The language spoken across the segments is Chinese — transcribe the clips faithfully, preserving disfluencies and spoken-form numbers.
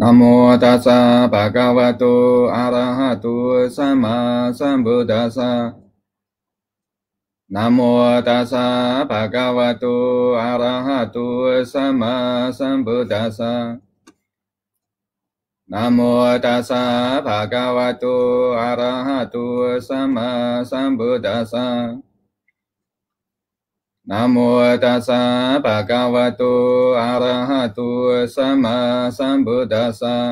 นะโมตัสสะภะคะวะโตอะระหะโตสัมมาสัมพุทธัสสะนะโมตัสสะภะคะวะโตอะระหะโตสัมมาสัมพุทธัสสะนะโมตัสสะภะคะวะโตอะระหะโตสัมมาสัมพุทธัสสะนะโมตัสสะภะคะวะโตอะระหะโตสัมมาสัมพุทธัสสะ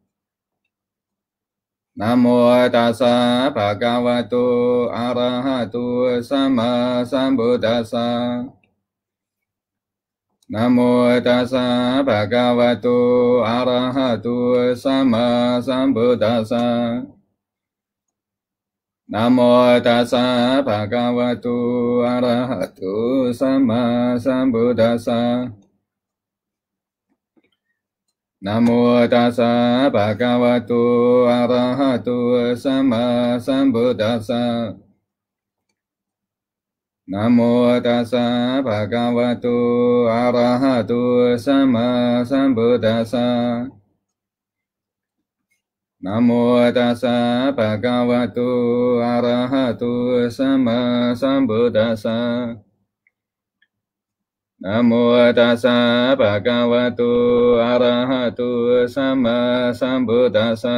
นะโมตัสสะภะคะวะโตอะระหะโตสัมมาสัมพุทธัสสะนะโมตัสสะภะคะวะโตอะระหะโตสัมมาสัมพุทธัสสะนะโมตัสสะภะคะวะโตอะระหะโตสัมมาสัมพุทธัสสะนะโมตัสสะภะคะวะโตอะระหะโตสัมมาสัมพุทธัสสะนะโมตัสสะภะคะวะโตอะระหะโตสัมมาสัมพุทธัสสะนะโมตัสสะภะคะวะโตอะระหะโตสัมมาสัมพุทธัสสะนะโมตัสสะภะคะวะโตอะระหะโตสัมมาสัมพุทธัสสะ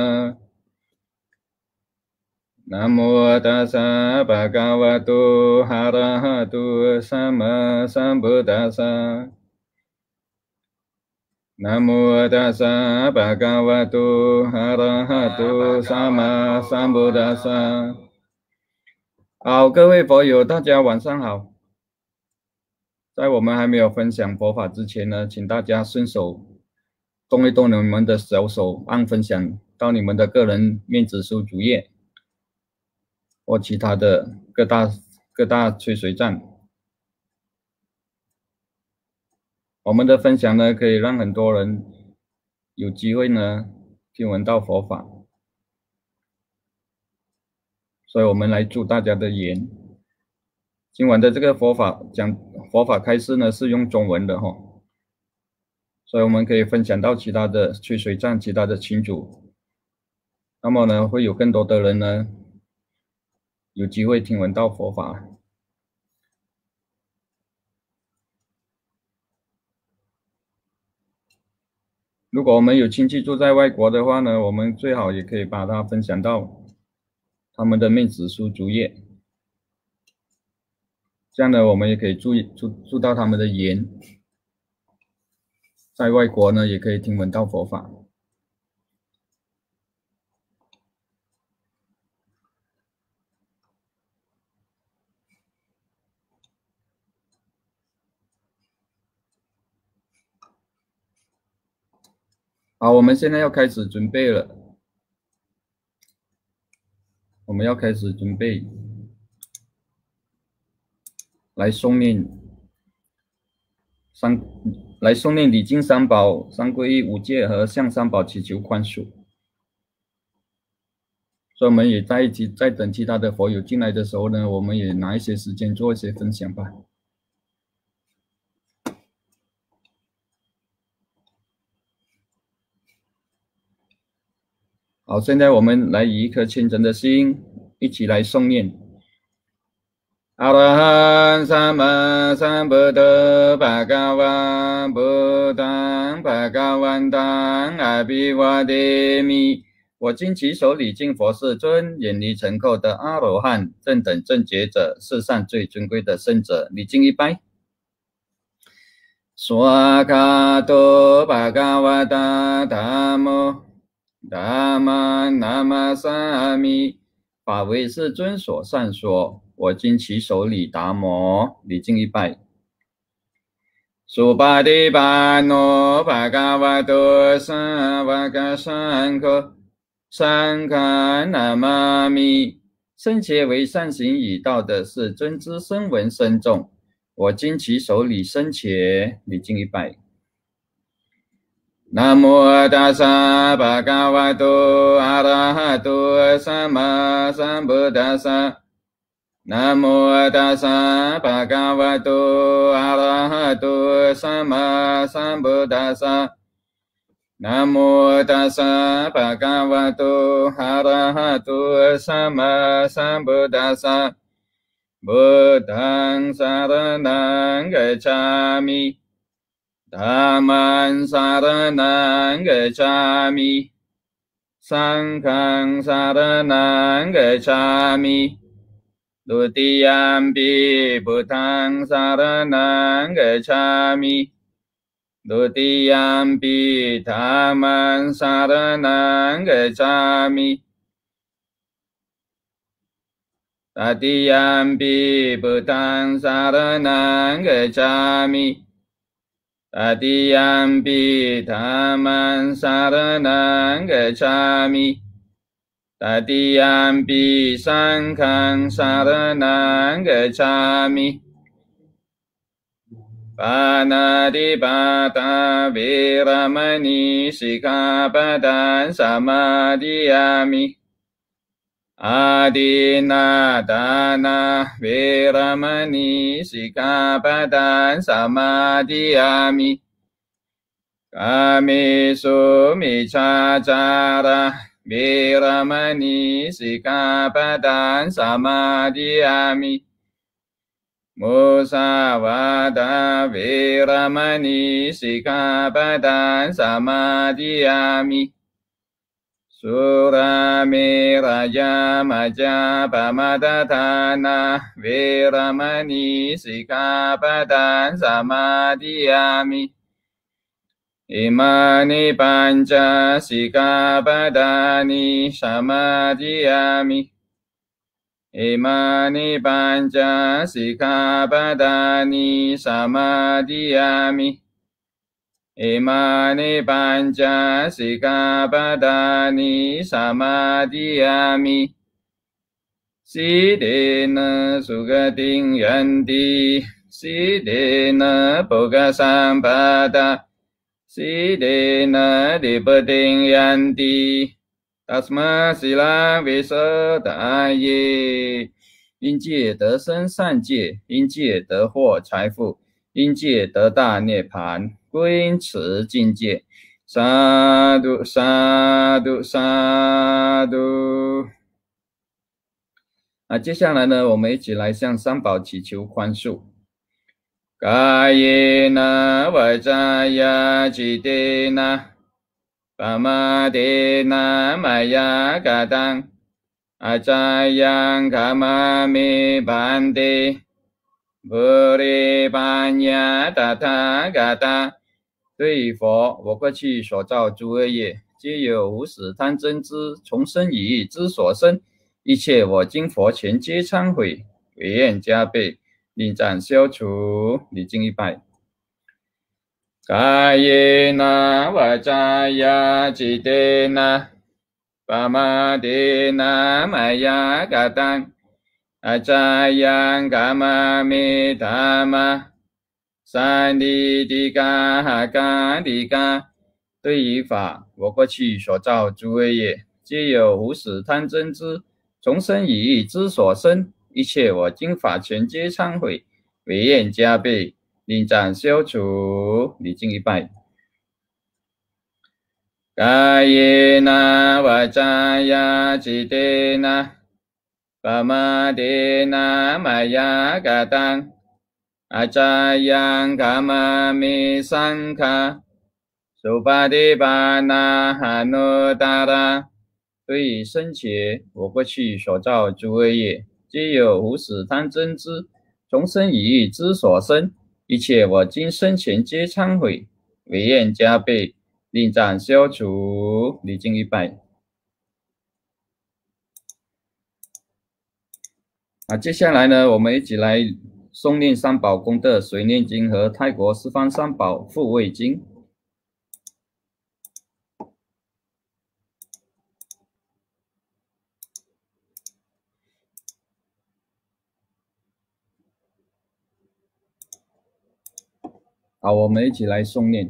นะโมตัสสะภะคะวะโตอะระหะโตสัมมาสัมพุทธัสสะนะโมตัสสะภะคะวะโตอะระหะโตสัมมาสัมพุทธัสสะ好，各位佛友，大家晚上好。在我们还没有分享佛法之前呢，请大家顺手动一动你们的小手，按分享到你们的个人面子书主页或其他的各大各大吹水站。我们的分享呢，可以让很多人有机会呢听闻到佛法，所以我们来祝大家的缘。今晚的这个佛法讲佛法开示呢是用中文的哈，所以我们可以分享到其他的吹水站、其他的群组，那么呢会有更多的人呢有机会听闻到佛法。如果我们有亲戚住在外国的话呢，我们最好也可以把它分享到他们的面子书主页，这样呢我们也可以注意注注到他们的缘，在外国呢也可以听闻到佛法。好，我们现在要开始准备了，我们要开始准备来诵念三来诵念礼敬三宝、三皈依、五戒和向三宝祈求宽恕。所以我们也在一起，在等其他的佛友进来的时候呢，我们也拿一些时间做一些分享吧。好，现在我们来以一颗虔诚的心，一起来诵念。阿罗汉萨玛萨婆诃，巴嘎哇布当巴嘎万当阿比瓦đề米。我今起手礼敬佛世尊，远离尘垢的阿罗汉，正等正觉者，世上最尊贵的圣者，礼敬一拜。娑卡多巴嘎哇达达摩达玛那玛萨米，法为世尊所善说，我今起手礼达摩，礼敬一拜。苏巴提巴诺巴嘎哇多萨瓦嘎山可三卡那玛米，圣切为善行已到的世尊之声闻深众，我今起手礼圣切，礼敬一拜。南无大萨巴嘎哇多阿拉哈多萨玛萨婆达萨，南无大萨巴嘎哇多阿拉哈多萨玛萨婆达萨。 นะโมตัสสะภะคะวะโตอะระหะโตสัมมาสัมพุทธัสสะพุทธังสรณังกัจฉามิธัมมังสรณังกัจฉามิสังฆังสรณังกัจฉามิดุติยามปิพุทธังสรณังกัจฉามิดุติยามปิธัมมังสรณังกัจฉามิตติยามปิพุทธังสรณังกัจฉามิตติยามปิธัมมังสรณังกัจฉามิตติยามปิสังฆังสรณังกัจฉามิปานาติปาตาเวรมณีสิกขาปะทังสมาธิยามิอาทินนาทานาเวรมณีสิกขาปะทังสมาธิยามิกาเมสุมิจฉาจาระเวรมณีสิกขาปะทังสมาธิยามิมุสาวาทาเวรมณีสิกขาปะทังสมาธิยามิสุราเมรยามัจจาปมาทฐานาเวรมณีสิกขาปะทังสมาธิยามิอิมานิปัญจสิกขาปะทานิสมาธิยามิอิมานิปัญจสิกขาปะทานิสมาธิยามิอิมานิปัญจสิกขาปะทานิสมาธิยามิสีเดนะสุขติงยันติสีเดนะปุกสัมปทาสีเดนะดิปติงยันติตัสมาศิลาวิโสทาย因戒得生善戒，因戒得获财富，因戒得大涅盘，归因此境界。萨埵萨埵萨埵。啊，接下来呢，我们一起来向三宝祈求宽恕。嘎耶那瓦扎呀吉德那巴玛德那玛呀嘎当。อาจายังขมามิบันติบุริปัญญาตถากตา对于佛，我过去所造诸恶业，皆有无始贪嗔之从生以义之所生，一切我今佛前皆忏悔，唯愿加倍，令暂消除。礼敬一拜。嘎耶那瓦扎呀吉德那ปมาเดนะมายากตังอาจายังกามามิธรรมะสันติติกาหากาติกา对于法，我过去所造诸恶业，皆有无始贪嗔之从生以义之所生，一切我今法全皆忏悔，唯愿加倍，令暂消除。礼敬一拜。กายเนวาจายาจิเตนะปมาเดนะมายากตังอาจายังขมามิสังฆาสุปฏิปันนาหานุตาระ对于生前我过去所造诸恶业，皆有无始贪嗔之从生以义之所生，一切我今生前皆忏悔，唯愿加倍，令暂消除。礼敬一拜。啊，接下来呢，我们一起来诵念三宝功德随念经和泰国十方三宝护卫经。好，我们一起来诵念。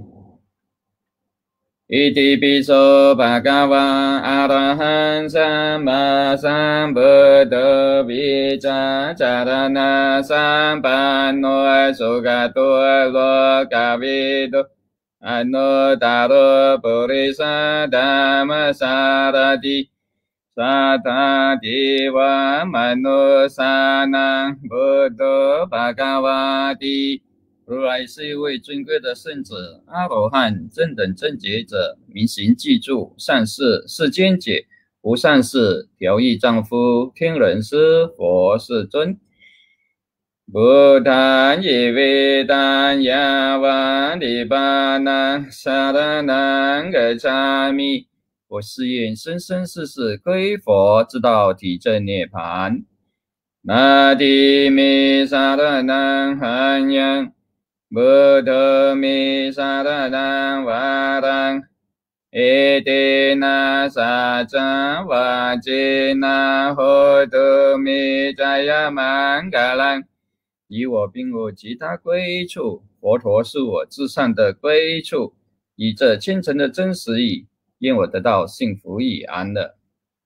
อิติปิโสภะคะวะอะระหังสัมมาสัมพุทโธวิชาจารณะสัมปันโนสุขโตโลกวิทู阿耨达罗波利萨达摩萨达提萨达提瓦曼诺萨那布多巴嘎瓦提。如来是一位尊贵的圣者，阿罗汉、正等正觉者，明行记住，善事世间解，无善事调御丈夫，天人师佛世尊。菩提耶维达雅瓦利巴那萨达那格查米。我誓愿生生世世归佛，直到体证涅槃。那提米萨达那汉yang布多米萨达那瓦当耶帝那萨扎瓦吉那霍多米扎亚曼嘎兰。以我并无其他归处，佛陀是我至善的归处。以这虔诚的真实意，愿我得到幸福与安乐。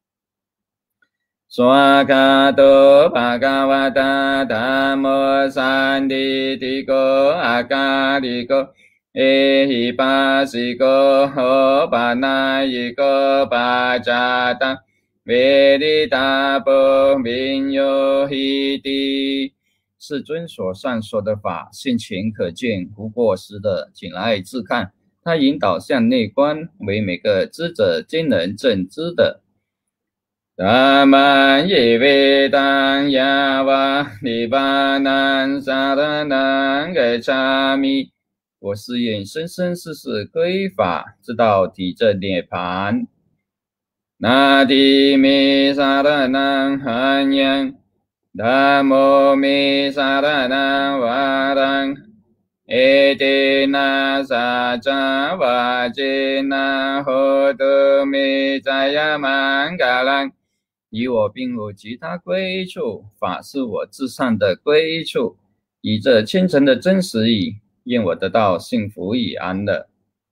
娑伽多巴嘎瓦达达摩三提提哥阿嘎提哥耶hi巴西哥诃巴那耶哥巴扎达维利达波明哟hi地。世尊所上说的法，现前可见，无过失的，请来自看。他引导向内观，为每个知者皆能正知的。达曼耶维当雅瓦利巴南萨达南格查米。我誓愿生生世世归法，直到体证涅槃。那提米萨达南汉yang达摩米萨达那瓦当耶帝那萨扎瓦吉那霍多米扎亚曼嘎兰。以我并无其他归处，法是我至善的归处。以这虔诚的真实意，愿我得到幸福与安乐。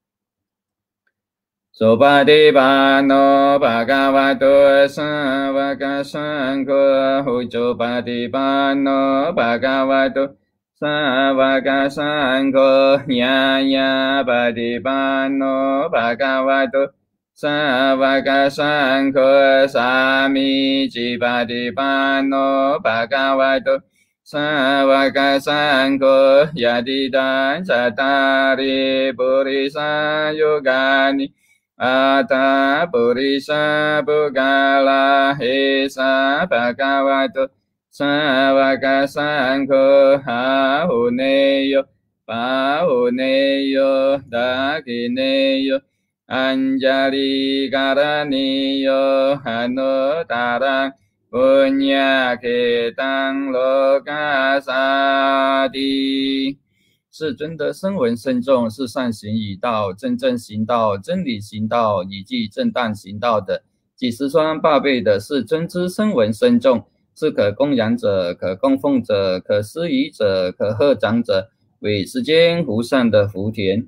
苏巴提巴诺巴嘎瓦多萨瓦嘎桑科呼苏巴提巴诺巴嘎瓦多萨瓦嘎桑科呀呀巴提巴诺巴嘎瓦多萨瓦嘎桑科萨米吉巴提巴诺巴嘎瓦多萨瓦嘎桑科呀迪达萨达利布利萨尤嘎尼阿达布利萨布嘎拉嘿萨巴嘎瓦多萨瓦嘎桑科哈胡内哟巴胡内哟达基内哟安加利嘎达尼哟哈诺达拉布尼克当罗嘎萨蒂。世尊的声闻圣众是善行已到，真正行道，真理行道，以及正当行道的。几十双八倍的是尊之声闻圣众，是可供养者、可供奉者、可施予者、可贺长者，为世间无上的福田。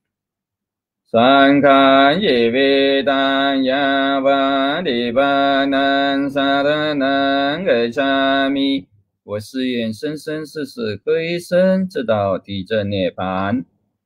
三卡耶维当雅瓦利巴南萨达南格查米。我誓愿生生世世归生，直到体证涅槃。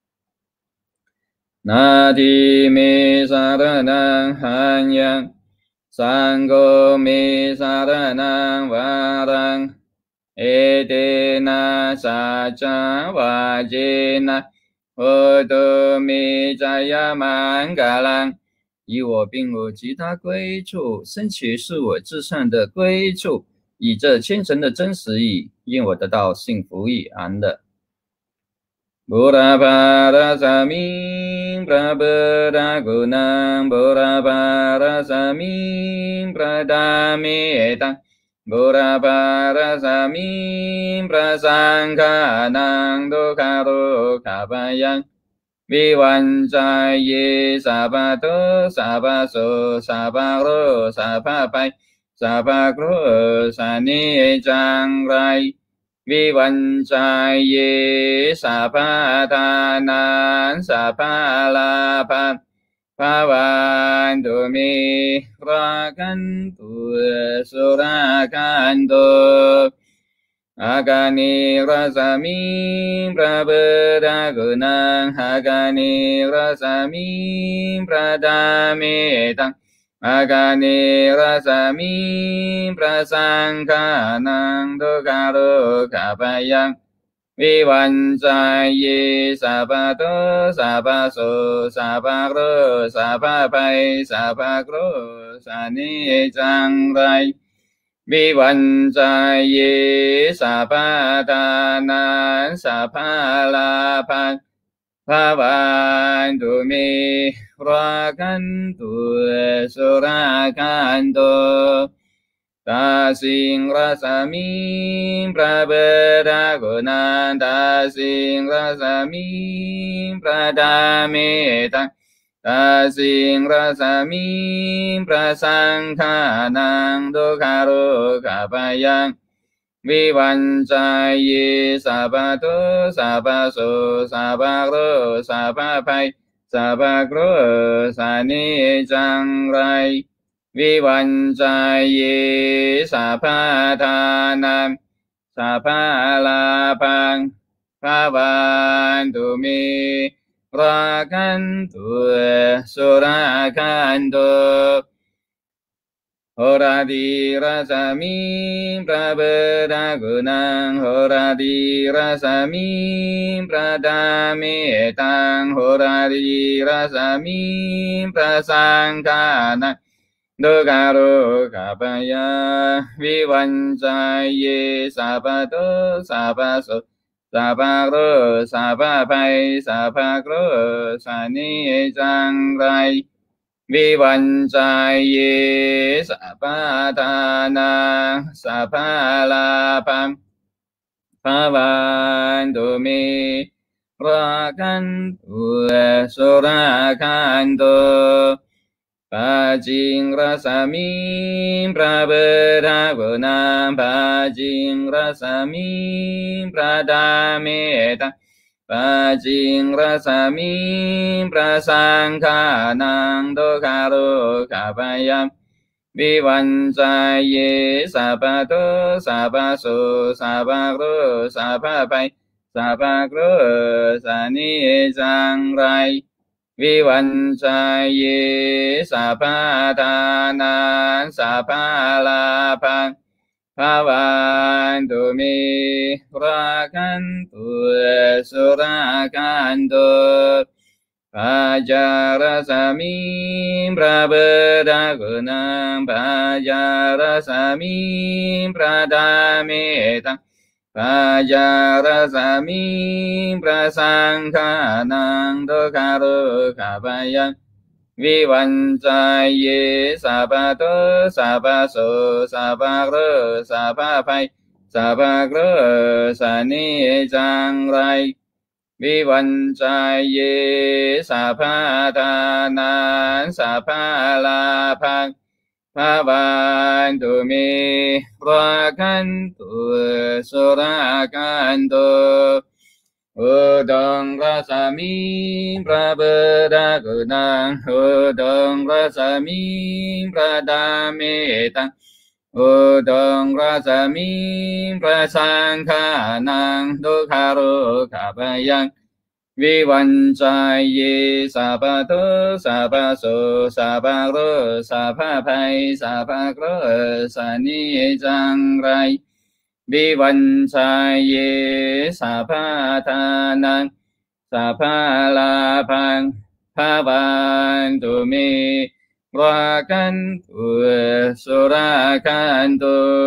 那提米萨达那汉yang三哥米萨达那瓦当耶帝那萨扎瓦吉那霍多米扎亚曼嘎兰。以我并无其他归处，生且是我至善的归处。以这虔诚的真实意，愿我得到幸福与安乐。布拉巴拉萨米布拉巴达古南布拉巴拉萨米布拉达米当布拉巴拉萨米布拉桑卡南多卡多卡巴扬维万扎耶萨巴多萨巴索萨巴罗萨巴拜萨巴罗萨尼张来维万扎耶萨巴达南萨巴拉帕帕万多米拉甘多苏拉甘多อากานิรัสมิพระเบดากุนังอากานิรัสมิพระดาเมตังอากานิรัสมิพระสังฆานังทุกขาโรคาปยังวิวันจายเยสัพพะโตสัพพะโสสัพพะโรสัพพะภัยสัพพะโกรสานิจังไรวิวันจายเยสัพพะทานันสัพพะลาภังภาวันตุเมรากันตุสุรากันโตตาสิงรัสมิพระเบดากุนันตาสิงรัสมิพระดาเมตังตาสิงรัสมิพระสังฆานังทุกขาโรคาปยังวิวันจายเยสัพพะโตสัพพะโสสัพพะโรสัพพะภัยสัพพะโกรสานิจังไรวิวันจายเยสัพพะทานังสัพพะลาภังภาวันตุเมรากันตุสุรากันโตโหราดิรัสมิพระเบดากุนังโหราดิรัสมิพระดาเมตังโหราดิรัสมิพระสังฆานังทุกขาโรคาปยังวิวันจายเยสัพพะโตสัพพะโสสัพพะโรสัพพะภัยสัพพะโกรสานิจังไรวิวันจายเยสัพพะทานังสัพพะลาภังภาวันตุเมรากันตุสุรากันโตปาจิงรัสมิพระเบดากุนังปาจิงรัสมิพระดาเมตังปาจิงรัสมิพระสังฆานังทุกขาโรคาปยังวิวันจายเยสัพพะโตสัพพะโสสัพพะโรสัพพะภัยสัพพะโกรสานิจังไรวิวันจายเยสัพพะทานันสัพพะลาภังภาวันตุเมรากันตุสุรากันโตปัจจารสมิพระเบดากุนังปัจจารสมิพระดาเมตังปัจจารสมิพระสังฆานังทุกขาโรคาปยังวิวันจายเยสัพพะโตสัพพะโสสัพพะโรสัพพะภัยสัพพะโกรสานิจังไรวิวันจายเยสัพพะทานันสัพพะลาภังภาวันตุเมรากันตุสุรากันโตอุดงรัสมิพระเบดากุนังอุดงรัสมิพระดาเมตังอุดงรัสมิพระสังฆานังทุกขาโรคาปยังวิวันจายเยสัพพะโตสัพพะโสสัพพะโรสัพพะภัยสัพพะโกรสานิจังไรวิวันจายเยสัพพะทานังสัพพะลาภังภาวันตุเมรากันตุสุรากันโต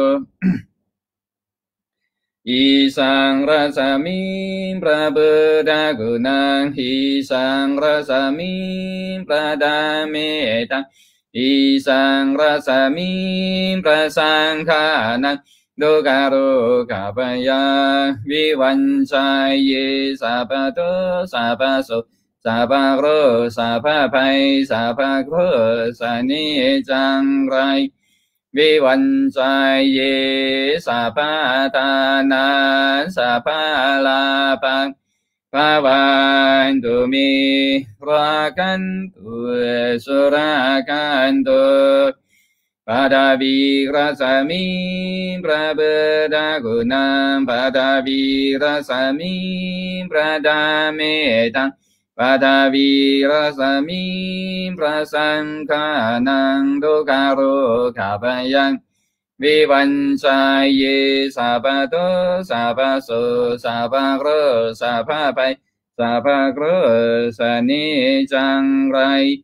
อิสังรัสมิพระเบดากุนังอิสังรัสมิพระดาเมตังอิสังรัสมิพระสังฆานังทุกขาโรคาปยังวิวันจายเยสัพพะโตสัพพะโสสัพพะโรสัพพะภัยสัพพะโกรสานิจังไรวิวันจายเยสัพพะทานันสัพพะลาภังภาวันตุเมรากันตุสุรากันโต Padavi rasami prabada gunam Padavi rasami pradametang Padavi rasami prasangkanang dukaro kapayang Vivanchaye sabato sabaso sabagro sababai sabagro sani changrai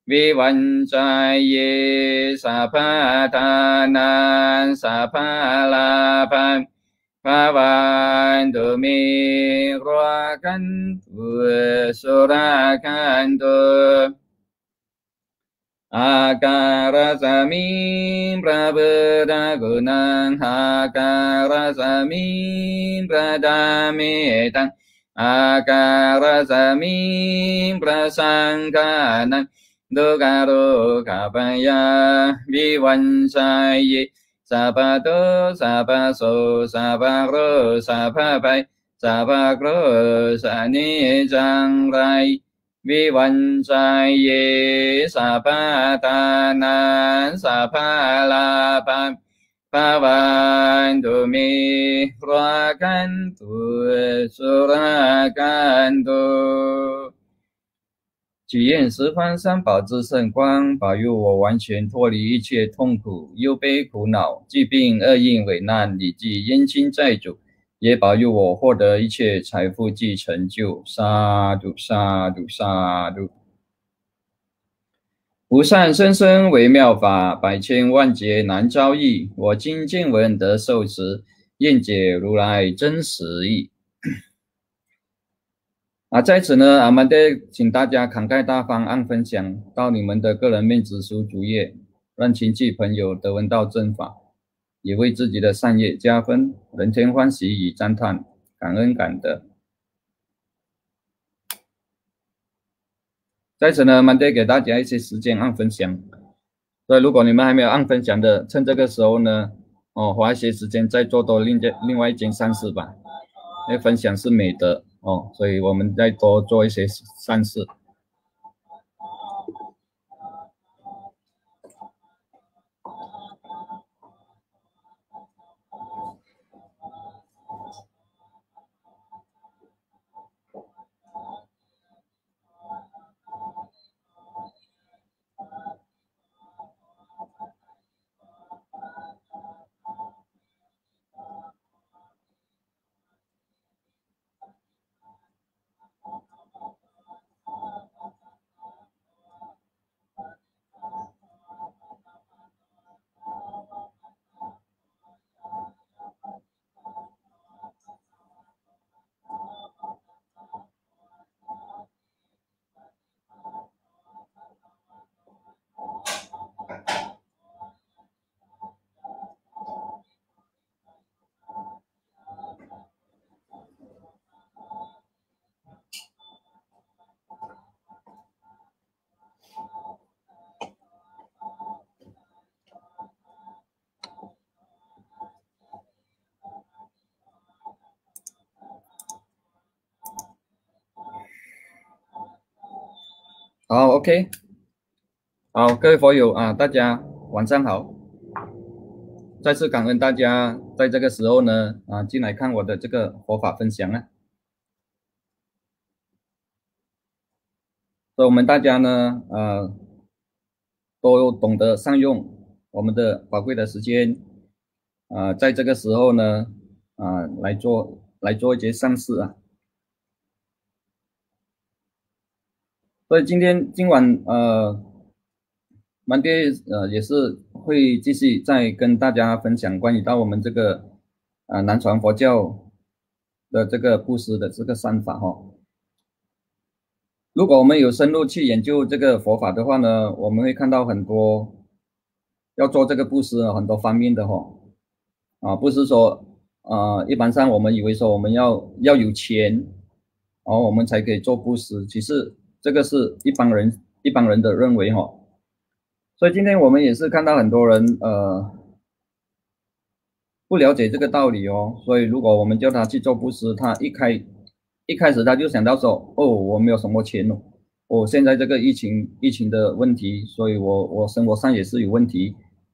Vivanchaye sabatanan sabalapan Pavantu me rakantu surakantu Akara samim prabada gunang Akara samim pradametang Akara samim prasangkanang Dukaro kapaya vivanchaye Sabato sabaso sabagro sababai Sabagro sani jangrai Vivanchaye sabatanan sabalapan Pavantu me rakantu surakantu 祈愿十方三宝之圣光，保佑我完全脱离一切痛苦、忧悲、苦恼、疾病、厄运、危难，以及冤亲债主，也保佑我获得一切财富及成就。沙度沙度沙度。无上甚深微妙法，百千万劫难遭遇。我今见闻得受持，愿解如来真实义。啊，在此呢，阿曼德请大家慷慨大方，按分享到你们的个人面子书主页，让亲戚朋友得闻到正法，也为自己的善业加分，人间欢喜与赞叹，感恩感德。在此呢，阿曼德给大家一些时间按分享，所以如果你们还没有按分享的，趁这个时候呢，哦，花一些时间再做多另另外一件善事吧，因为分享是美德。 哦，所以我们再多做一些善事。好 ，OK， 好，各位佛友啊，大家晚上好。再次感恩大家在这个时候呢啊进来看我的这个佛法分享啊。所以我们大家呢呃都懂得善用我们的宝贵的时间啊，在这个时候呢啊来做来做一些善事啊。 所以今天今晚呃，蛮爹呃也是会继续再跟大家分享关于到我们这个呃南传佛教的这个布施的这个善法哈、哦。如果我们有深入去研究这个佛法的话呢，我们会看到很多要做这个布施很多方面的哈、哦，啊不是说啊、呃、一般上我们以为说我们要要有钱，然后我们才可以做布施，其实。 这个是一般人一般人的认为哈，所以今天我们也是看到很多人呃不了解这个道理哦，所以如果我们叫他去做布施，他一开一开始他就想到说，哦，我没有什么钱哦，我、哦、现在这个疫情疫情的问题，所以我我生活上也是有问题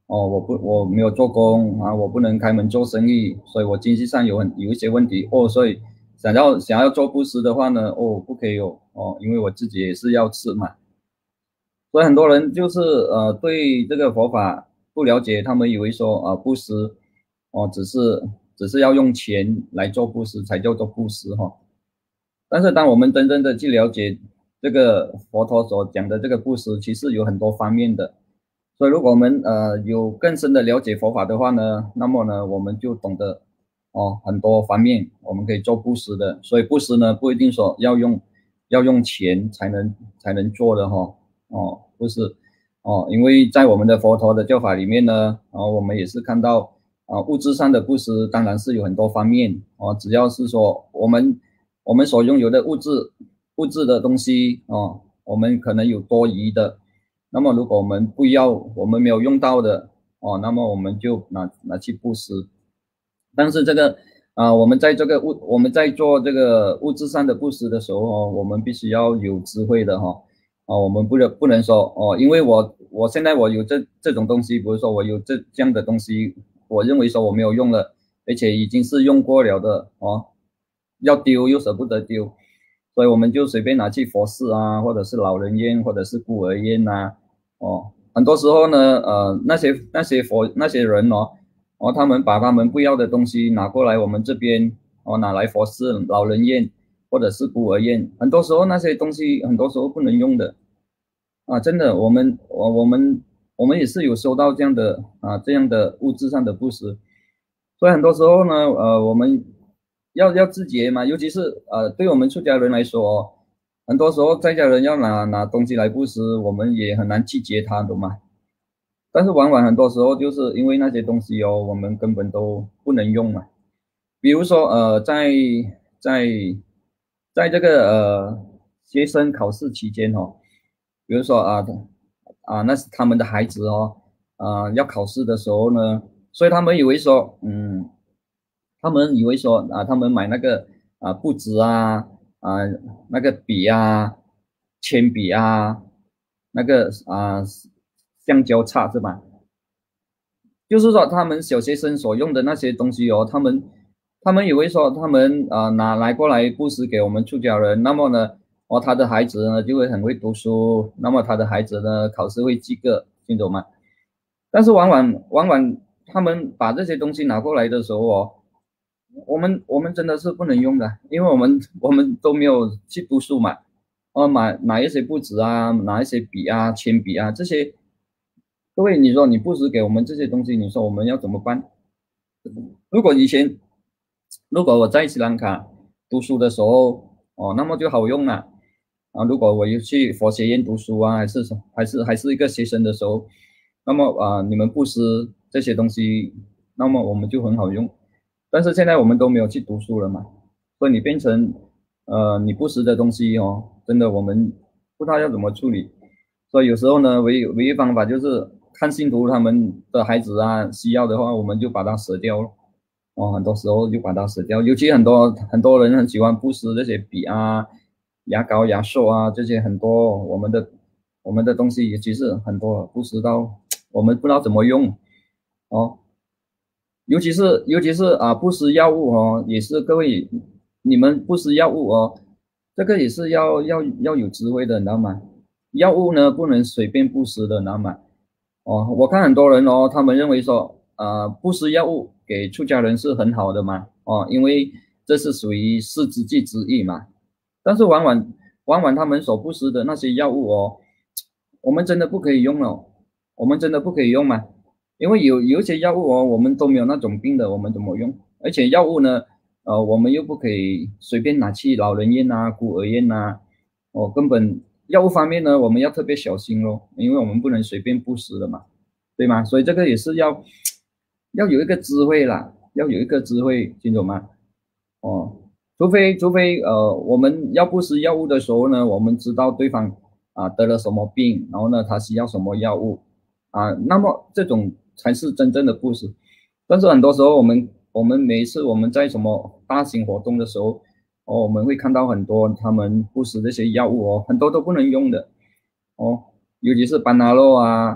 哦，我不我没有做工啊，我不能开门做生意，所以我经济上有很有一些问题哦，所以想要想要做布施的话呢，哦，不可以有哦，因为我自己也是要吃嘛。所以很多人就是呃对这个佛法不了解，他们以为说啊、呃、布施哦只是只是要用钱来做布施才叫做布施哈、哦。但是当我们真正的去了解这个佛陀所讲的这个布施，其实有很多方面的。所以如果我们呃有更深的了解佛法的话呢，那么呢我们就懂得哦很多方面我们可以做布施的。所以布施呢不一定说要用要用钱才能才能做的哈、哦。哦，不是，哦，因为在我们的佛陀的教法里面呢，哦，我们也是看到啊，物质上的布施当然是有很多方面哦，只要是说我们我们所拥有的物质物质的东西哦，我们可能有多余的，那么如果我们不要，我们没有用到的哦，那么我们就拿拿去布施。但是这个啊、呃，我们在这个物我们在做这个物质上的布施的时候哦，我们必须要有智慧的哈、哦。哦，我们不能不能说哦，因为我我现在我有这这种东西，比如说我有这这样的东西，我认为说我没有用了，而且已经是用过了的哦，要丢又舍不得丢，所以我们就随便拿去佛寺啊，或者是老人院，或者是孤儿院呐、哦，很多时候呢，呃，那些那些佛那些人哦，哦，他们把他们不要的东西拿过来我们这边，哦，拿来佛寺、老人院。或者是孤儿院，很多时候那些东西很多时候不能用的啊，真的，我们我我们我们也是有收到这样的啊这样的物质上的布施，所以很多时候呢，呃，我们要要自觉嘛，尤其是呃对我们出家人来说哦，很多时候在家人要拿拿东西来布施，我们也很难拒绝他，懂吗？但是往往很多时候就是因为那些东西哦，我们根本都不能用嘛，比如说呃在在在这个呃学生考试期间哦，比如说啊啊那是他们的孩子哦，啊要考试的时候呢，所以他们以为说嗯，他们以为说啊他们买那个啊布子啊啊那个笔啊铅笔啊那个啊橡胶擦是吧？就是说他们小学生所用的那些东西哦，他们他们以为说他们啊、呃、拿来过来布施给我们出家人，那么呢，哦他的孩子呢就会很会读书，那么他的孩子呢考试会及格，听懂吗？但是往往往往他们把这些东西拿过来的时候哦，我们我们真的是不能用的，因为我们我们都没有去读书嘛，哦买买一些布子啊，拿一些笔啊、铅笔啊这些。各位，你说你布施给我们这些东西，你说我们要怎么办？如果以前，如果我在斯里兰卡读书的时候，哦，那么就好用了啊。如果我又去佛学院读书啊，还是什还是还是一个学生的时候，那么啊，你们布施这些东西，那么我们就很好用。但是现在我们都没有去读书了嘛，所以你变成呃，你布施的东西哦，真的我们不知道要怎么处理。所以有时候呢，唯一唯一方法就是看信徒他们的孩子啊需要的话，我们就把它舍掉了。哦，很多时候就把它舍掉，尤其很多很多人很喜欢布施这些笔啊、牙膏、牙刷啊这些很多我们的我们的东西，也其实很多布施到我们不知道怎么用哦。尤其是尤其是啊，不施药物哦，也是各位你们不施药物哦，这个也是要要要有智慧的，你知道吗？药物呢不能随便布施的，你知道吗？哦，我看很多人哦，他们认为说，呃，布施药物给出家人是很好的嘛，哦，因为这是属于施之济之益嘛。但是往往往往他们所布施的那些药物哦，我们真的不可以用了，我们真的不可以用嘛，因为有有一些药物哦，我们都没有那种病的，我们怎么用？而且药物呢，呃，我们又不可以随便拿去老人院呐、孤儿院呐，哦，根本药物方面呢，我们要特别小心咯，因为我们不能随便布施的嘛，对吗？所以这个也是要要有一个智慧啦，要有一个智慧，清楚吗？哦，除非除非呃，我们要布施药物的时候呢，我们知道对方啊得了什么病，然后呢他需要什么药物啊，那么这种才是真正的布施。但是很多时候我们我们每一次我们在什么大型活动的时候，哦，我们会看到很多他们布施这些药物哦，很多都不能用的哦，尤其是班纳洛啊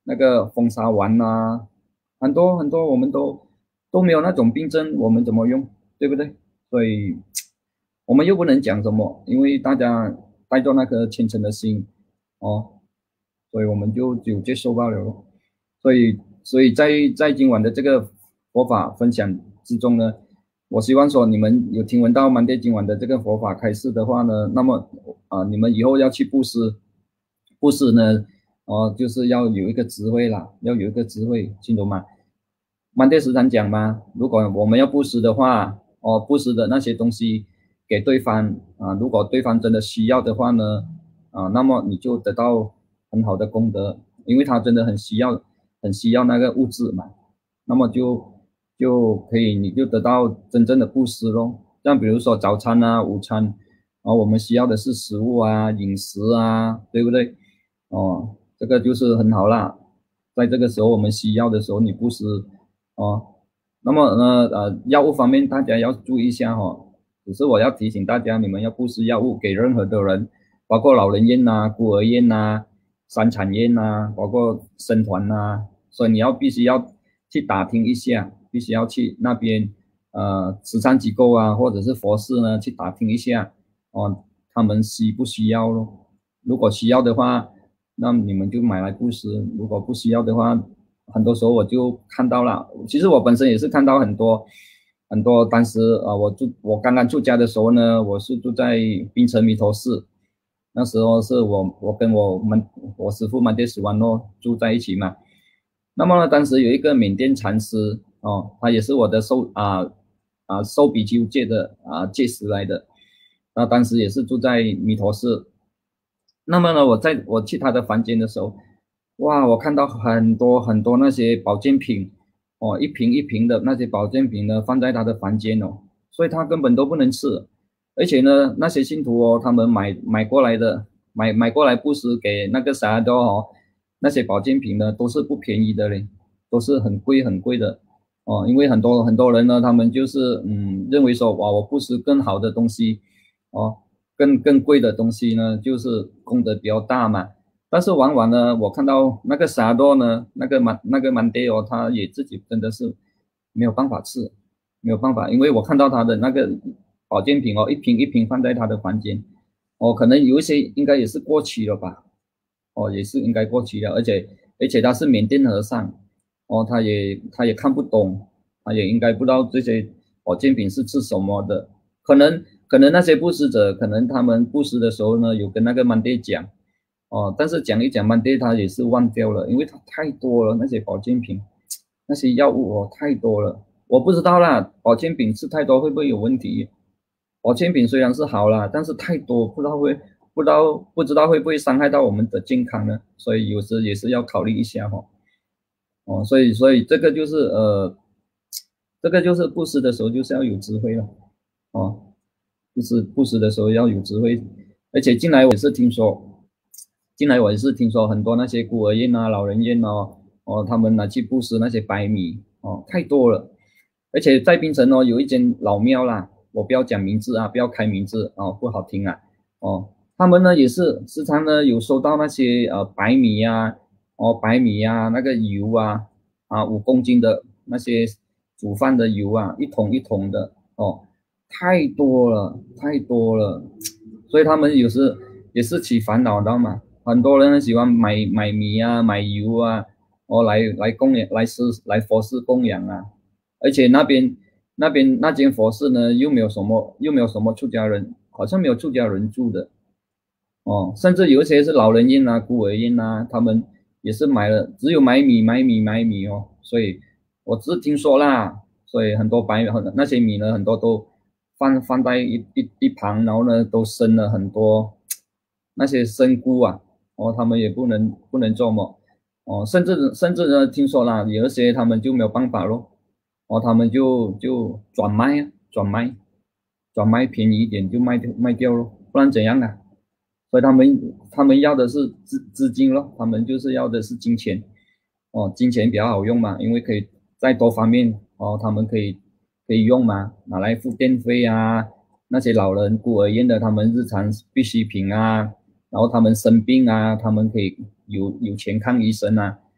那个风沙丸啊，很多很多我们都都没有那种病症，我们怎么用，对不对？所以我们又不能讲什么，因为大家带着那颗虔诚的心哦，所以我们就就接受罢了咯。所以所以在在今晚的这个佛法分享之中呢，我希望说你们有听闻到曼德今晚的这个佛法开示的话呢，那么啊、呃，你们以后要去布施，布施呢，哦，就是要有一个智慧啦，要有一个智慧，清楚吗？曼德时常讲嘛，如果我们要布施的话，哦，布施的那些东西给对方啊，如果对方真的需要的话呢，啊，那么你就得到很好的功德，因为他真的很需要，很需要那个物质嘛，那么就就可以，你就得到真正的布施咯。像比如说早餐啊、午餐，然后我们需要的是食物啊、饮食啊，对不对？哦，这个就是很好啦，在这个时候我们需要的时候你布施哦。那么呢，呃，药物方面大家要注意一下哈、哦。只是我要提醒大家，你们要布施药物给任何的人，包括老人院呐、孤儿院呐、伤残院呐，包括生团呐，所以你要必须要去打听一下，必须要去那边呃慈善机构啊，或者是佛寺呢去打听一下哦，他们需不需要咯？如果需要的话，那你们就买来布施；如果不需要的话，很多时候我就看到了。其实我本身也是看到很多很多。当时啊，我住我刚刚住家的时候呢，我是住在槟城弥陀寺，那时候是我我跟我们我师父曼德斯万诺住在一起嘛。那么呢，当时有一个缅甸禅师哦，他也是我的受啊啊受比丘戒的啊戒师来的，那当时也是住在弥陀寺。那么呢，我在我去他的房间的时候，哇，我看到很多很多那些保健品哦，一瓶一瓶的那些保健品呢，放在他的房间哦，所以他根本都不能吃。而且呢，那些信徒哦，他们买买过来的，买买过来布施给那个啥的哦，那些保健品呢都是不便宜的嘞，都是很贵很贵的哦。因为很多很多人呢，他们就是嗯认为说哇，我布施更好的东西哦，更更贵的东西呢，就是功德比较大嘛。但是往往呢，我看到那个沙多呢，那个曼那个曼德哦，他也自己真的是没有办法吃，没有办法，因为我看到他的那个保健品哦，一瓶一瓶放在他的房间，哦，可能有一些应该也是过期了吧，哦，也是应该过期了，而且而且他是缅甸和尚，哦，他也他也看不懂，他也应该不知道这些保健品是吃什么的，可能可能那些布施者，可能他们布施的时候呢，有跟那个曼德讲。哦，但是讲一讲曼迪他也是忘掉了，因为他太多了那些保健品，那些药物哦太多了，我不知道啦，保健品吃太多会不会有问题？保健品虽然是好啦，但是太多不知道会不知道不知道会不会伤害到我们的健康呢？所以有时也是要考虑一下哈、哦。哦，所以所以这个就是呃，这个就是布施的时候就是要有智慧了，哦，就是布施的时候要有智慧，而且进来我也是听说。进来我也是听说很多那些孤儿院啊、老人院哦，哦，他们拿去布施那些白米哦，太多了。而且在槟城哦，有一间老庙啦，我不要讲名字啊，不要开名字哦，不好听啊。哦，他们呢也是时常呢有收到那些呃白米呀、哦白米呀、那个油啊，啊五公斤的那些煮饭的油啊，一桶一桶的哦，太多了，太多了，所以他们有时也是起烦恼，知道吗？很多人喜欢买买米啊，买油啊，哦，来来供养，来施来佛寺供养啊。而且那边那边那间佛寺呢，又没有什么又没有什么出家人，好像没有出家人住的哦。甚至有一些是老人院啊、孤儿院啊，他们也是买了，只有买米买米买米哦。所以我只是听说啦，所以很多白那些米呢，很多都放放在一一一旁，然后呢，都生了很多那些生菇啊。哦，他们也不能不能做嘛，哦，甚至甚至呢，听说啦，有一些他们就没有办法咯，哦，他们就就转卖啊，转卖，转卖便宜一点就卖掉卖掉咯，不然怎样啊？所以他们他们要的是资资金咯，他们就是要的是金钱，哦，金钱比较好用嘛，因为可以在多方面哦，他们可以可以用嘛，拿来付电费啊，那些老人孤儿院的他们日常必需品啊。然后他们生病啊，他们可以有有钱看医生啊，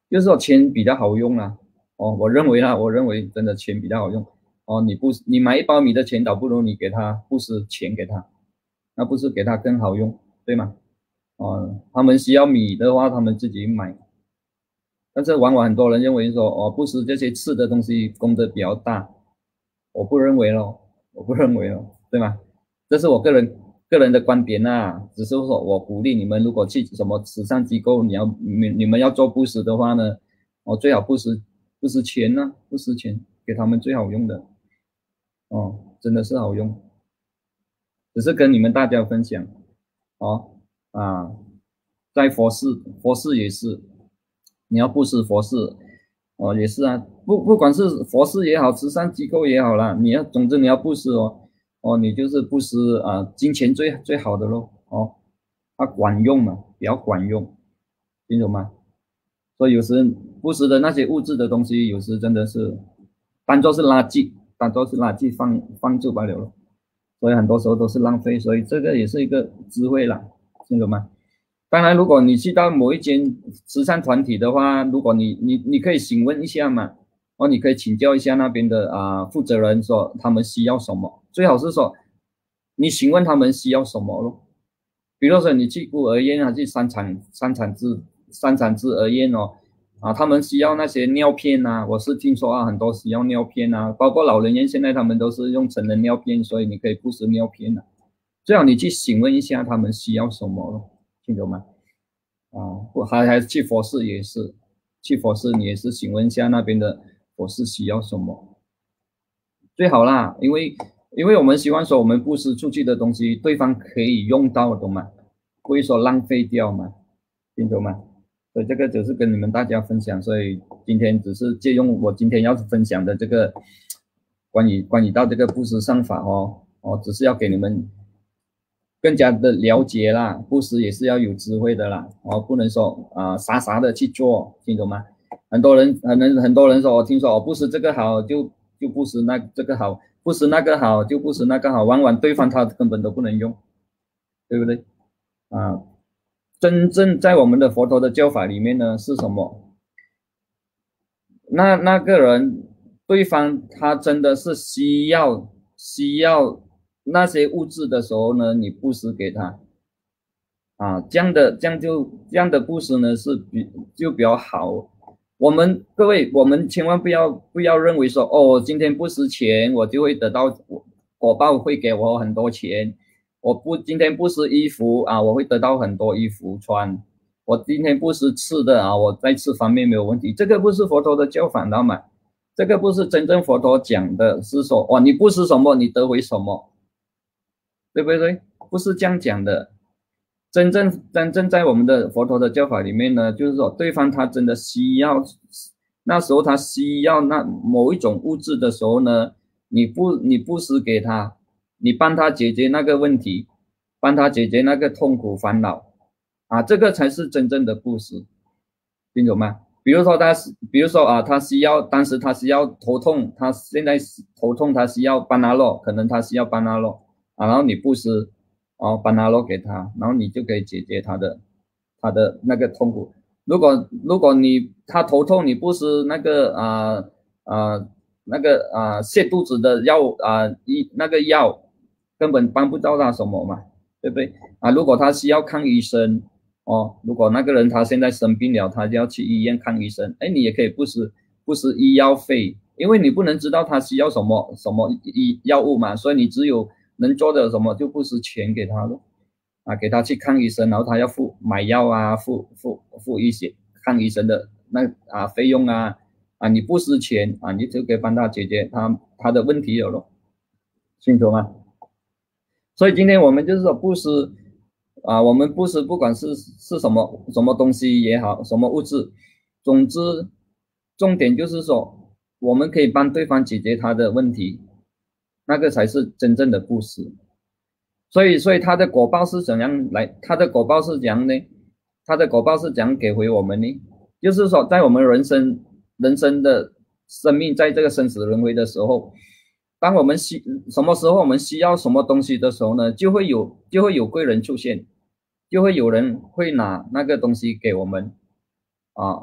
就是说钱比较好用啦。哦，我认为啦，我认为真的钱比较好用。哦，你不你买一包米的钱，倒不如你给他布施钱给他，那不是给他更好用，对吗？哦，他们需要米的话，他们自己买。但是往往很多人认为说，哦，布施这些吃的东西功德比较大，我不认为咯，我不认为咯，对吗？这是我个人个人的观点呐，只是说我鼓励你们，如果去什么慈善机构，你要你你们要做布施的话呢，哦，最好布施布施钱呢、啊，布施钱给他们最好用的，哦，真的是好用，只是跟你们大家分享，哦啊，在佛寺佛寺也是，你要布施佛寺，哦也是啊，不不管是佛寺也好，慈善机构也好啦，你要总之你要布施哦。哦，你就是布施啊，金钱最最好的咯，哦，它管用嘛，比较管用，听懂吗？所以有时布施的那些物质的东西，有时真的是当做是垃圾，当做是垃圾放放就罢了了，所以很多时候都是浪费，所以这个也是一个智慧啦，听懂吗？当然，如果你去到某一间慈善团体的话，如果你你你可以询问一下嘛，哦，你可以请教一下那边的啊、呃、负责人，说他们需要什么，最好是说你询问他们需要什么咯。比如说你去孤儿院啊，去三产三产制三产制儿院哦，啊，他们需要那些尿片啊，我是听说啊，很多需要尿片啊，包括老人院现在他们都是用成人尿片，所以你可以不是尿片啊，最好你去询问一下他们需要什么咯。听懂吗？啊，不还还去佛寺也是，去佛寺你也是询问一下那边的佛寺需要什么，最好啦，因为因为我们希望说我们布施出去的东西，对方可以用到，懂吗？不会说浪费掉嘛，听懂吗？所以这个只是跟你们大家分享，所以今天只是借用我今天要分享的这个关于关于到这个布施上法哦，哦，只是要给你们更加的了解啦，布施也是要有智慧的啦，哦，不能说啊、呃、傻傻的去做，听懂吗？很多人很多很多人说，我听说我布施这个好，就就布施那这个好，布施那个好，就布施那个好，往往对方他根本都不能用，对不对？啊，真正在我们的佛陀的教法里面呢，是什么？那那个人，对方他真的是需要需要那些物质的时候呢，你布施给他啊，这样的这样就这样的布施呢是比就比较好。我们各位，我们千万不要不要认为说哦，今天布施钱，我就会得到果报会给我很多钱。我不今天布施衣服啊，我会得到很多衣服穿。我今天布施吃的啊，我在吃方面没有问题。这个不是佛陀的教法，知道吗？这个不是真正佛陀讲的，是说哇，你布施什么，你得回什么，对不对？不是这样讲的。真正真正在我们的佛陀的教法里面呢，就是说对方他真的需要，那时候他需要那某一种物质的时候呢，你不你布施给他，你帮他解决那个问题，帮他解决那个痛苦烦恼啊，这个才是真正的布施，听懂吗？比如说他是，比如说啊，他需要当时他需要头痛，他现在头痛，他需要班纳洛，可能他需要班纳洛啊，然后你布施。哦，班纳洛给他，然后你就可以解决他的他的那个痛苦。如果如果你他头痛，你不是那个啊啊、呃呃、那个啊、呃、泻肚子的药啊医、呃、那个药根本帮不到他什么嘛，对不对啊？如果他需要看医生哦，如果那个人他现在生病了，他就要去医院看医生，哎，你也可以不是不是医药费，因为你不能知道他需要什么什么医药物嘛，所以你只有。能做的什么就不是钱给他了，啊，给他去看医生，然后他要付买药啊，付付付一些看医生的那啊费用啊，啊你不是钱啊，你就可以帮他解决他他的问题了咯，清楚吗？所以今天我们就是说布施啊，我们布施不管是是什么什么东西也好，什么物质，总之重点就是说我们可以帮对方解决他的问题。那个才是真正的布施，所以，所以他的果报是怎样来？他的果报是怎样呢？他的果报是怎样给回我们呢？就是说，在我们人生人生的生命在这个生死轮回的时候，当我们需什么时候我们需要什么东西的时候呢，就会有就会有贵人出现，就会有人会拿那个东西给我们啊。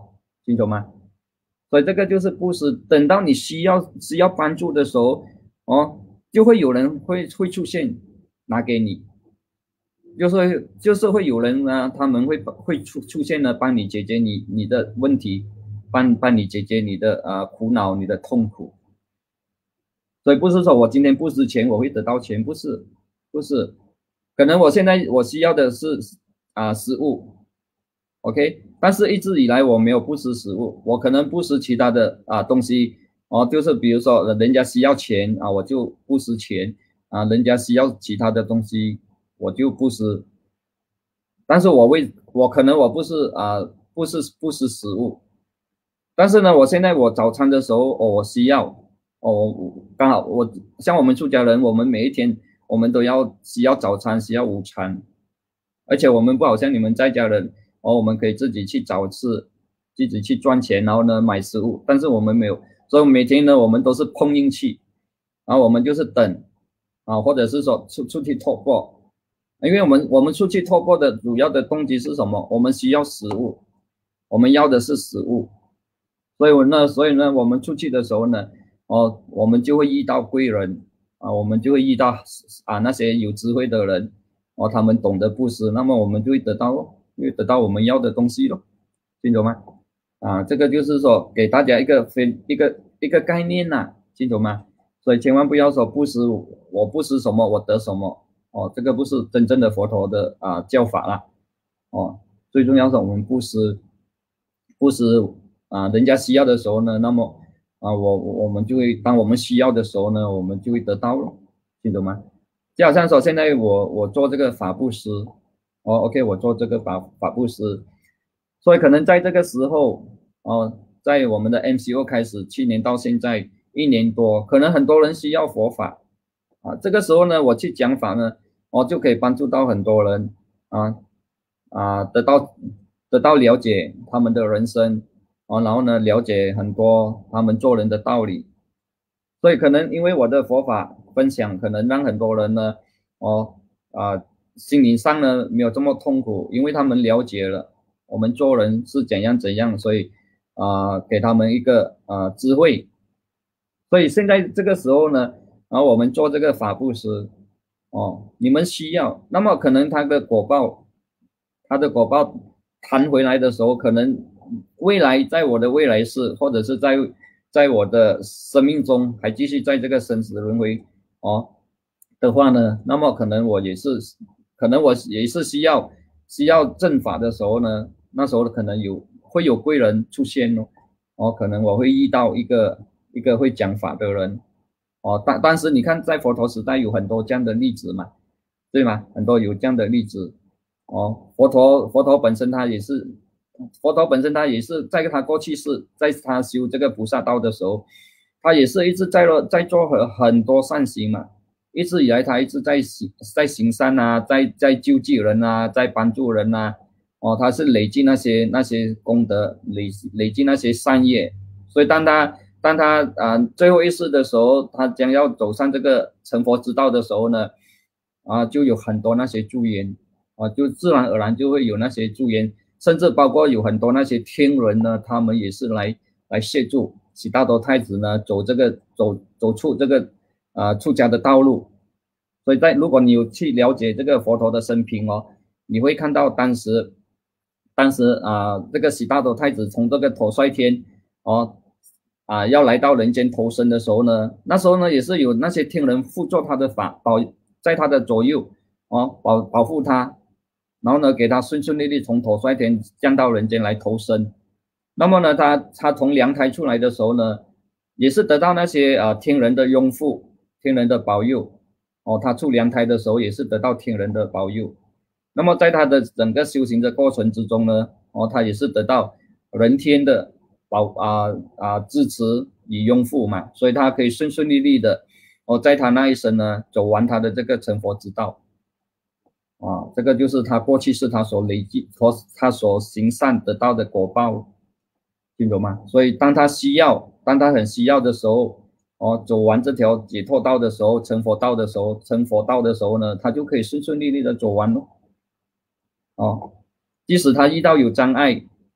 清楚吗？所以这个就是布施，等到你需要需要帮助的时候，哦，就会有人会会出现拿给你，就是就是会有人呢，他们会会出出现呢，帮你解决你你的问题，帮帮你解决你的啊、呃、苦恼，你的痛苦。所以不是说我今天布施钱我会得到钱，不是不是，可能我现在我需要的是啊、呃、食物。OK，但是一直以来我没有布施食物，我可能布施其他的啊东西哦，就是比如说人家需要钱啊，我就布施钱啊，人家需要其他的东西，我就布施。但是我为我可能我不是啊不是不是食物，但是呢，我现在我早餐的时候哦，我需要哦，刚好我像我们出家人，我们每一天我们都要需要早餐，需要午餐，而且我们不好像你们在家人。哦，我们可以自己去找吃，自己去赚钱，然后呢买食物，但是我们没有，所以每天呢我们都是碰运气，然后我们就是等啊，或者是说出出去突破，因为我们我们出去突破的主要的动机是什么？我们需要食物，我们要的是食物，所以呢，所以呢，我们出去的时候呢，哦，我们就会遇到贵人啊，我们就会遇到啊那些有智慧的人，哦，他们懂得布施，那么我们就会得到。会得到我们要的东西咯，清楚吗？啊，这个就是说给大家一个非一个一个概念呐、啊，清楚吗？所以千万不要说布施，我布施什么我得什么哦，这个不是真正的佛陀的啊教法啦哦，最重要是我们布施，布施啊，人家需要的时候呢，那么啊我我们就会当我们需要的时候呢，我们就会得到咯，清楚吗？就好像说现在我我做这个法布施。哦 ，OK，我做这个法法布施，所以可能在这个时候，哦，在我们的 M C O 开始，去年到现在一年多，可能很多人需要佛法啊，这个时候呢，我去讲法呢，我、哦、就可以帮助到很多人啊啊，得到得到了解他们的人生啊，然后呢，了解很多他们做人的道理，所以可能因为我的佛法分享，可能让很多人呢，哦啊。心灵上呢没有这么痛苦，因为他们了解了我们做人是怎样怎样，所以啊、呃、给他们一个啊、呃、智慧。所以现在这个时候呢，然后我们做这个法布施哦，你们需要，那么可能他的果报，他的果报弹回来的时候，可能未来在我的未来世，或者是在在我的生命中还继续在这个生死轮回哦的话呢，那么可能我也是。可能我也是需要需要正法的时候呢，那时候可能有会有贵人出现哦，哦，可能我会遇到一个一个会讲法的人，哦，但但是你看在佛陀时代有很多这样的例子嘛，对吗？很多有这样的例子，哦，佛陀佛陀本身他也是，佛陀本身他也是在他过去世，在他修这个菩萨道的时候，他也是一直在做在做很很多善行嘛。一直以来，他一直在行在行善啊，在在救济人啊，在帮助人啊，哦，他是累积那些那些功德，累累积那些善业，所以当他当他啊、呃、最后一世的时候，他将要走上这个成佛之道的时候呢，啊，就有很多那些助缘啊，就自然而然就会有那些助缘，甚至包括有很多那些天人呢，他们也是来来协助悉达多太子呢走这个走走出这个。啊、呃，出家的道路，所以在如果你有去了解这个佛陀的生平哦，你会看到当时，当时啊、呃，这个悉达多太子从这个陀衰天哦啊、呃、要来到人间投生的时候呢，那时候呢也是有那些天人辅助他的法，保在他的左右哦，保保护他，然后呢给他顺顺利利从陀衰天降到人间来投生。那么呢，他他从娘胎出来的时候呢，也是得到那些啊、呃、天人的拥护。天人的保佑哦，他出娘胎的时候也是得到天人的保佑。那么在他的整个修行的过程之中呢，哦，他也是得到人天的保啊啊支持与拥护嘛，所以他可以顺顺利利的哦，在他那一生呢走完他的这个成佛之道啊，这个就是他过去是他所累积和他所行善得到的果报，听懂吗？所以当他需要，当他很需要的时候。哦，走完这条解脱道的时候，成佛道的时候，成佛道的时候呢，他就可以顺顺利利的走完咯。哦，即使他遇到有障碍，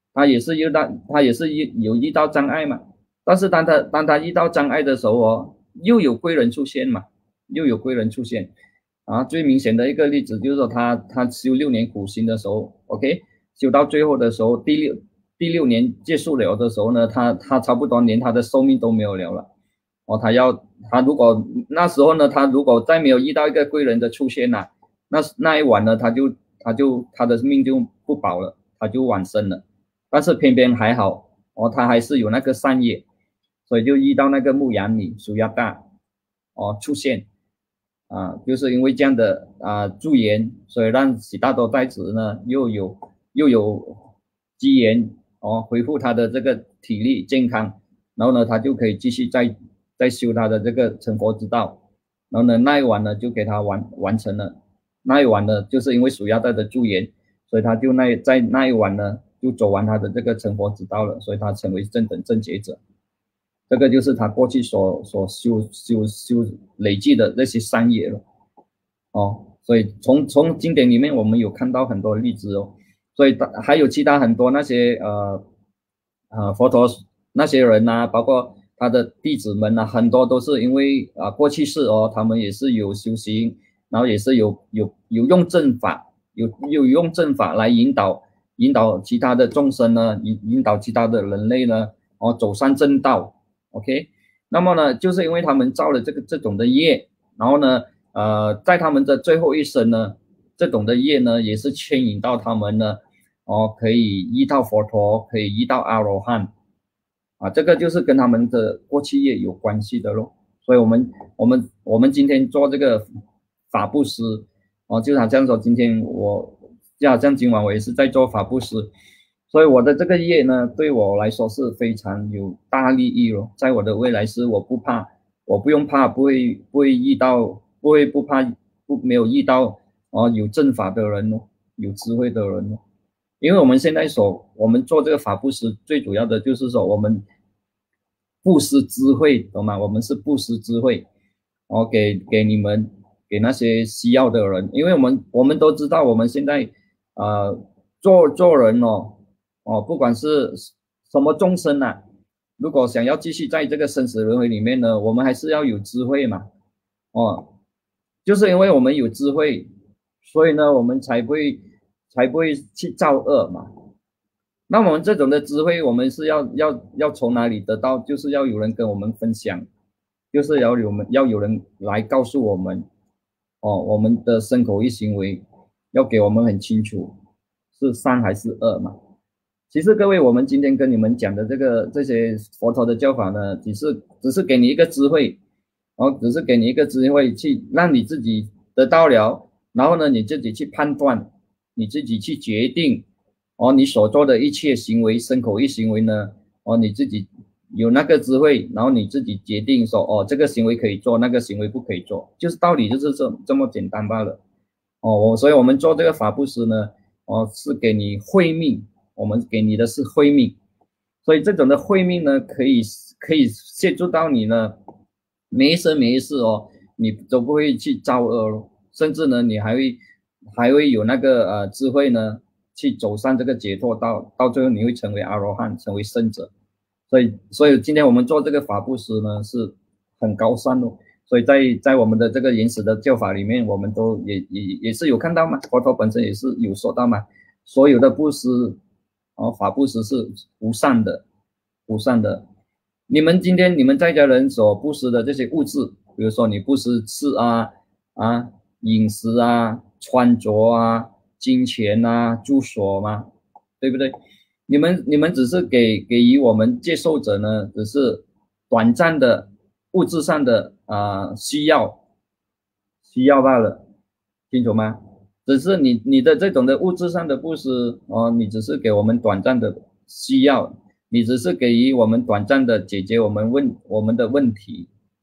他也是遇到他也是遇有遇到障碍嘛。但是当他当他遇到障碍的时候哦，又有贵人出现嘛，又有贵人出现啊。最明显的一个例子就是说他他修六年苦行的时候 ，OK， 修到最后的时候，第六第六年结束了的时候呢，他他差不多连他的寿命都没有了了。哦，他要他如果那时候呢，他如果再没有遇到一个贵人的出现呐、啊，那那一晚呢，他就他就他的命就不保了，他就往生了。但是偏偏还好哦，他还是有那个善业，所以就遇到那个牧羊女苏亚大哦出现啊，就是因为这样的啊助缘，所以让悉达多太子呢又有又有机缘哦恢复他的这个体力健康，然后呢他就可以继续再再修他的这个成佛之道，然后呢那一晚呢就给他完完成了。那一晚呢就是因为苏亚大的助缘，所以他就那在那一晚呢就走完他的这个成佛之道了，所以他成为正等正觉者。这个就是他过去所所修修修累积的那些善业了，哦，所以从从经典里面我们有看到很多例子哦，所以还有其他很多那些呃呃佛陀那些人呐、啊，包括他的弟子们呐、啊，很多都是因为啊、呃、过去世哦，他们也是有修行，然后也是有有有用正法，有有用正法来引导引导其他的众生呢，引引导其他的人类呢，哦走上正道。OK， 那么呢，就是因为他们造了这个这种的业，然后呢，呃，在他们的最后一生呢，这种的业呢，也是牵引到他们呢，哦，可以依到佛陀，可以依到阿罗汉，啊，这个就是跟他们的过去业有关系的咯。所以我们我们我们今天做这个法布施，哦，就好像说今天我，就好像今晚我也是在做法布施。所以我的这个业呢，对我来说是非常有大利益咯。在我的未来是我不怕，我不用怕，不会不会遇到，不会不怕不没有遇到哦有正法的人哦，有智慧的人哦。因为我们现在所我们做这个法布施，最主要的就是说我们布施智慧，懂吗？我们是布施智慧，哦，给给你们给那些需要的人，因为我们我们都知道我们现在呃做做人哦。哦，不管是什么众生啊，如果想要继续在这个生死轮回里面呢，我们还是要有智慧嘛。哦，就是因为我们有智慧，所以呢，我们才不会才不会去造恶嘛。那我们这种的智慧，我们是要要要从哪里得到？就是要有人跟我们分享，就是要有们要有人来告诉我们，哦，我们的身口意行为要给我们很清楚，是善还是恶嘛。其实各位，我们今天跟你们讲的这个这些佛陀的教法呢，只是只是给你一个智慧，然后只是给你一个智慧去让你自己得到了，然后呢你自己去判断，你自己去决定，哦，你所做的一切行为，身口意行为呢，哦你自己有那个智慧，然后你自己决定说，哦这个行为可以做，那个行为不可以做，就是道理就是这这么简单罢了。哦，我所以我们做这个法布施呢，哦是给你慧命。我们给你的是慧命，所以这种的慧命呢，可以可以协助到你呢，每一生每一世哦，你都不会去造恶咯，甚至呢，你还会还会有那个呃智慧呢，去走上这个解脱道，到最后你会成为阿罗汉，成为圣者。所以，所以今天我们做这个法布施呢，是很高尚的。所以在在我们的这个原始的教法里面，我们都也也也是有看到嘛，佛陀本身也是有说到嘛，所有的布施。哦，法布施是无上的，无上的。你们今天你们在家人所布施的这些物质，比如说你布施吃啊啊饮食啊穿着啊金钱啊住所嘛，对不对？你们你们只是给给予我们接受者呢，只是短暂的物质上的啊需要需要罢了，清楚吗？只是你你的这种的物质上的布施哦，你只是给我们短暂的需要，你只是给予我们短暂的解决我们问我们的问题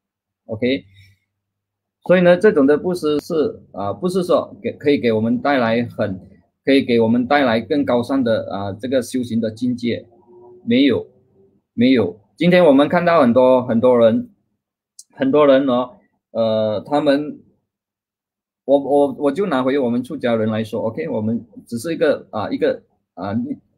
，OK。所以呢，这种的布施是啊、呃，不是说给可以给我们带来很可以给我们带来更高尚的啊、呃、这个修行的境界，没有没有。今天我们看到很多很多人很多人哦，呃，他们。我我我就拿回我们出家人来说 ，OK， 我们只是一个啊一个啊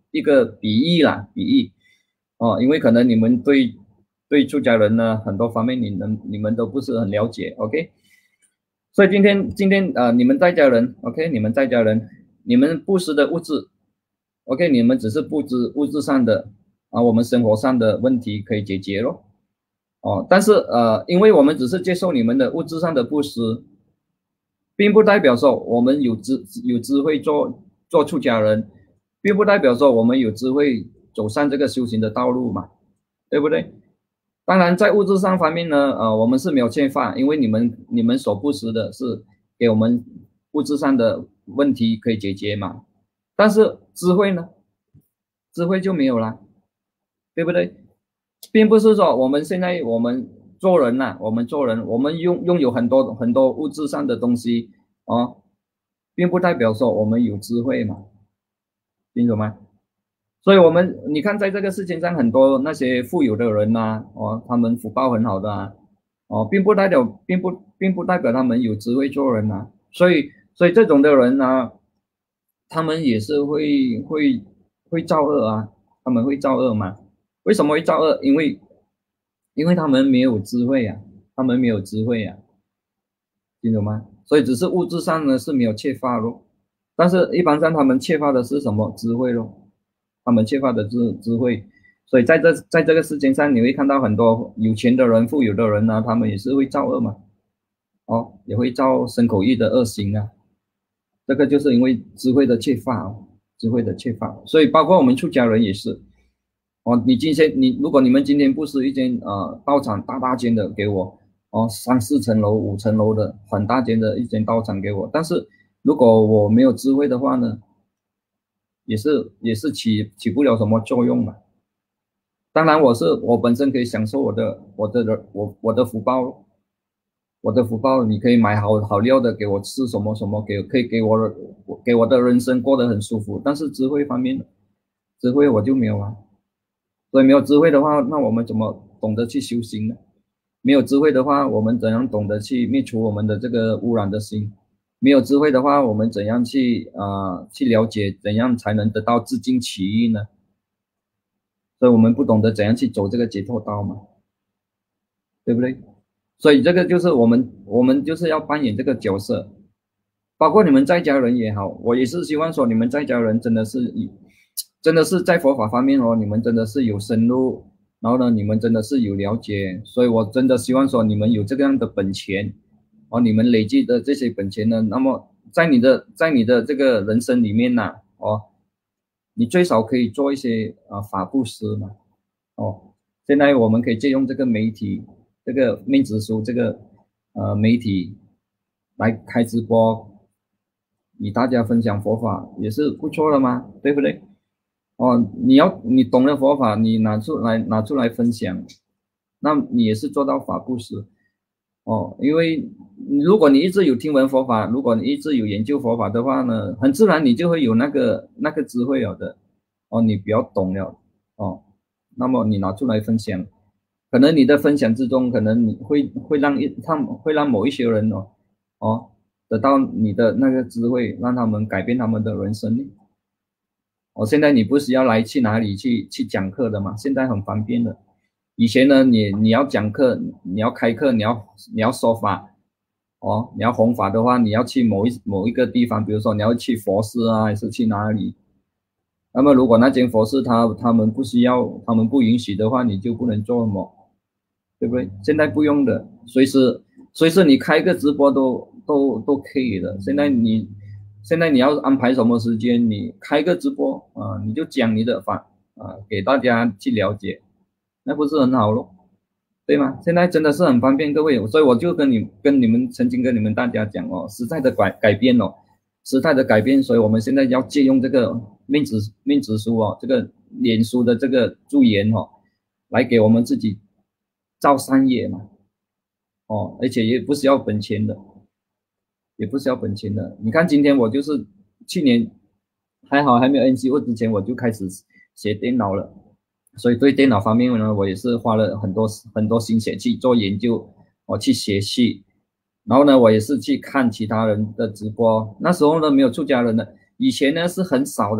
一个比喻啦，比喻哦，因为可能你们对对出家人呢很多方面你们你们都不是很了解 ，OK？ 所以今天今天啊、呃，你们在家人 ，OK？ 你们在家人，你们布施的物质 ，OK？ 你们只是布施物质上的啊，我们生活上的问题可以解决咯。哦，但是呃，因为我们只是接受你们的物质上的布施，并不代表说我们有智有智慧做做出家人，并不代表说我们有智慧走上这个修行的道路嘛，对不对？当然，在物质上方面呢，呃，我们是没有缺乏，因为你们你们所布施的是给我们物质上的问题可以解决嘛。但是智慧呢，智慧就没有了，对不对？并不是说我们现在我们做人呐、啊，我们做人，我们拥拥有很多很多物质上的东西哦，并不代表说我们有智慧嘛，清楚吗？所以我们你看，在这个世界上，很多那些富有的人呐、啊，哦，他们福报很好的啊，哦，并不代表，并不并不代表他们有智慧做人啊。所以，所以这种的人呢、啊，他们也是会会会造恶啊，他们会造恶嘛？为什么会造恶？因为因为他们没有智慧啊，他们没有智慧啊，清楚吗？所以只是物质上呢是没有缺乏咯，但是一般上他们缺乏的是什么？智慧咯。他们缺乏的智智慧，所以在这在这个世界上，你会看到很多有钱的人、富有的人呢、啊，他们也是会造恶嘛，哦，也会造身口意的恶行啊。这个就是因为智慧的缺乏哦，智慧的缺乏，所以包括我们出家人也是，哦，你今天你如果你们今天布施一间呃道场大大间的给我，哦，三四层楼、五层楼的很大间的一间道场给我，但是如果我没有智慧的话呢？也是也是起起不了什么作用嘛。当然，我是我本身可以享受我的我的我我的福报，我的福报，你可以买好好料的给我吃什么什么，给可以给我的给我的人生过得很舒服。但是智慧方面，智慧我就没有啊。所以没有智慧的话，那我们怎么懂得去修行呢？没有智慧的话，我们怎样懂得去灭除我们的这个污染的心？没有智慧的话，我们怎样去啊、呃、去了解怎样才能得到自净其意呢？所以我们不懂得怎样去走这个解脱道嘛，对不对？所以这个就是我们我们就是要扮演这个角色，包括你们在家人也好，我也是希望说你们在家人真的是真的是在佛法方面哦，你们真的是有深入，然后呢，你们真的是有了解，所以我真的希望说你们有这个样的本钱。哦，你们累积的这些本钱呢，那么在你的在你的这个人生里面呢、啊，哦，你最少可以做一些啊法布施嘛，哦，现在我们可以借用这个媒体，这个面子书这个呃媒体来开直播，与大家分享佛法也是不错的嘛，对不对？哦，你要你懂了佛法，你拿出来拿出来分享，那你也是做到法布施。哦，因为如果你一直有听闻佛法，如果你一直有研究佛法的话呢，很自然你就会有那个那个智慧了的。哦，你比较懂了哦，那么你拿出来分享，可能你的分享之中，可能你会会让一他们会让某一些人哦哦得到你的那个智慧，让他们改变他们的人生。哦，现在你不是要来去哪里去去讲课的嘛？现在很方便的。以前呢，你你要讲课，你要开课，你要你要说法，哦，你要弘法的话，你要去某一某一个地方，比如说你要去佛寺啊，还是去哪里？那么如果那间佛寺他他们不需要，他们不允许的话，你就不能做嘛，对不对？现在不用的，随时随时你开个直播都都都可以的。现在你现在你要安排什么时间，你开个直播啊，你就讲你的法啊，给大家去了解。那不是很好咯，对吗？现在真的是很方便，各位，所以我就跟你跟你们曾经跟你们大家讲哦，时代的改改变哦，时代的改变，所以我们现在要借用这个面子面子书哦，这个脸书的这个助言哦，来给我们自己造善业嘛，哦，而且也不是要本钱的，也不是要本钱的。你看今天我就是去年还好还没有 N C O 之前，我就开始学电脑了。所以对电脑方面呢，我也是花了很多很多心血去做研究，我去学习，然后呢，我也是去看其他人的直播。那时候呢，没有出家人的，以前呢是很少的，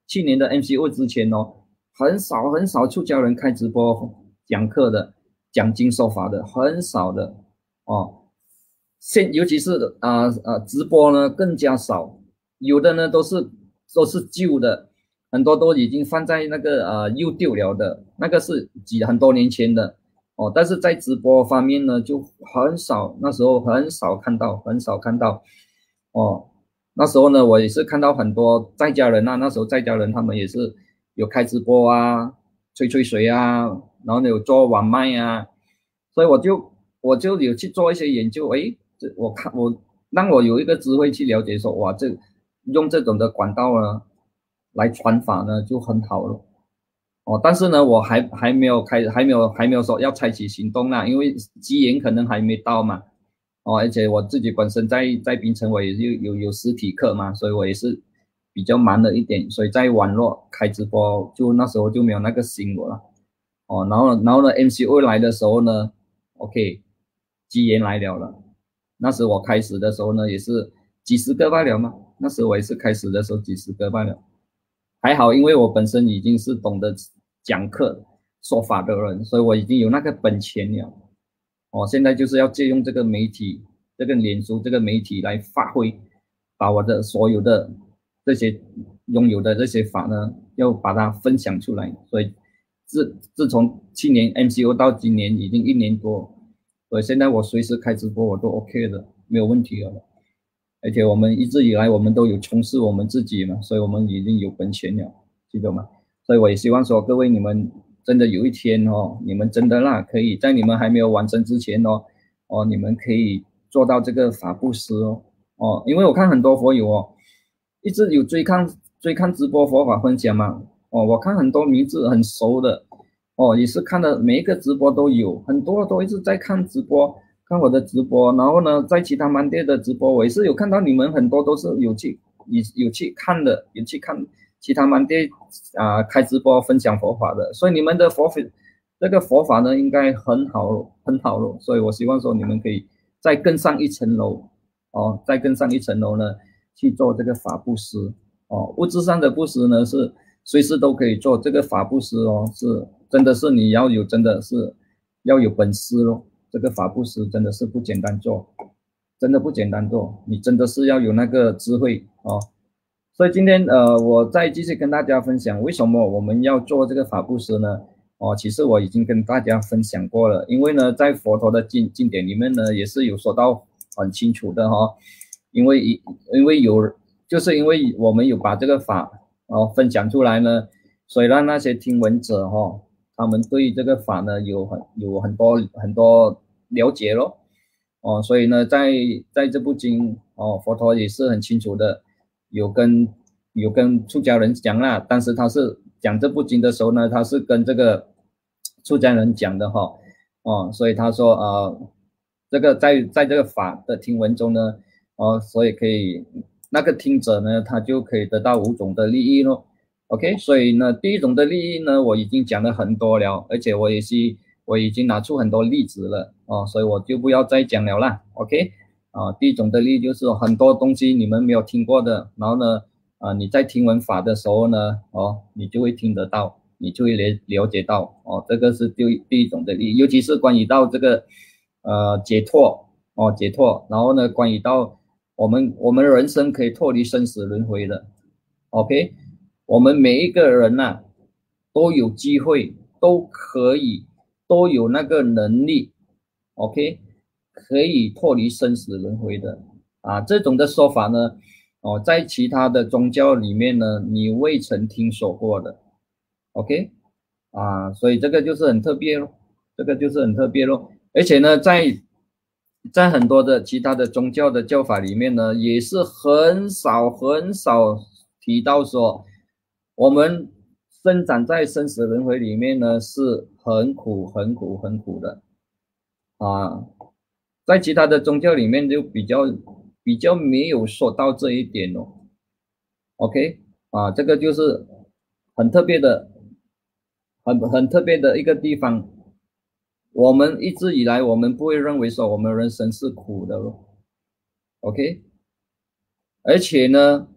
去年的 M C O 之前哦，很少很少出家人开直播讲课的，讲经说法的，很少的哦。现尤其是啊啊、呃呃、直播呢更加少，有的呢都是都是旧的，很多都已经放在那个呃 YouTube 了的，那个是几很多年前的哦。但是在直播方面呢就很少，那时候很少看到，很少看到哦。那时候呢我也是看到很多在家人啊，那时候在家人他们也是有开直播啊，吹吹水啊，然后有做网卖啊，所以我就我就有去做一些研究，诶，这我看我让我有一个智慧去了解说，哇，这用这种的管道呢来传法呢就很好了哦。但是呢，我还还没有开，还没有还没有说要采取行动啦，因为机缘可能还没到嘛。哦，而且我自己本身在在槟城，我也有有有实体课嘛，所以我也是比较忙了一点，所以在网络开直播就那时候就没有那个心我了。哦，然后然后呢 M C O 来的时候呢 ，OK， 机缘来了了。那时我开始的时候呢，也是几十个罢了嘛。那时我也是开始的时候几十个罢了，还好，因为我本身已经是懂得讲课说法的人，所以我已经有那个本钱了。哦，现在就是要借用这个媒体，这个脸书这个媒体来发挥，把我的所有的这些拥有的这些法呢，要把它分享出来。所以自自从去年 M C O 到今年已经一年多，所以现在我随时开直播我都 OK 的，没有问题了。而且我们一直以来我们都有从事我们自己嘛，所以我们已经有本钱了，记得吗？所以我也希望说各位你们真的有一天哦，你们真的啦，可以在你们还没有完成之前哦，哦，你们可以做到这个法布施哦，哦，因为我看很多佛友哦，一直有追看追看直播佛法分享嘛，哦，我看很多名字很熟的，哦，也是看的每一个直播都有，很多都一直在看直播。看我的直播，然后呢，在其他门店的直播，我也是有看到你们很多都是有去有有去看的，有去看其他门店啊、呃、开直播分享佛法的，所以你们的佛法这个佛法呢应该很好很好了，所以我希望说你们可以再更上一层楼哦，再更上一层楼呢去做这个法布施哦，物质上的布施呢是随时都可以做，这个法布施哦是真的是你要有真的是要有本事咯。这个法布施真的是不简单做，真的不简单做，你真的是要有那个智慧哦。所以今天呃，我再继续跟大家分享为什么我们要做这个法布施呢？哦，其实我已经跟大家分享过了，因为呢，在佛陀的经经典里面呢，也是有说到很清楚的哈、哦。因为因为有，就是因为我们有把这个法哦分享出来呢，所以让那些听闻者哈、哦，他们对这个法呢有很有很多很多了解咯。哦，所以呢，在在这部经哦，佛陀也是很清楚的，有跟有跟出家人讲啦，但是他是讲这部经的时候呢，他是跟这个出家人讲的哈，哦，所以他说呃，这个在在这个法的听闻中呢，哦，所以可以那个听者呢，他就可以得到五种的利益咯。OK，所以呢，第一种的利益呢，我已经讲了很多了，而且我也是我已经拿出很多例子了哦，所以我就不要再讲了啦。OK，啊，第一种的利益就是很多东西你们没有听过的，然后呢，啊，你在听闻法的时候呢，哦，你就会听得到，你就会了了解到哦，这个是第第一种的利益，尤其是关于到这个呃解脱哦解脱，然后呢，关于到我们我们人生可以脱离生死轮回的。OK，我们每一个人呐、啊，都有机会，都可以，都有那个能力 ，OK，可以脱离生死轮回的啊。这种的说法呢，哦，在其他的宗教里面呢，你未曾听说过的 ，OK，啊，所以这个就是很特别咯，这个就是很特别咯。而且呢，在在很多的其他的宗教的教法里面呢，也是很少很少提到说，我们生长在生死轮回里面呢是很苦很苦很苦的啊，在其他的宗教里面就比较比较没有说到这一点哦。OK 啊，这个就是很特别的，很很特别的一个地方。我们一直以来，我们不会认为说我们人生是苦的咯 ，OK？而且呢，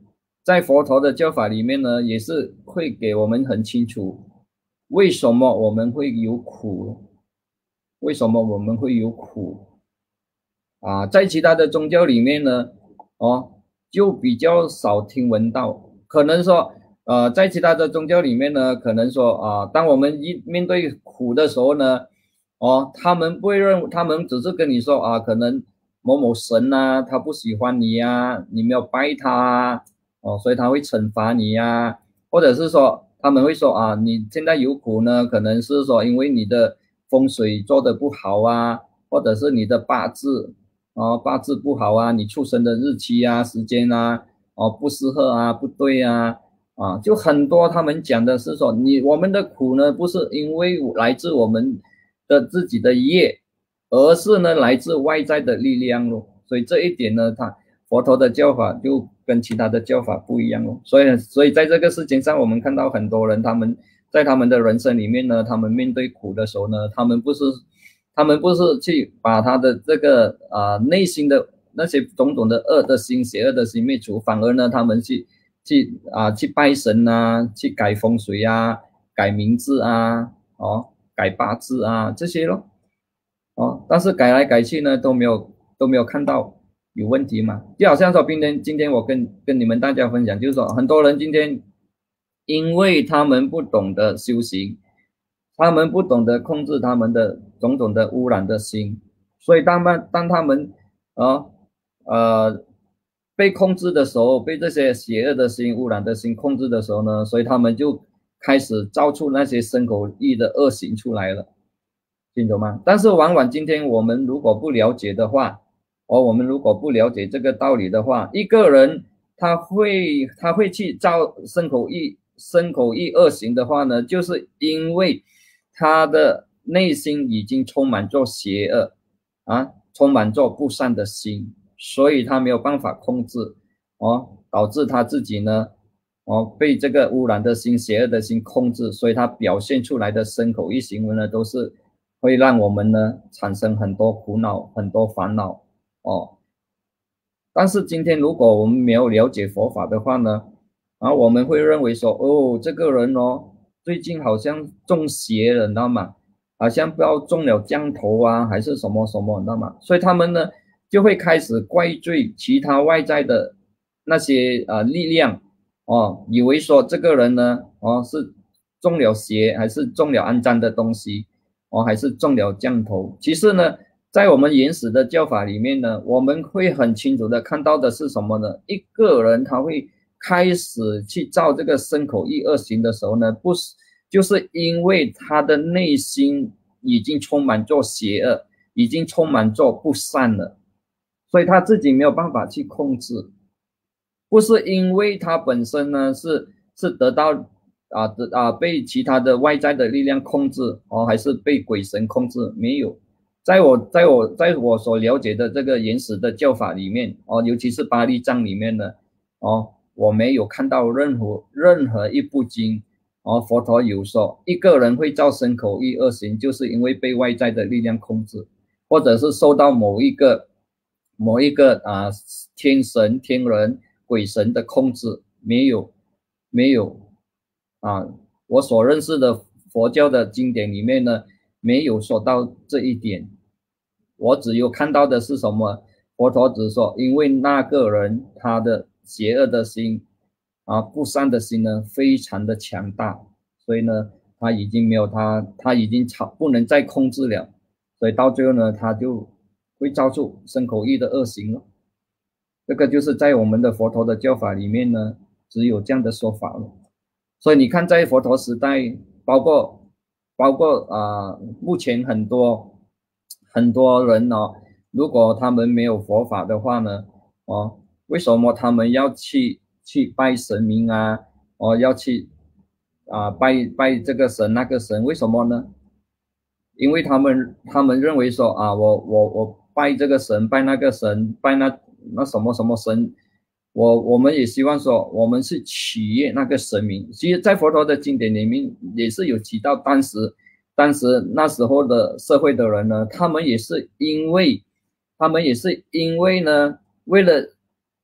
在佛陀的教法里面呢，也是会给我们很清楚，为什么我们会有苦，为什么我们会有苦啊？在其他的宗教里面呢，哦，就比较少听闻到，可能说，呃，在其他的宗教里面呢，可能说啊，当我们一面对苦的时候呢，哦，他们不会认，他们只是跟你说啊，可能某某神啊，他不喜欢你呀，你没有拜他啊，哦，所以他会惩罚你呀，或者是说他们会说啊，你现在有苦呢，可能是说因为你的风水做得不好啊，或者是你的八字哦，八字不好啊，你出生的日期啊、时间啊，哦不适合啊，不对啊，啊，就很多他们讲的是说，你我们的苦呢，不是因为来自我们的自己的业，而是呢来自外在的力量咯。所以这一点呢，他佛陀的教法就跟其他的教法不一样咯。所以，所以在这个事情上，我们看到很多人他们在他们的人生里面呢，他们面对苦的时候呢，他们不是。他们不是去把他的这个啊、呃、内心的那些种种的恶的心、邪恶的心灭除，反而呢，他们去去啊、呃、去拜神啊，去改风水啊，改名字啊，哦，改八字啊这些咯，哦，但是改来改去呢都没有都没有看到有问题嘛，就好像说今天今天我跟跟你们大家分享，就是说很多人今天因为他们不懂得修行。他们不懂得控制他们的种种的污染的心，所以当他当他们啊 呃, 呃被控制的时候，被这些邪恶的心、污染的心控制的时候呢，所以他们就开始造出那些身口意的恶行出来了，听懂吗？但是往往今天我们如果不了解的话，哦，我们如果不了解这个道理的话，一个人他会他会去造身口意身口意恶行的话呢，就是因为他的内心已经充满着邪恶啊，充满着不善的心，所以他没有办法控制哦，导致他自己呢哦被这个污染的心、邪恶的心控制，所以他表现出来的身口意行为呢，都是会让我们呢产生很多苦恼、很多烦恼哦。但是今天如果我们没有了解佛法的话呢，啊，我们会认为说，哦，这个人哦，最近好像中邪了，你知道吗？好像不知道中了降头啊，还是什么什么，你知道吗？所以他们呢就会开始怪罪其他外在的那些呃力量，哦，以为说这个人呢，哦是中了邪，还是中了肮脏的东西，哦，还是中了降头。其实呢，在我们原始的教法里面呢，我们会很清楚的看到的是什么呢？一个人他会开始去造这个身口意恶行的时候呢，不是就是因为他的内心已经充满着邪恶，已经充满着不善了，所以他自己没有办法去控制，不是因为他本身呢是是得到啊的啊被其他的外在的力量控制哦，还是被鬼神控制？没有，在我在我在我所了解的这个原始的教法里面哦，尤其是巴利藏里面呢哦，我没有看到任何任何一部经哦，佛陀有说一个人会造身口意恶行，就是因为被外在的力量控制，或者是受到某一个某一个啊天神、天人、鬼神的控制，没有没有啊，我所认识的佛教的经典里面呢，没有说到这一点，我只有看到的是什么？佛陀只说，因为那个人他的邪恶的心啊，不善的心呢，非常的强大，所以呢，他已经没有他，他已经超不能再控制了，所以到最后呢，他就会造出身口意的恶行了。这个就是在我们的佛陀的教法里面呢，只有这样的说法了。所以你看，在佛陀时代，包括包括啊、呃，目前很多很多人哦，如果他们没有佛法的话呢，哦，为什么他们要去去拜神明啊？哦，要去啊、呃、拜拜这个神那个神？为什么呢？因为他们他们认为说啊，我我我拜这个神，拜那个神，拜那那什么什么神，我我们也希望说，我们是取悦那个神明。其实，在佛陀的经典里面也是有提到，当时当时那时候的社会的人呢，他们也是因为他们也是因为呢，为了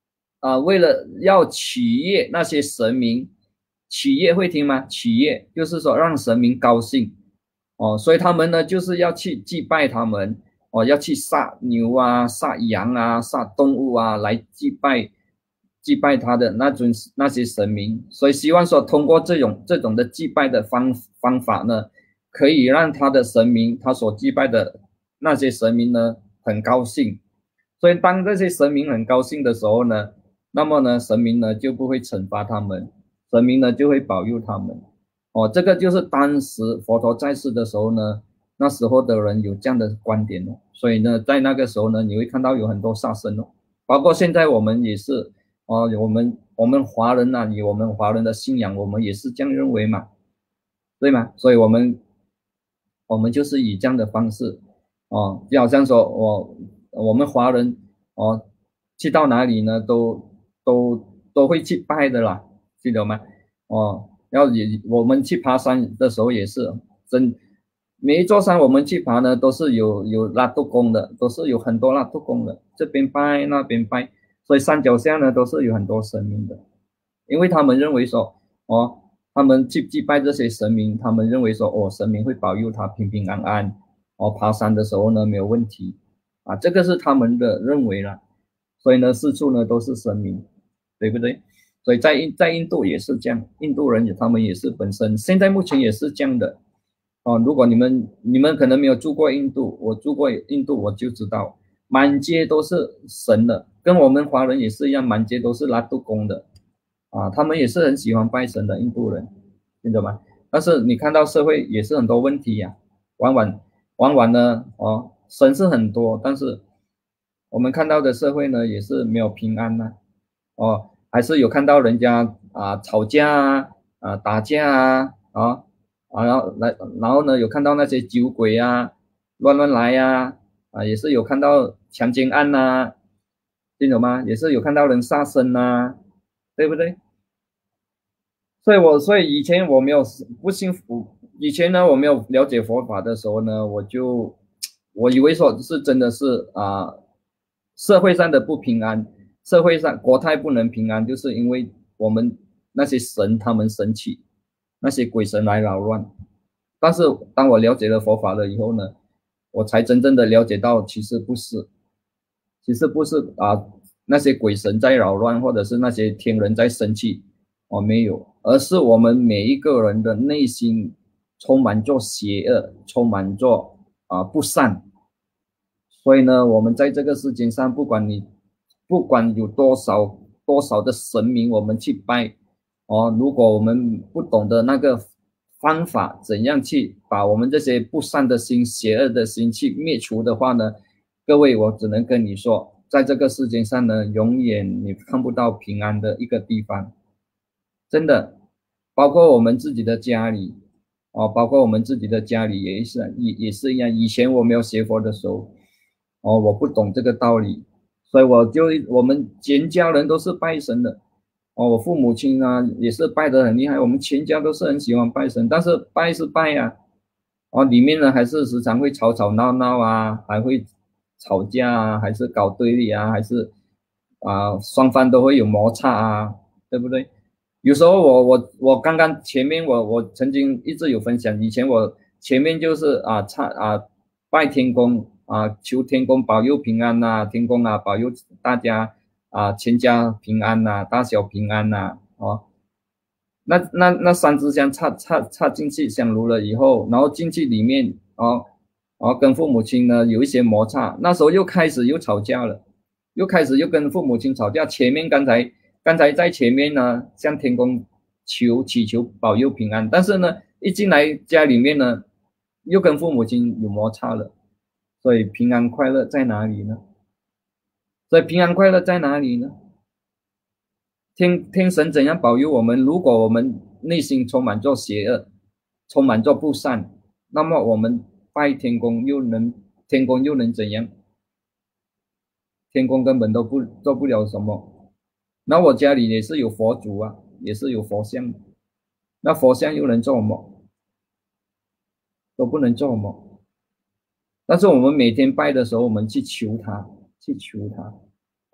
啊，为了要取悦那些神明，取悦会听吗？取悦就是说让神明高兴哦，所以他们呢就是要去祭拜他们哦，要去杀牛啊、杀羊啊、杀动物啊来祭拜祭拜他的那尊那些神明，所以希望说通过这种这种的祭拜的方方法呢，可以让他的神明他所祭拜的那些神明呢很高兴，所以当这些神明很高兴的时候呢。那么呢，神明呢就不会惩罚他们，神明呢就会保佑他们。哦，这个就是当时佛陀在世的时候呢，那时候的人有这样的观点哦。所以呢，在那个时候呢，你会看到有很多杀生哦，包括现在我们也是哦，我们我们华人啊，以我们华人的信仰，我们也是这样认为嘛，对吗？所以我们我们就是以这样的方式哦，就好像说我我们华人哦，去到哪里呢都。都都会去拜的啦，记得吗？哦，然后也我们去爬山的时候也是，真每一座山我们去爬呢，都是有有拉杜公的，都是有很多拉杜公的，这边拜那边拜，所以山脚下呢都是有很多神明的，因为他们认为说，哦，他们去祭拜这些神明，他们认为说，哦，神明会保佑他平平安安，哦，爬山的时候呢没有问题，啊，这个是他们的认为啦，所以呢四处呢都是神明。对不对？所以在印在印度也是这样，印度人他们也是本身现在目前也是这样的哦。如果你们你们可能没有住过印度，我住过印度，我就知道满街都是神的，跟我们华人也是一样，满街都是拉杜公的啊，他们也是很喜欢拜神的印度人，听懂吗？但是你看到社会也是很多问题呀、啊，往往往往呢哦，神是很多，但是我们看到的社会呢也是没有平安呐、啊。哦，还是有看到人家啊吵架啊啊打架啊啊啊，然后来然后呢有看到那些酒鬼啊乱乱来呀 啊, 啊也是有看到强奸案呐、啊，听懂吗？也是有看到人杀生呐、啊，对不对？所以我所以以前我没有不信佛，以前呢我没有了解佛法的时候呢，我就我以为说是真的是啊社会上的不平安。社会上国泰不能平安，就是因为我们那些神他们生气，那些鬼神来扰乱。但是当我了解了佛法了以后呢，我才真正的了解到，其实不是，其实不是啊，那些鬼神在扰乱，或者是那些天人在生气，哦，没有，而是我们每一个人的内心充满着邪恶，充满着啊不善。所以呢，我们在这个世界上，不管你。不管有多少多少的神明，我们去拜哦。如果我们不懂得那个方法，怎样去把我们这些不善的心、邪恶的心去灭除的话呢？各位，我只能跟你说，在这个世界上呢，永远你看不到平安的一个地方，真的，包括我们自己的家里哦，包括我们自己的家里也是也也是一样。以前我没有学佛的时候，哦，我不懂这个道理。所以我就我们全家人都是拜神的，哦，我父母亲啊也是拜得很厉害，我们全家都是很喜欢拜神，但是拜是拜呀、啊，哦，里面呢还是时常会吵吵闹闹啊，还会吵架啊，还是搞对立啊，还是啊双方都会有摩擦啊，对不对？有时候我我我刚刚前面我我曾经一直有分享，以前我前面就是啊差啊拜天公。啊，求天公保佑平安呐、啊，天公啊保佑大家啊，全家平安呐、啊，大小平安呐、啊，哦，那那那三支香插插插进去香炉了以后，然后进去里面哦，哦跟父母亲呢有一些摩擦，那时候又开始又吵架了，又开始又跟父母亲吵架。前面刚才刚才在前面呢向天公求祈求保佑平安，但是呢一进来家里面呢又跟父母亲有摩擦了。所以平安快乐在哪里呢？所以平安快乐在哪里呢？天天神怎样保佑我们？如果我们内心充满着邪恶，充满着不善，那么我们拜天公又能天公又能怎样？天公根本都不做不了什么。那我家里也是有佛祖啊，也是有佛像，那佛像又能做什么？都不能做什么。但是我们每天拜的时候，我们去求他，去求他，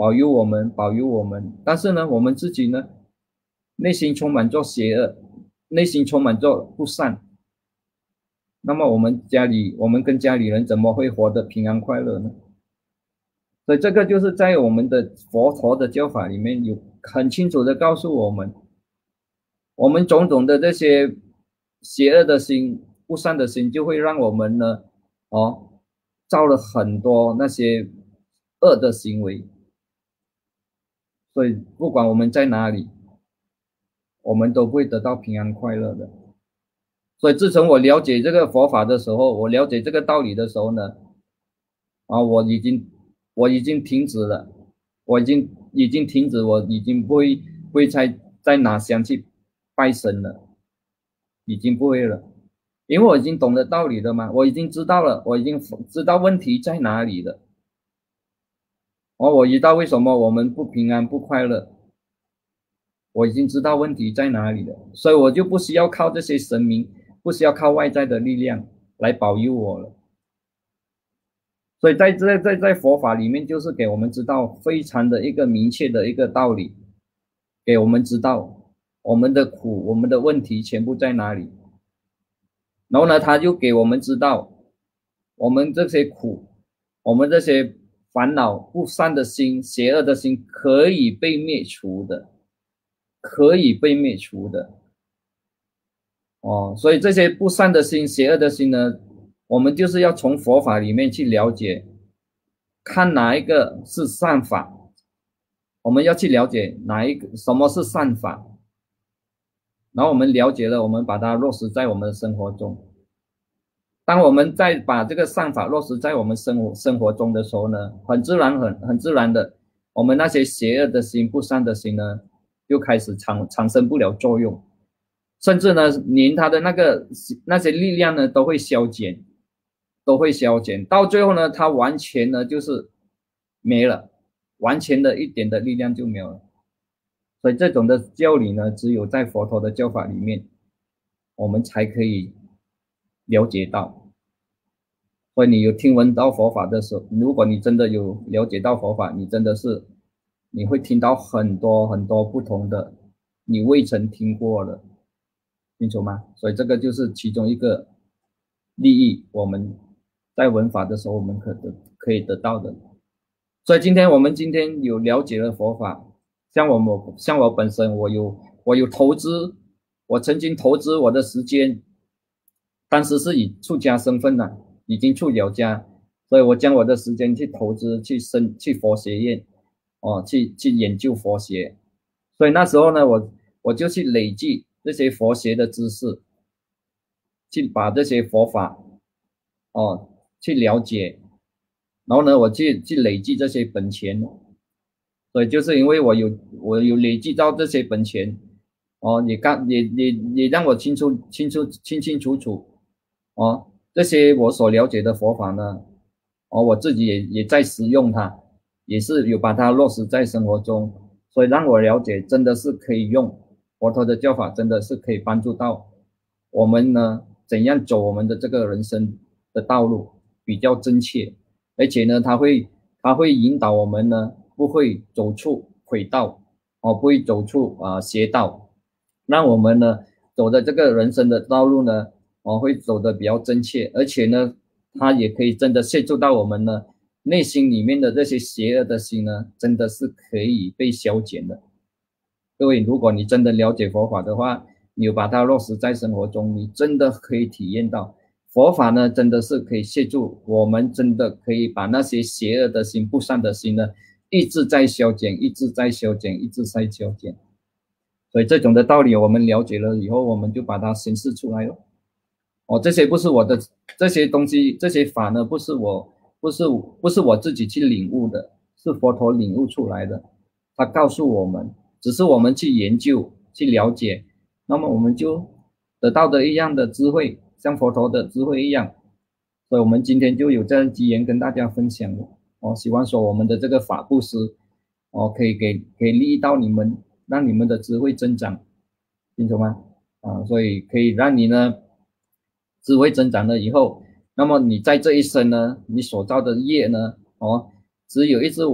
保佑我们，保佑我们。但是呢，我们自己呢，内心充满着邪恶，内心充满着不善。那么我们家里，我们跟家里人怎么会活得平安快乐呢？所以这个就是在我们的佛陀的教法里面有很清楚的告诉我们，我们种种的这些邪恶的心、不善的心，就会让我们呢，哦，造了很多那些恶的行为。所以不管我们在哪里，我们都会得到平安快乐的。所以自从我了解这个佛法的时候，我了解这个道理的时候呢，啊，我已经我已经停止了，我已经已经停止，我已经不会不会再再拿香去拜神了，已经不会了，因为我已经懂得道理了嘛，我已经知道了，我已经知道问题在哪里了。哦，我知道为什么我们不平安不快乐，我已经知道问题在哪里了，所以我就不需要靠这些神明，不需要靠外在的力量来保佑我了。所以在在在在佛法里面，就是给我们知道非常的一个明确的一个道理，给我们知道我们的苦，我们的问题全部在哪里。然后呢，他就给我们知道，我们这些苦，我们这些烦恼、不善的心、邪恶的心可以被灭除的，可以被灭除的。哦，所以这些不善的心、邪恶的心呢，我们就是要从佛法里面去了解，看哪一个是善法，我们要去了解哪一个什么是善法，然后我们了解了，我们把它落实在我们的生活中。当我们再把这个善法落实在我们生活生活中的时候呢，很自然很很自然的，我们那些邪恶的心、不善的心呢，就开始产产生不了作用，甚至呢，连它的那个那些力量呢，都会消减，都会消减，到最后呢，它完全呢就是没了，完全的一点的力量就没有了。所以这种的教理呢，只有在佛陀的教法里面，我们才可以了解到。所以你有听闻到佛法的时候，如果你真的有了解到佛法，你真的是你会听到很多很多不同的你未曾听过的，清楚吗？所以这个就是其中一个利益，我们在闻法的时候我们可得可以得到的。所以今天我们今天有了解了佛法，像我们像我本身，我有我有投资，我曾经投资我的时间，当时是以出家身份呢，已经出了家，所以我将我的时间去投资去升去佛学院，哦，去去研究佛学。所以那时候呢，我我就去累积这些佛学的知识，去把这些佛法，哦，去了解，然后呢，我去去累积这些本钱。所以就是因为我有我有累积到这些本钱，哦，也刚也也也让我清楚清楚清清楚楚，哦，这些我所了解的佛法呢，哦，我自己也也在使用它，也是有把它落实在生活中，所以让我了解真的是可以用佛陀的教法，真的是可以帮助到我们呢，怎样走我们的这个人生的道路比较正确，而且呢，它会它会引导我们呢，不会走出轨道，哦，不会走出啊、呃、邪道，让我们呢走的这个人生的道路呢，哦，会走得比较正确，而且呢，它也可以真的协助到我们呢内心里面的这些邪恶的心呢，真的是可以被消减的。各位，如果你真的了解佛法的话，你有把它落实在生活中，你真的可以体验到佛法呢，真的是可以协助我们，真的可以把那些邪恶的心、不善的心呢，一直在消减，一直在消减，一直在消减。所以这种的道理我们了解了以后，我们就把它显示出来了。哦，这些不是我的，这些东西，这些法呢，不是我，不是不是我自己去领悟的，是佛陀领悟出来的。他告诉我们，只是我们去研究、去了解，那么我们就得到的一样的智慧，像佛陀的智慧一样。所以我们今天就有这样的机缘跟大家分享了。哦，希望说我们的这个法布施，哦，可以给可以利益到你们，让你们的智慧增长，清楚吗？啊，所以可以让你呢智慧增长了以后，那么你在这一生呢，你所造的业呢，哦，只有一直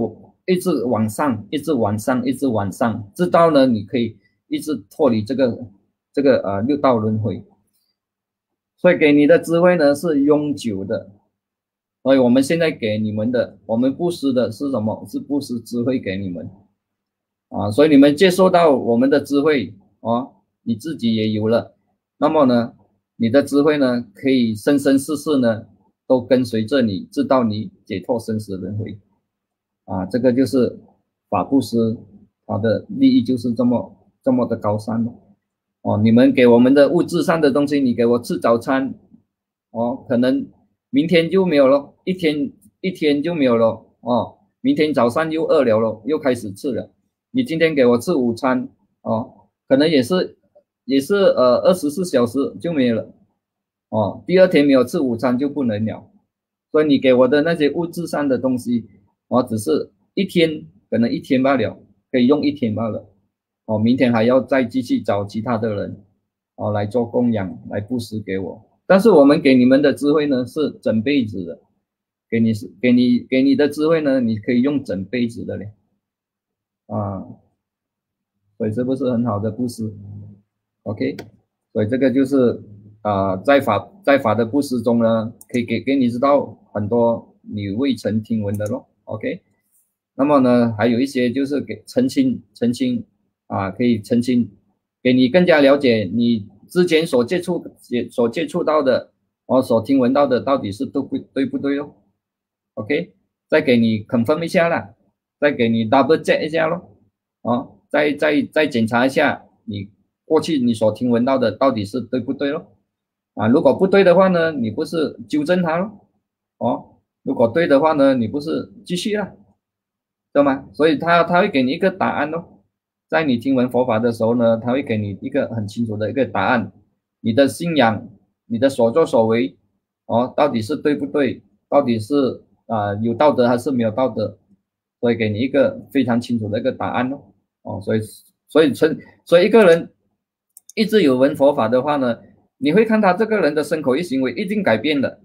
一直往上，一直往上，一直往上，直到呢你可以一直脱离这个这个呃六道轮回。所以给你的智慧呢是永久的。所以我们现在给你们的，我们布施的是什么？是布施智慧给你们啊。所以你们接受到我们的智慧啊，你自己也有了，那么呢，你的智慧呢可以生生世世呢都跟随着你，直到你解脱生死轮回啊。这个就是法布施，它的利益就是这么这么的高尚哦。你们给我们的物质上的东西，你给我吃早餐哦，可能明天就没有了，一天一天就没有了哦。明天早上又饿了了，又开始吃了。你今天给我吃午餐哦，可能也是也是呃二十四小时就没了哦。第二天没有吃午餐就不能了。所以你给我的那些物质上的东西哦，只是一天，可能一天罢了，可以用一天罢了哦。明天还要再继续找其他的人哦来做供养，来布施给我。但是我们给你们的智慧呢是整辈子的，给你是给你给你的智慧呢，你可以用整辈子的嘞啊，所以是不是很好的布施 ？OK， 所以这个就是啊、呃，在法在法的布施中呢，可以给给你知道很多你未曾听闻的咯。OK， 那么呢，还有一些就是给澄清澄清啊，可以澄清，给你更加了解你之前所接触所接触到的哦，所听闻到的到底是对不对不对哦 ？OK， 再给你 confirm 一下啦，再给你 double check 一下咯，哦，再再再检查一下你过去你所听闻到的到底是对不对咯？啊，如果不对的话呢，你不是纠正它咯，哦，如果对的话呢，你不是继续啦，对吗？所以他他会给你一个答案咯。在你听闻佛法的时候呢，他会给你一个很清楚的一个答案，你的信仰，你的所作所为，哦，到底是对不对？到底是啊、呃、有道德还是没有道德？所以给你一个非常清楚的一个答案咯。哦，所以所以所以所以一个人一直有闻佛法的话呢，你会看他这个人的身口意行为一定改变的，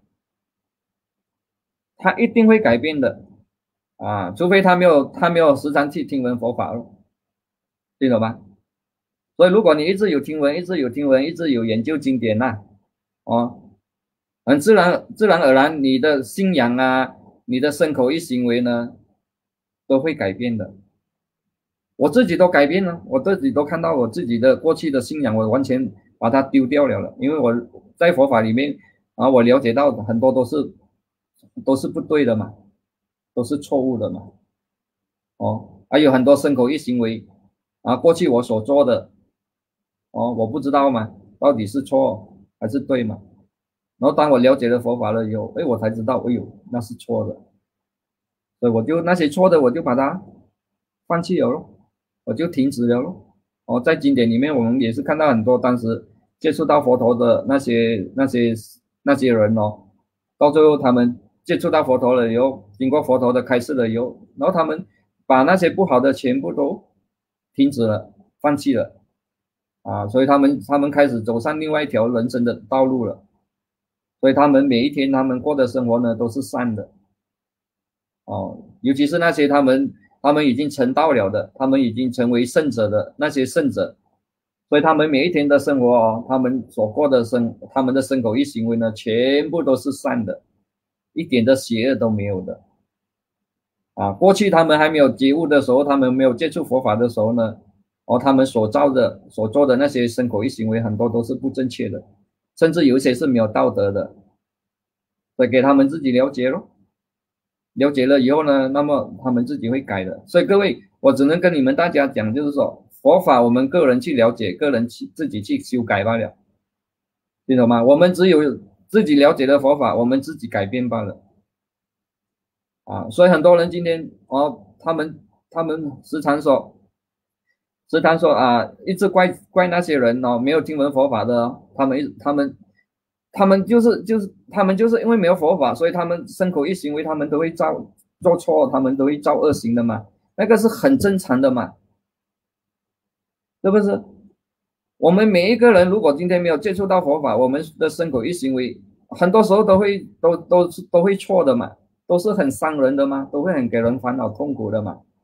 他一定会改变的啊，除非他没有他没有时常去听闻佛法咯。对了吧？所以如果你一直有听闻，一直有听闻，一直有研究经典呐、啊，哦，很自然自然而然，你的信仰啊，你的身口意行为呢，都会改变的。我自己都改变了，我自己都看到我自己的过去的信仰，我完全把它丢掉了了，因为我在佛法里面啊，我了解到很多都是都是不对的嘛，都是错误的嘛，哦，还有很多身口意行为。啊，过去我所做的，哦，我不知道嘛，到底是错还是对嘛？然后当我了解了佛法了以后，哎，我才知道，哎呦，那是错的，所以我就那些错的，我就把它放弃了咯，我就停止了咯。哦，在经典里面，我们也是看到很多当时接触到佛陀的那些那些那些人哦，到最后他们接触到佛陀了以后，经过佛陀的开示了以后，然后他们把那些不好的全部都停止了，放弃了啊，所以他们他们开始走上另外一条人生的道路了，所以他们每一天他们过的生活呢都是善的哦，尤其是那些他们他们已经成道了的，他们已经成为圣者的那些圣者，所以他们每一天的生活哦，他们所过的生他们的身口意行为呢，全部都是善的，一点的邪恶都没有的。啊，过去他们还没有觉悟的时候，他们没有接触佛法的时候呢，哦，他们所造的、所做的那些身口意行为，很多都是不正确的，甚至有一些是没有道德的，所以给他们自己了解咯。了解了以后呢，那么他们自己会改的。所以各位，我只能跟你们大家讲，就是说佛法我们个人去了解，个人去自己去修改罢了，听懂吗？我们只有自己了解了佛法，我们自己改变罢了。啊，所以很多人今天哦，他们他们时常说，时常说啊，一直怪怪那些人哦，没有听闻佛法的、哦，他们他们他们就是就是他们就是因为没有佛法，所以他们身口意行为他们都会造做错，他们都会造恶行的嘛，那个是很正常的嘛，是不是？我们每一个人如果今天没有接触到佛法，我们的身口意行为很多时候都会都都都会错的嘛。都是很伤人的嘛，都会很给人烦恼痛苦的嘛。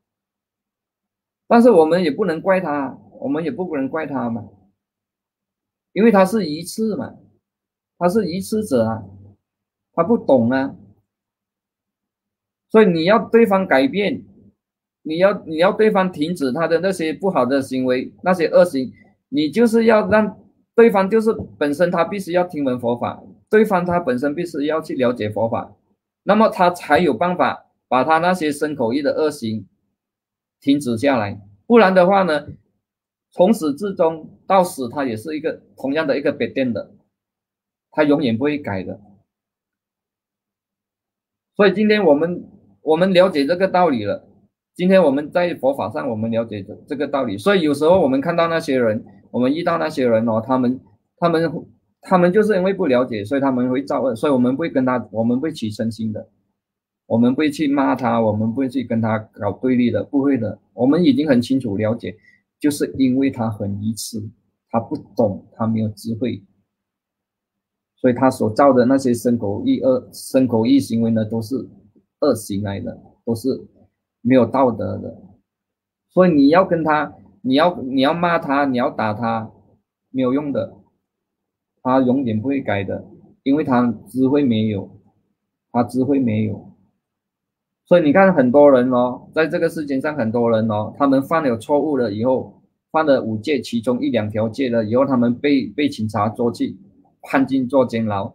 但是我们也不能怪他，我们也不能怪他嘛，因为他是愚痴嘛，他是愚痴者啊，他不懂啊，所以你要对方改变，你要你要对方停止他的那些不好的行为，那些恶行，你就是要让对方就是本身他必须要听闻佛法，对方他本身必须要去了解佛法，那么他才有办法把他那些身口意的恶行停止下来，不然的话呢，从始至终到死他也是一个同样的一个别电的，他永远不会改的。所以今天我们我们了解这个道理了，今天我们在佛法上我们了解这这个道理，所以有时候我们看到那些人，我们遇到那些人哦，他们他们他们就是因为不了解，所以他们会造恶，所以我们不会跟他，我们不会起嗔心的，我们不会去骂他，我们不会去跟他搞对立的，不会的，我们已经很清楚了解，就是因为他很愚痴，他不懂，他没有智慧。所以他所造的那些身口意恶、身口意行为呢，都是恶行来的，都是没有道德的。所以你要跟他，你要你要骂他，你要打他，没有用的，他永远不会改的，因为他智慧没有，他智慧没有。所以你看很多人哦，在这个世界上很多人哦，他们犯了错误了以后，犯了五戒其中一两条戒了以后，他们被被警察捉去。判进坐监牢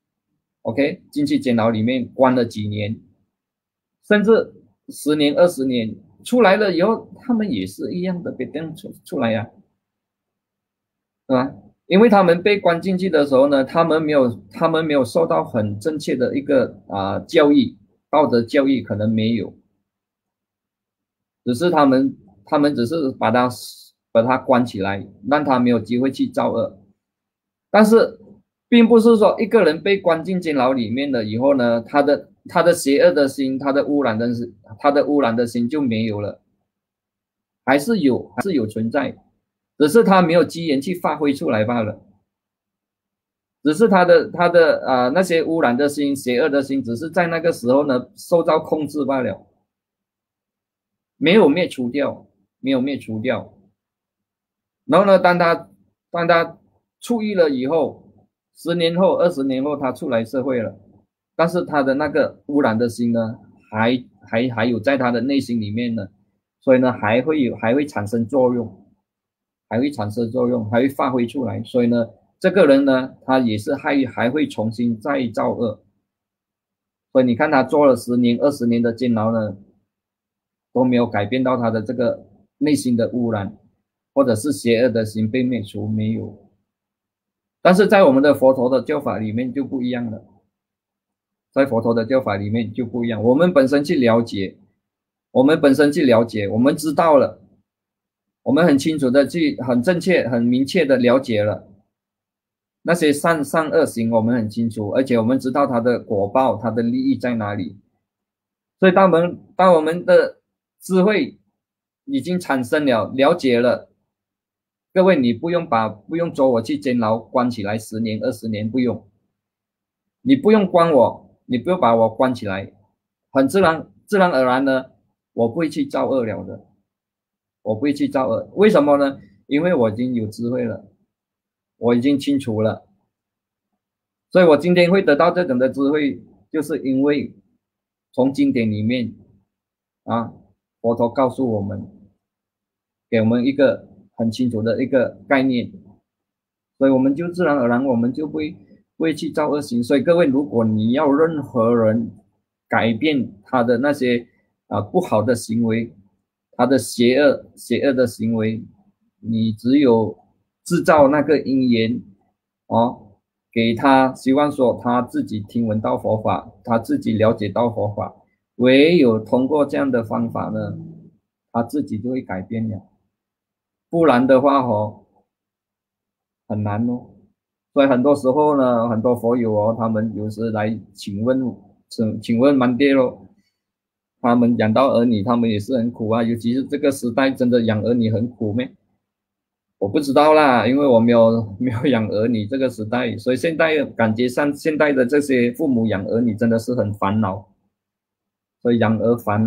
，OK， 进去监牢里面关了几年，甚至十年、二十年，出来了以后，他们也是一样的被定出出来呀、啊，是吧？因为他们被关进去的时候呢，他们没有，他们没有受到很正确的一个啊、呃、教育，道德教育可能没有，只是他们他们只是把他把他关起来，让他没有机会去造恶，但是。并不是说一个人被关进监牢里面了以后呢，他的他的邪恶的心，他的污染的心，他的污染的心就没有了，还是有，还是有存在，只是他没有机缘去发挥出来罢了。只是他的他的啊、呃、那些污染的心、邪恶的心，只是在那个时候呢受到控制罢了，没有灭除掉，没有灭除掉。然后呢，当他当他出狱了以后。十年后、二十年后，他出来社会了，但是他的那个污染的心呢，还还还有在他的内心里面呢，所以呢，还会有还会产生作用，还会产生作用，还会发挥出来。所以呢，这个人呢，他也是还还会重新再造恶。所以你看他坐了十年、二十年的监牢呢，都没有改变到他的这个内心的污染，或者是邪恶的心被灭除，没有。但是在我们的佛陀的教法里面就不一样了，在佛陀的教法里面就不一样。我们本身去了解，我们本身去了解，我们知道了，我们很清楚的去，很正确、很明确的了解了那些善善恶行，我们很清楚，而且我们知道它的果报、它的利益在哪里。所以当我们当我们的智慧已经产生了，了解了。各位，你不用把不用捉我去监牢关起来十年二十年，不用，你不用关我，你不用把我关起来，很自然自然而然呢，我不会去造恶了的，我不会去造恶，为什么呢？因为我已经有智慧了，我已经清楚了，所以我今天会得到这种的智慧，就是因为从经典里面啊，佛陀告诉我们，给我们一个。很清楚的一个概念，所以我们就自然而然我们就不会不会去造恶行。所以各位，如果你要任何人改变他的那些啊不好的行为，他的邪恶邪恶的行为，你只有制造那个因缘哦，给他希望说他自己听闻到佛法，他自己了解到佛法，唯有通过这样的方法呢，他自己就会改变了。不然的话哦，很难哦。所以很多时候呢，很多佛友哦，他们有时来请问，请请问满爹咯，他们养到儿女，他们也是很苦啊。尤其是这个时代，真的养儿女很苦咩？我不知道啦，因为我没有没有养儿女这个时代，所以现在感觉上现在的这些父母养儿女真的是很烦恼，所以养儿烦恼。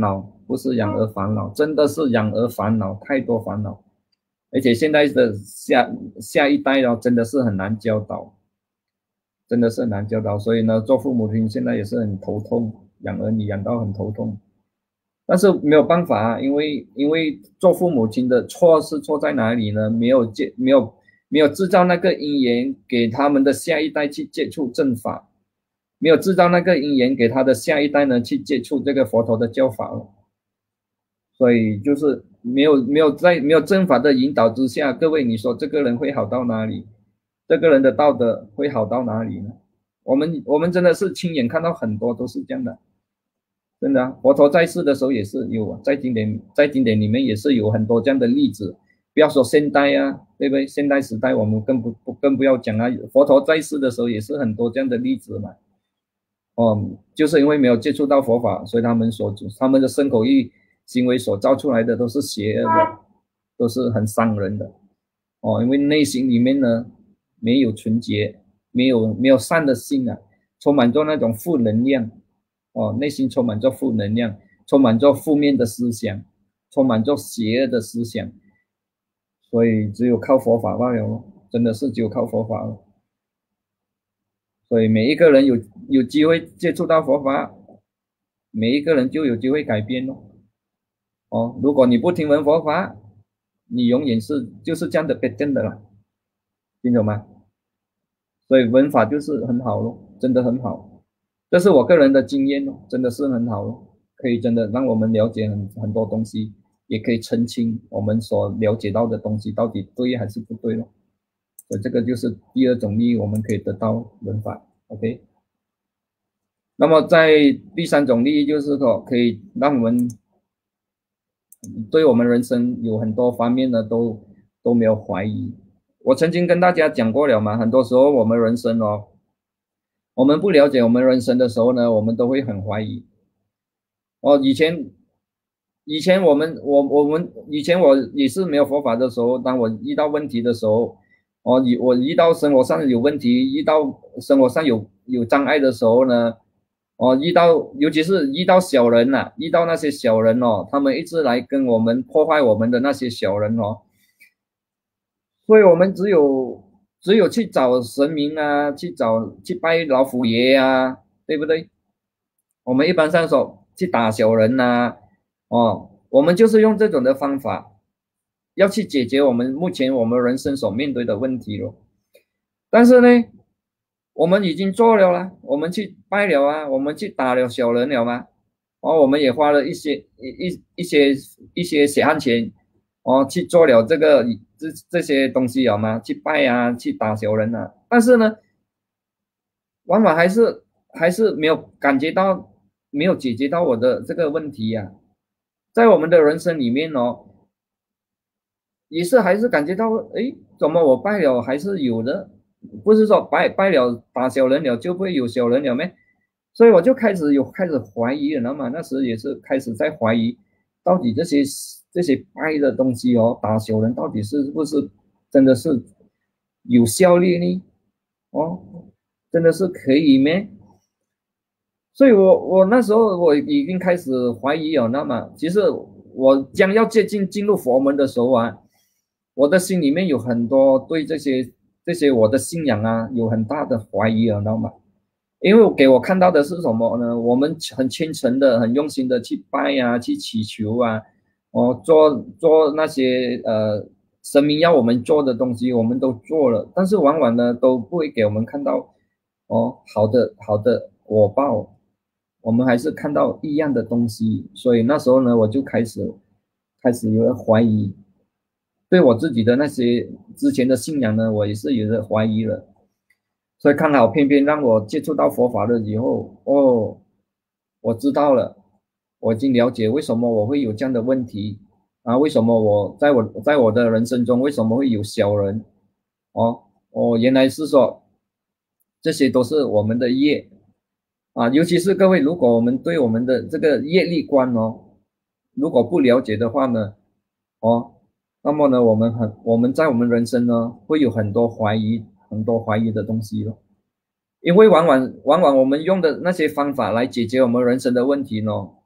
不是养儿烦恼，真的是养儿烦恼，太多烦恼，而且现在的下下一代哦，真的是很难教导，真的是很难教导，所以呢，做父母亲现在也是很头痛，养儿女养到很头痛，但是没有办法啊，因为因为做父母亲的错是错在哪里呢？没有接没有没有制造那个因缘给他们的下一代去接触正法。没有制造那个因缘给他的下一代呢去接触这个佛陀的教法了，所以就是没有没有在没有正法的引导之下，各位你说这个人会好到哪里？这个人的道德会好到哪里呢？我们我们真的是亲眼看到很多都是这样的，真的啊，佛陀在世的时候也是有，在经典在经典里面也是有很多这样的例子。不要说现代啊，对不对？现代时代我们更不更不要讲啊，佛陀在世的时候也是很多这样的例子嘛。哦，就是因为没有接触到佛法，所以他们所他们的身口意行为所造出来的都是邪恶的，都是很伤人的。哦，因为内心里面呢没有纯洁，没有没有善的心啊，充满着那种负能量。哦，内心充满着负能量，充满着负面的思想，充满着邪恶的思想，所以只有靠佛法罢了，真的是只有靠佛法了。所以每一个人有有机会接触到佛法，每一个人就有机会改变咯。哦，如果你不听闻佛法，你永远是就是这样的别真的了，听懂吗？所以闻法就是很好咯，真的很好，这是我个人的经验咯，真的是很好咯，可以真的让我们了解很很多东西，也可以澄清我们所了解到的东西到底对还是不对咯。所以这个就是第二种利益，我们可以得到闻法 ，OK。那么在第三种利益就是说，可以让我们对我们人生有很多方面呢都都没有怀疑。我曾经跟大家讲过了嘛，很多时候我们人生哦，我们不了解我们人生的时候呢，我们都会很怀疑。哦，以前以前我们我我们以前我也是没有佛法的时候，当我遇到问题的时候，哦，我遇到生活上有问题，遇到生活上有有障碍的时候呢，哦，遇到尤其是遇到小人呐、啊，遇到那些小人哦，他们一直来跟我们破坏我们的那些小人哦，所以我们只有只有去找神明啊，去找去拜老虎爷啊，对不对？我们一般上说去打小人呐、啊，哦，我们就是用这种的方法，要去解决我们目前我们人生所面对的问题咯。但是呢，我们已经做了啦，我们去拜了啊，我们去打了小人了嘛，哦，我们也花了一些一一一些一些血汗钱，哦，去做了这个这这些东西了嘛，去拜啊，去打小人啊，但是呢，往往还是还是没有感觉到，没有解决到我的这个问题呀、啊，在我们的人生里面哦，也是还是感觉到，哎，怎么我拜了还是有的。不是说拜拜了打小人了就不会有小人了没？所以我就开始有开始怀疑了，那么那时也是开始在怀疑，到底这些这些拜的东西哦，打小人到底是不是真的是有效率呢？哦，真的是可以咩？所以我我那时候我已经开始怀疑了，那么其实我将要接近进入佛门的时候啊，我的心里面有很多对这些。这些我的信仰啊，有很大的怀疑了，知道吗？因为给我看到的是什么呢？我们很虔诚的、很用心的去拜啊，去祈求啊，哦，做做那些呃神明要我们做的东西，我们都做了，但是往往呢都不会给我们看到哦好的好的果报，我们还是看到一样的东西，所以那时候呢，我就开始开始有了怀疑。对我自己的那些之前的信仰呢，我也是有点怀疑了，所以看好偏偏让我接触到佛法了以后，哦，我知道了，我已经了解为什么我会有这样的问题啊，为什么我在我在我的人生中为什么会有小人，哦哦，原来是说这些都是我们的业啊，尤其是各位，如果我们对我们的这个业力观哦，如果不了解的话呢，哦。那么呢，我们很我们在我们人生呢，会有很多怀疑，很多怀疑的东西咯。因为往往往往我们用的那些方法来解决我们人生的问题呢，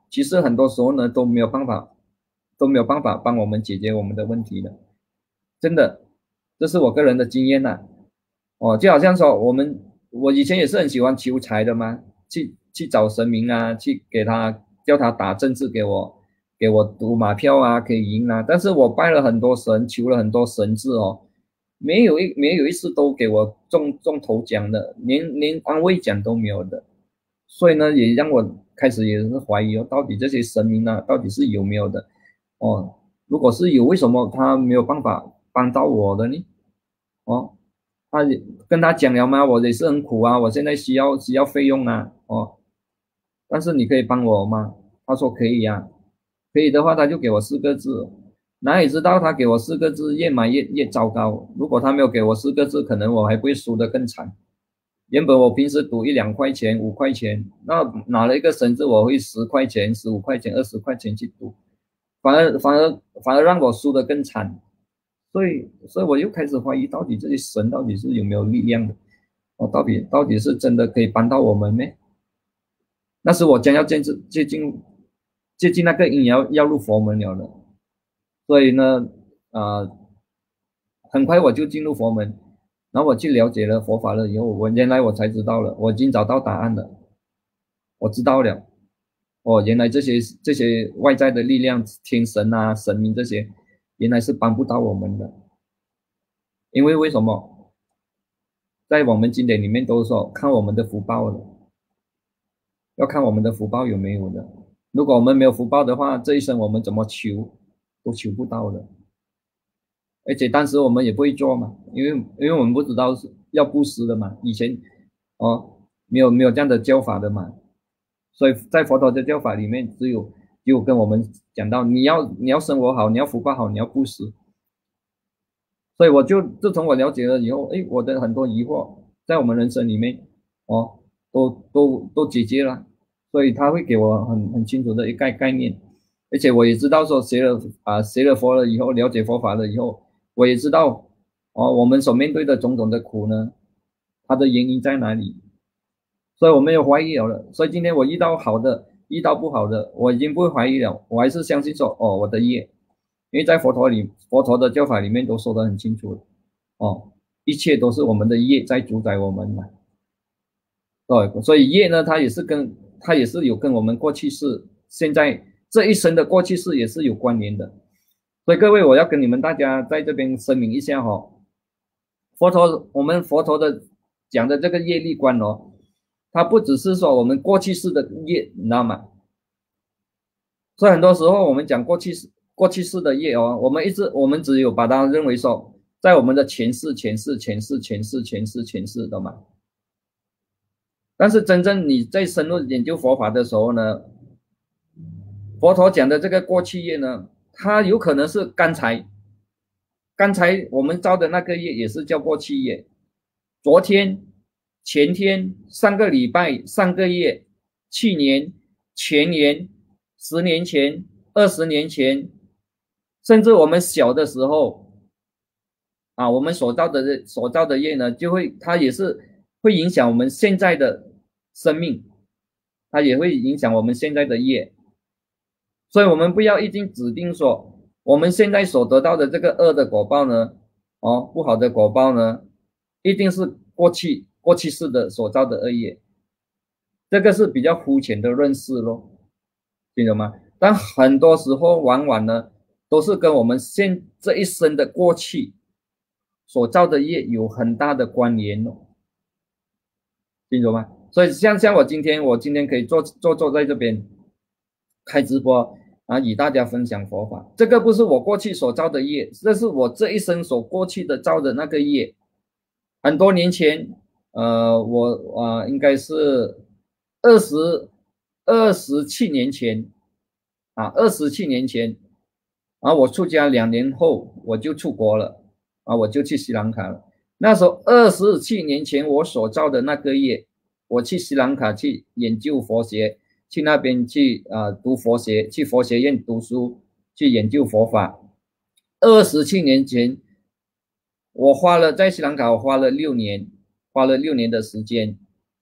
其实很多时候呢都没有办法，都没有办法帮我们解决我们的问题的，真的，这是我个人的经验呐、啊。哦，就好像说我们，我以前也是很喜欢求财的嘛，去去找神明啊，去给他叫他打政治给我，给我赌马票啊，可以赢啊。但是我拜了很多神，求了很多神字哦，没有一没有一次都给我中中头奖的，连连安慰奖都没有的。所以呢，也让我开始也是怀疑哦，到底这些神明啊，到底是有没有的？哦，如果是有，为什么他没有办法帮到我的呢？哦。他跟他讲了吗？我也是很苦啊，我现在需要需要费用啊，哦，但是你可以帮我吗？他说可以呀、啊，可以的话他就给我四个字，哪里知道他给我四个字，越买越越糟糕。如果他没有给我四个字，可能我还会输得更惨。原本我平时赌一两块钱、五块钱，那拿了一个绳子，我会十块钱、十五块钱、二十块钱去赌，反而反而反而让我输得更惨。所以，所以我又开始怀疑，到底这些神到底是有没有力量的？哦，到底到底是真的可以帮到我们吗？那时我将要接近接近接近那个阴要要入佛门了的，所以呢，呃，很快我就进入佛门，然后我去了解了佛法了以后，我原来我才知道了，我已经找到答案了，我知道了，哦，原来这些这些外在的力量，天神啊、神明这些，原来是帮不到我们的。因为为什么？在我们经典里面都说看我们的福报的，要看我们的福报有没有的。如果我们没有福报的话，这一生我们怎么求都求不到的。而且当时我们也不会做嘛，因为因为我们不知道是要布施的嘛，以前哦没有没有这样的教法的嘛，所以在佛陀的教法里面，只有只有跟我们讲到你要你要生活好，你要福报好，你要布施。所以我就自从我了解了以后，哎，我的很多疑惑在我们人生里面，哦，都都都解决了，所以他会给我很很清楚的一个概念，而且我也知道说学了啊学了佛了以后，了解佛法了以后，我也知道哦我们所面对的种种的苦呢，它的原因在哪里，所以我没有怀疑了。所以今天我遇到好的，遇到不好的，我已经不会怀疑了，我还是相信说哦我的业。因为在佛陀里，佛陀的教法里面都说得很清楚哦，一切都是我们的业在主宰我们嘛。哦，所以业呢，它也是跟它也是有跟我们过去世、现在这一生的过去世也是有关联的。所以各位，我要跟你们大家在这边声明一下哈、哦，佛陀我们佛陀的讲的这个业力观哦，它不只是说我们过去世的业，你知道吗？所以很多时候我们讲过去世。过去世的业哦，我们一直我们只有把它认为说，在我们的前世、前世、前世、前世、前世、前世，懂吗？但是真正你在深入研究佛法的时候呢，佛陀讲的这个过去业呢，它有可能是刚才，刚才我们造的那个业也是叫过去业，昨天、前天、上个礼拜、上个月、去年、前年、十年前、二十年前。甚至我们小的时候啊，我们所造的所造的业呢，就会它也是会影响我们现在的生命，它也会影响我们现在的业。所以我们不要一定指定说我们现在所得到的这个恶的果报呢，哦，不好的果报呢，一定是过去过去世的所造的恶业，这个是比较肤浅的认识咯，听懂吗？但很多时候往往呢，都是跟我们现这一生的过去所造的业有很大的关联哦，听懂吗？所以像像我今天，我今天可以坐坐坐在这边开直播啊，与大家分享佛法。这个不是我过去所造的业，这是我这一生所过去的造的那个业。很多年前，呃，我啊、呃、应该是二十二十七年前啊，二十七年前。然后我出家两年后，我就出国了，啊，我就去斯里兰卡了。那时候二十七年前我所造的那个业，我去斯里兰卡去研究佛学，去那边去啊、呃、读佛学，去佛学院读书，去研究佛法。二十七年前，我花了在斯里兰卡，我花了六年，花了六年的时间。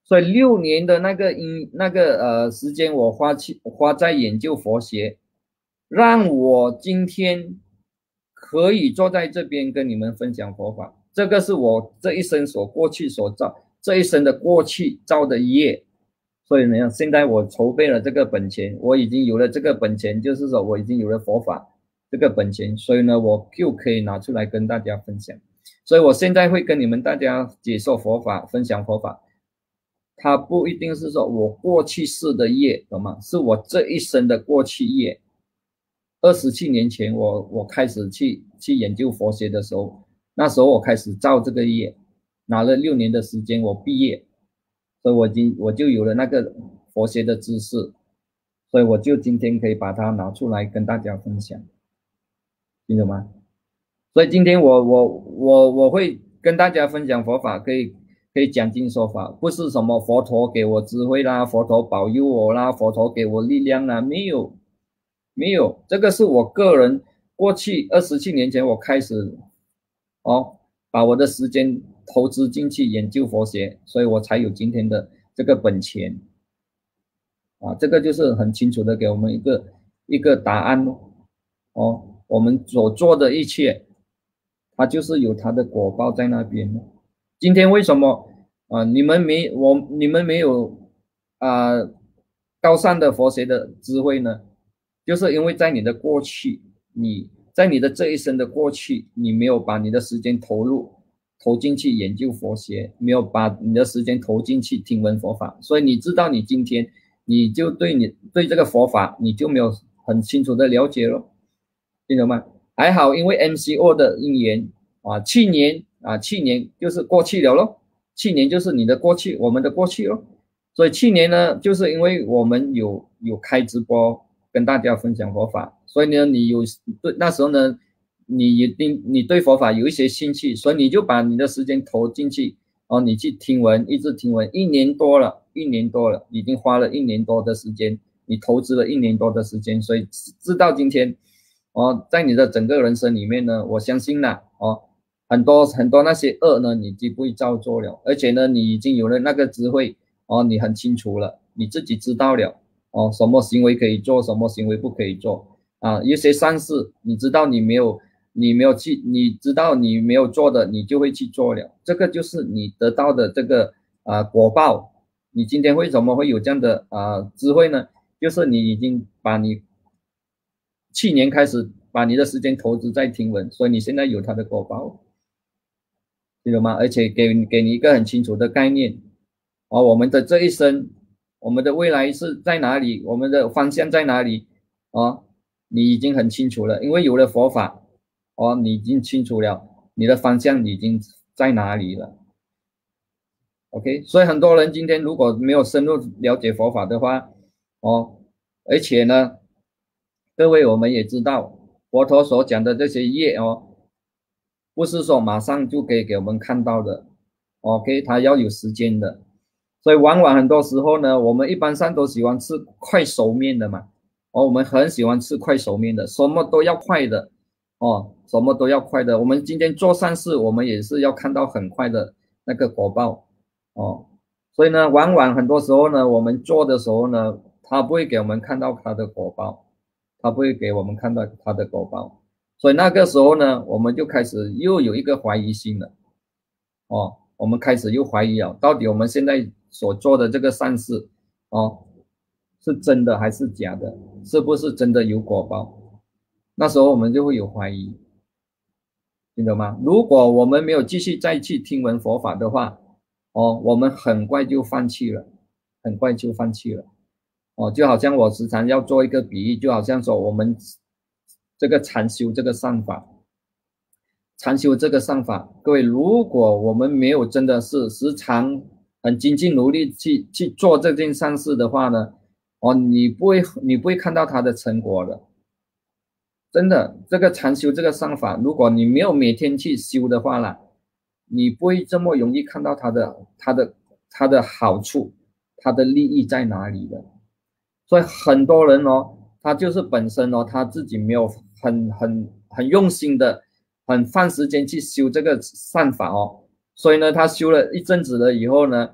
所以六年的那个因那个呃时间，我花去花在研究佛学，让我今天可以坐在这边跟你们分享佛法。这个是我这一生所过去所造，这一生的过去造的业。所以呢，现在我筹备了这个本钱，我已经有了这个本钱，就是说我已经有了佛法这个本钱，所以呢，我就可以拿出来跟大家分享。所以我现在会跟你们大家解说佛法，分享佛法。它不一定是说我过去世的业，懂吗？是我这一生的过去业。二十七年前我，我我开始去去研究佛学的时候，那时候我开始造这个业，拿了六年的时间，我毕业，所以我已经我就有了那个佛学的知识，所以我就今天可以把它拿出来跟大家分享，听懂吗？所以今天我我我我会跟大家分享佛法，可以。可以讲经说法，不是什么佛陀给我智慧啦，佛陀保佑我啦，佛陀给我力量啦，没有，没有，这个是我个人过去二十七年前我开始，哦，把我的时间投资进去研究佛学，所以我才有今天的这个本钱，啊，这个就是很清楚的给我们一个一个答案哦，我们所做的一切，它就是有它的果报在那边。今天为什么啊、呃？你们没我你们没有啊、呃、高尚的佛学的智慧呢？就是因为在你的过去，你在你的这一生的过去，你没有把你的时间投入投进去研究佛学，没有把你的时间投进去听闻佛法，所以你知道你今天你就对你对这个佛法你就没有很清楚的了解了，听懂吗？还好，因为 M C O 的因缘啊，去年。啊，去年就是过去了咯，去年就是你的过去，我们的过去咯。所以去年呢，就是因为我们有有开直播跟大家分享佛法，所以呢，你有对那时候呢，你一定你对佛法有一些兴趣，所以你就把你的时间投进去哦，你去听闻，一直听闻，一年多了，一年多了，已经花了一年多的时间，你投资了一年多的时间，所以直到今天哦，在你的整个人生里面呢，我相信呢，哦。很多很多那些恶呢，你就不会照做了，而且呢，你已经有了那个智慧哦，你很清楚了，你自己知道了哦，什么行为可以做，什么行为不可以做啊？有些善事，你知道你没有，你没有去，你知道你没有做的，你就会去做了，这个就是你得到的这个啊果报。你今天为什么会有这样的啊智慧呢？就是你已经把你去年开始把你的时间投资在听闻，所以你现在有它的果报。记得吗？而且给给你一个很清楚的概念，哦，我们的这一生，我们的未来是在哪里？我们的方向在哪里？哦，你已经很清楚了，因为有了佛法，哦，你已经清楚了你的方向已经在哪里了。OK， 所以很多人今天如果没有深入了解佛法的话，哦，而且呢，各位我们也知道，佛陀所讲的这些业哦。不是说马上就可以给我们看到的 ，OK， 它要有时间的，所以往往很多时候呢，我们一般上都喜欢吃快熟面的嘛，哦，我们很喜欢吃快熟面的，什么都要快的，哦，什么都要快的。我们今天做善事，我们也是要看到很快的那个果报，哦，所以呢，往往很多时候呢，我们做的时候呢，他不会给我们看到他的果报，他不会给我们看到他的果报。所以那个时候呢，我们就开始又有一个怀疑心了，哦，我们开始又怀疑了，到底我们现在所做的这个善事，哦，是真的还是假的？是不是真的有果报？那时候我们就会有怀疑，听懂吗？如果我们没有继续再去听闻佛法的话，哦，我们很快就放弃了，很快就放弃了，哦，就好像我时常要做一个比喻，就好像说我们。这个禅修这个善法，禅修这个善法，各位，如果我们没有真的是时常很精进努力去去做这件善事的话呢，哦，你不会你不会看到它的成果的。真的，这个禅修这个善法，如果你没有每天去修的话啦，你不会这么容易看到它的它的它的好处，它的利益在哪里的。所以很多人哦。他就是本身哦，他自己没有很很很用心的，很放时间去修这个善法哦，所以呢，他修了一阵子了以后呢，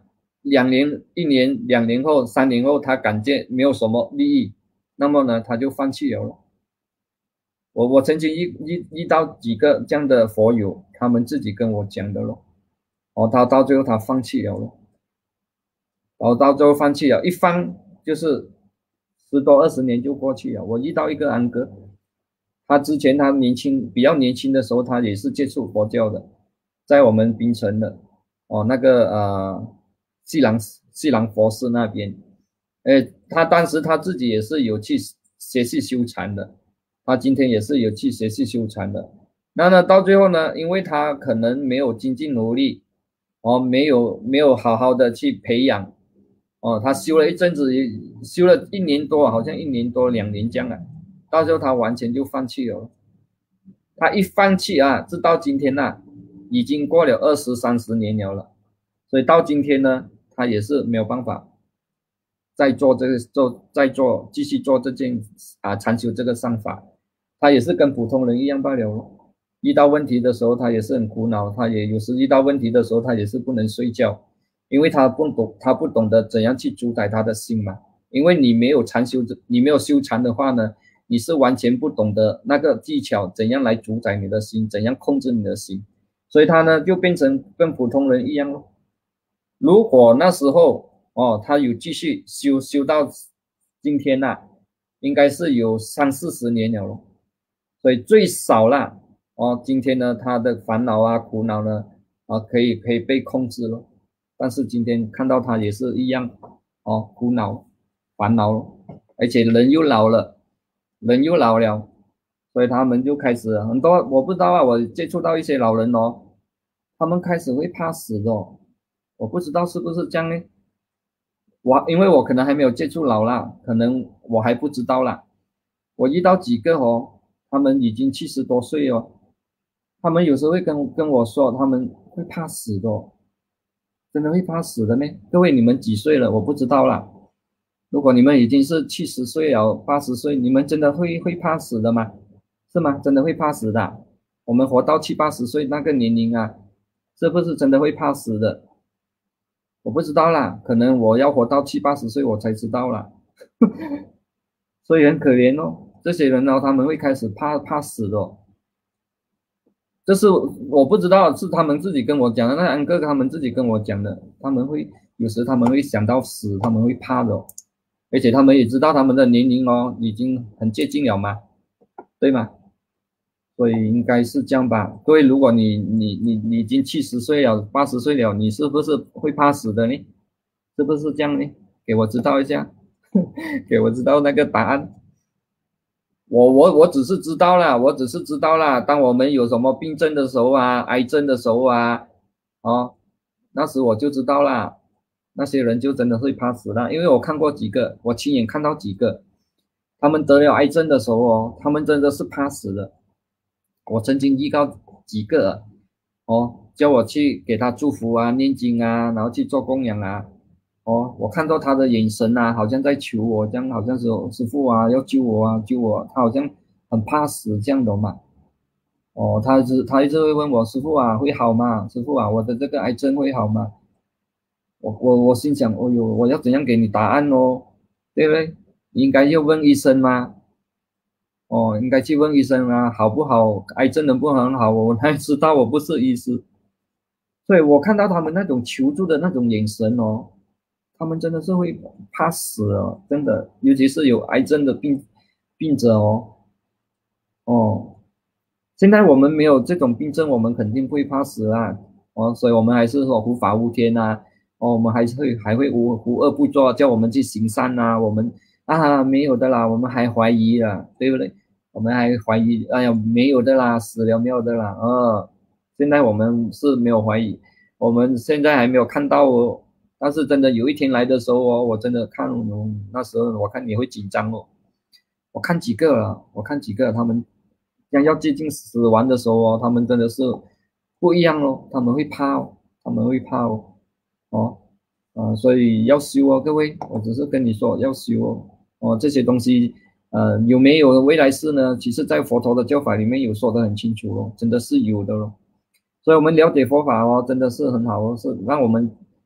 两年、一年、两年后、三年后，他感觉没有什么利益，那么呢，他就放弃了。我我曾经遇遇遇到几个这样的佛友，他们自己跟我讲的咯。哦，他到最后他放弃了咯，然后到最后放弃了，一放就是十多二十年就过去了。我遇到一个安哥，他之前他年轻比较年轻的时候，他也是接触佛教的，在我们槟城的哦那个呃西兰西兰佛寺那边，诶，他当时他自己也是有去学习修禅的，他今天也是有去学习修禅的。那呢到最后呢，因为他可能没有精进努力，哦，没有没有好好的去培养，哦，他修了一阵子，修了一年多，好像一年多两年这样啊，到时候他完全就放弃了。他一放弃啊，直到今天啊，已经过了二十三十年了了，所以到今天呢，他也是没有办法再做这个做再做继续做这件啊禅修这个上法，他也是跟普通人一样罢了。遇到问题的时候，他也是很苦恼，他也有时遇到问题的时候，他也是不能睡觉，因为他不懂他不懂得怎样去主宰他的心嘛。因为你没有禅修，你没有修禅的话呢，你是完全不懂得那个技巧，怎样来主宰你的心，怎样控制你的心，所以他呢就变成跟普通人一样咯。如果那时候哦，他有继续修修到今天呐、啊，应该是有三四十年了咯，所以最少啦哦，今天呢他的烦恼啊苦恼呢啊可以可以被控制了，但是今天看到他也是一样哦，苦恼烦恼，而且人又老了，人又老了，所以他们就开始很多我不知道啊，我接触到一些老人哦，他们开始会怕死的哦，我不知道是不是这样呢？我因为我可能还没有接触老啦，可能我还不知道啦。我遇到几个哦，他们已经七十多岁哦，他们有时候会跟跟我说，他们会怕死的哦，真的会怕死的吗？各位你们几岁了？我不知道啦。如果你们已经是七十岁了、八十岁，你们真的会会怕死的吗？是吗？真的会怕死的啊？我们活到七八十岁那个年龄啊，是不是真的会怕死的？我不知道啦，可能我要活到七八十岁我才知道啦。所以很可怜哦，这些人呢，他们会开始怕怕死的哦。这是我不知道，是他们自己跟我讲的，那安哥他们自己跟我讲的，他们会有时他们会想到死，他们会怕的哦，而且他们也知道他们的年龄哦已经很接近了嘛，对吗？所以应该是这样吧。各位，如果你你你你已经七十岁了、八十岁了，你是不是会怕死的呢？是不是这样呢？给我知道一下，给我知道那个答案。我我我只是知道啦，我只是知道啦。当我们有什么病症的时候啊，癌症的时候啊，哦，那时我就知道啦。那些人就真的会怕死了，因为我看过几个，我亲眼看到几个，他们得了癌症的时候哦，他们真的是怕死的。我曾经遇到几个哦，叫我去给他祝福啊、念经啊，然后去做供养啊。哦，我看到他的眼神啊，好像在求我，这样好像是师父啊，要救我啊，救我。他好像很怕死这样的嘛。哦，他是他一直会问我师父啊，会好吗？师父啊，我的这个癌症会好吗？我我我心想，哦呦，我要怎样给你答案哦？对不对？应该要问医生吗？哦，应该去问医生啊，好不好？癌症能不能好？我才知道我不是医师，所以我看到他们那种求助的那种眼神哦，他们真的是会怕死哦，真的，尤其是有癌症的病病者哦，哦，现在我们没有这种病症，我们肯定不会怕死啊，哦，所以我们还是说无法无天呐，哦，我们还是会还会无无恶不作，叫我们去行善呐，我们啊没有的啦，我们还怀疑了，对不对？我们还怀疑，哎呀没有的啦，死了没有的啦，呃，现在我们是没有怀疑，我们现在还没有看到哦，但是真的有一天来的时候哦，我真的看，嗯，那时候我看你会紧张哦，我看几个了，我看几个他们。将要接近死亡的时候哦，他们真的是不一样哦，他们会怕哦，他们会怕哦，哦，啊、呃，所以要修哦，各位，我只是跟你说要修哦，哦，这些东西，呃，有没有未来世呢？其实，在佛陀的教法里面有说得很清楚哦，真的是有的咯。所以，我们了解佛法哦，真的是很好哦，是让我们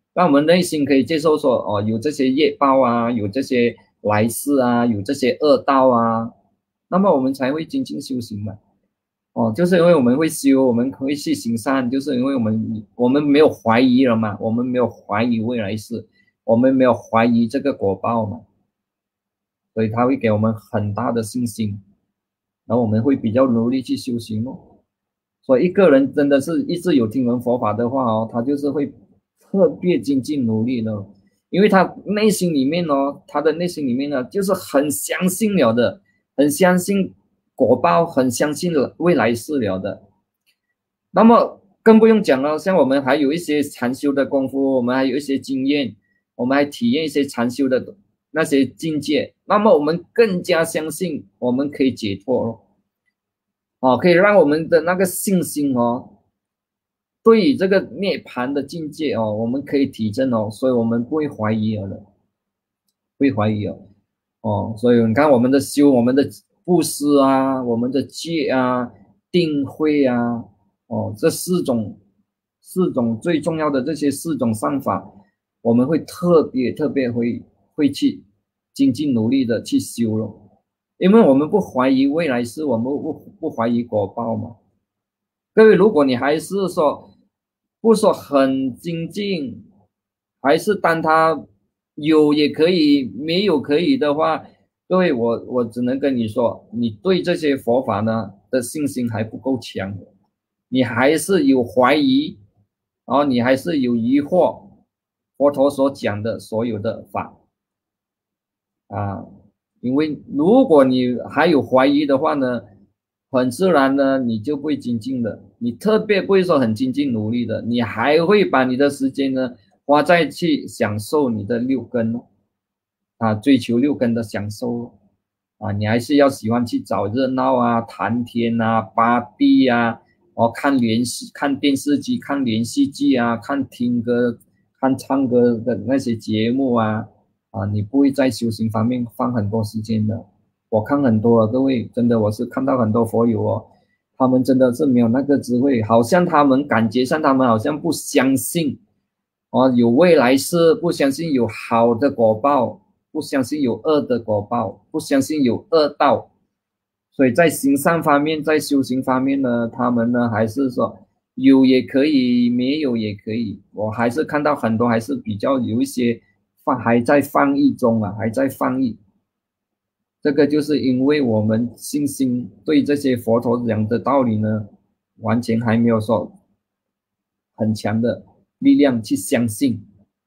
让我们内心可以接受说，哦，有这些业报啊，有这些来世啊，有这些恶道啊，那么我们才会精进修行嘛。哦，就是因为我们会修，我们会去行善，就是因为我们我们没有怀疑了嘛，我们没有怀疑未来世，我们没有怀疑这个果报嘛，所以他会给我们很大的信心，然后我们会比较努力去修行哦。所以一个人真的是一直有听闻佛法的话哦，他就是会特别精进努力的，因为他内心里面哦，他的内心里面呢，就是很相信了的，很相信果报，很相信未来世了的。那么更不用讲了，像我们还有一些禅修的功夫，我们还有一些经验，我们还体验一些禅修的那些境界，那么我们更加相信我们可以解脱了。哦，可以让我们的那个信心哦，对于这个涅槃的境界哦，我们可以提升哦，所以我们不会怀疑了的，不会怀疑哦。哦，所以你看我们的修，我们的布施啊，我们的戒啊，定慧啊，哦，这四种四种最重要的这些四种善法，我们会特别特别会会去精进努力的去修了。因为我们不怀疑未来世，我们不不怀疑果报嘛。各位，如果你还是说不说很精进，还是当他有也可以，没有可以的话，各位，我我只能跟你说，你对这些佛法呢的信心还不够强，你还是有怀疑，然后你还是有疑惑，佛陀所讲的所有的法啊。因为如果你还有怀疑的话呢，很自然呢，你就不会精进的，你特别不会说很精进努力的，你还会把你的时间呢花在去享受你的六根啊，追求六根的享受啊，你还是要喜欢去找热闹啊、谈天啊、八卦啊，哦，看连续看电视剧、看连续剧啊，看听歌、看唱歌的那些节目啊。啊，你不会在修行方面放很多时间的。我看很多了，各位，真的我是看到很多佛友哦，他们真的是没有那个智慧，好像他们感觉上他们好像不相信哦，有未来世，不相信有好的果报，不相信有恶的果报，不相信有恶道，所以在行善方面，在修行方面呢，他们呢还是说有也可以，没有也可以。我还是看到很多还是比较有一些。还在翻译中啊，还在翻译。这个就是因为我们信心对这些佛陀讲的道理呢，完全还没有说很强的力量去相信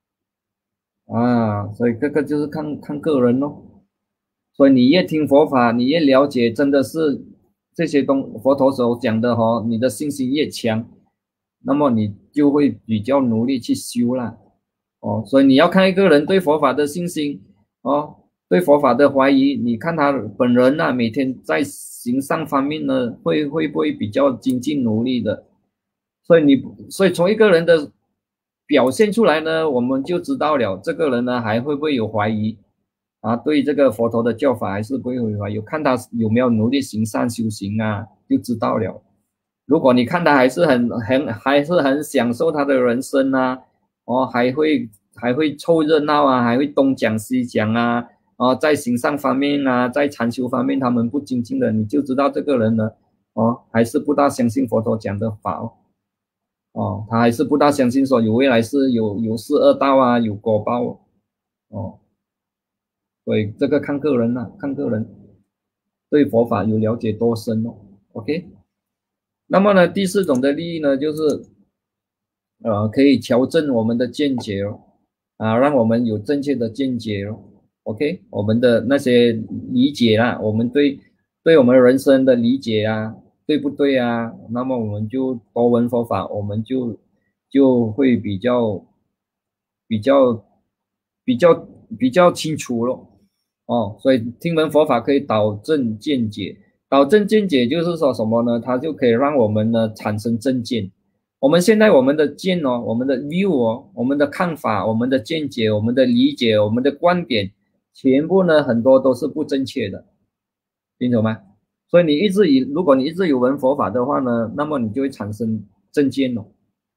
啊，所以这个就是看看个人咯。所以你越听佛法，你越了解，真的是这些东佛陀所讲的哦，你的信心越强，那么你就会比较努力去修啦。哦，所以你要看一个人对佛法的信心哦，对佛法的怀疑，你看他本人啊，每天在行善方面呢，会会不会比较精进努力的？所以你，所以从一个人的表现出来呢，我们就知道了这个人呢还会不会有怀疑啊？对这个佛陀的教法还是不会有怀疑，看他有没有努力行善修行啊，就知道了。如果你看他还是很很还是很享受他的人生啊。哦，还会还会凑热闹啊，还会东讲西讲啊，哦，在行善方面啊，在禅修方面他们不精进的，你就知道这个人呢，哦，还是不大相信佛陀讲的法哦，哦，他还是不大相信说有未来世有有四恶道啊，有果报哦，所以这个看个人啊，看个人对佛法有了解多深哦 ，OK。那么呢，第四种的利益呢，就是。呃，可以调整我们的见解哦，啊，让我们有正确的见解哦。OK，我们的那些理解啊，我们对对我们人生的理解啊，对不对啊？那么我们就多闻佛法，我们就就会比较比较比较比较清楚咯。哦，所以听闻佛法可以导正见解，导正见解就是说什么呢？它就可以让我们呢产生正见。我们现在我们的见哦，我们的 view 哦，我们的看法，我们的见解，我们的理解，我们的观点，全部呢很多都是不正确的，听懂吗？所以你一直以如果你一直有闻佛法的话呢，那么你就会产生正见哦。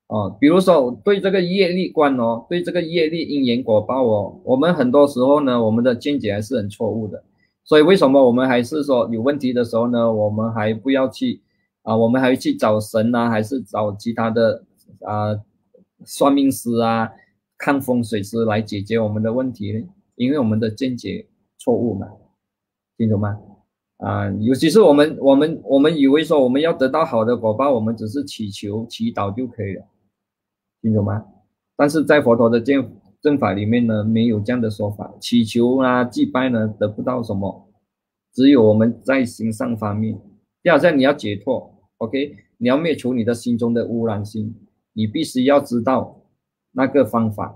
哦，比如说对这个业力观哦，对这个业力因缘果报哦，我们很多时候呢，我们的见解还是很错误的。所以为什么我们还是说有问题的时候呢，我们还不要去啊，我们还去找神啊，还是找其他的啊算命师啊、看风水师来解决我们的问题呢？因为我们的见解错误嘛，清楚吗？啊，尤其是我们我们我们以为说我们要得到好的果报，我们只是祈求祈祷就可以了。清楚吗？但是在佛陀的正正法里面呢，没有这样的说法。祈求啊、祭拜呢，得不到什么，只有我们在心上方面。就好像你要解脱 ，OK，你要灭除你的心中的污染心，你必须要知道那个方法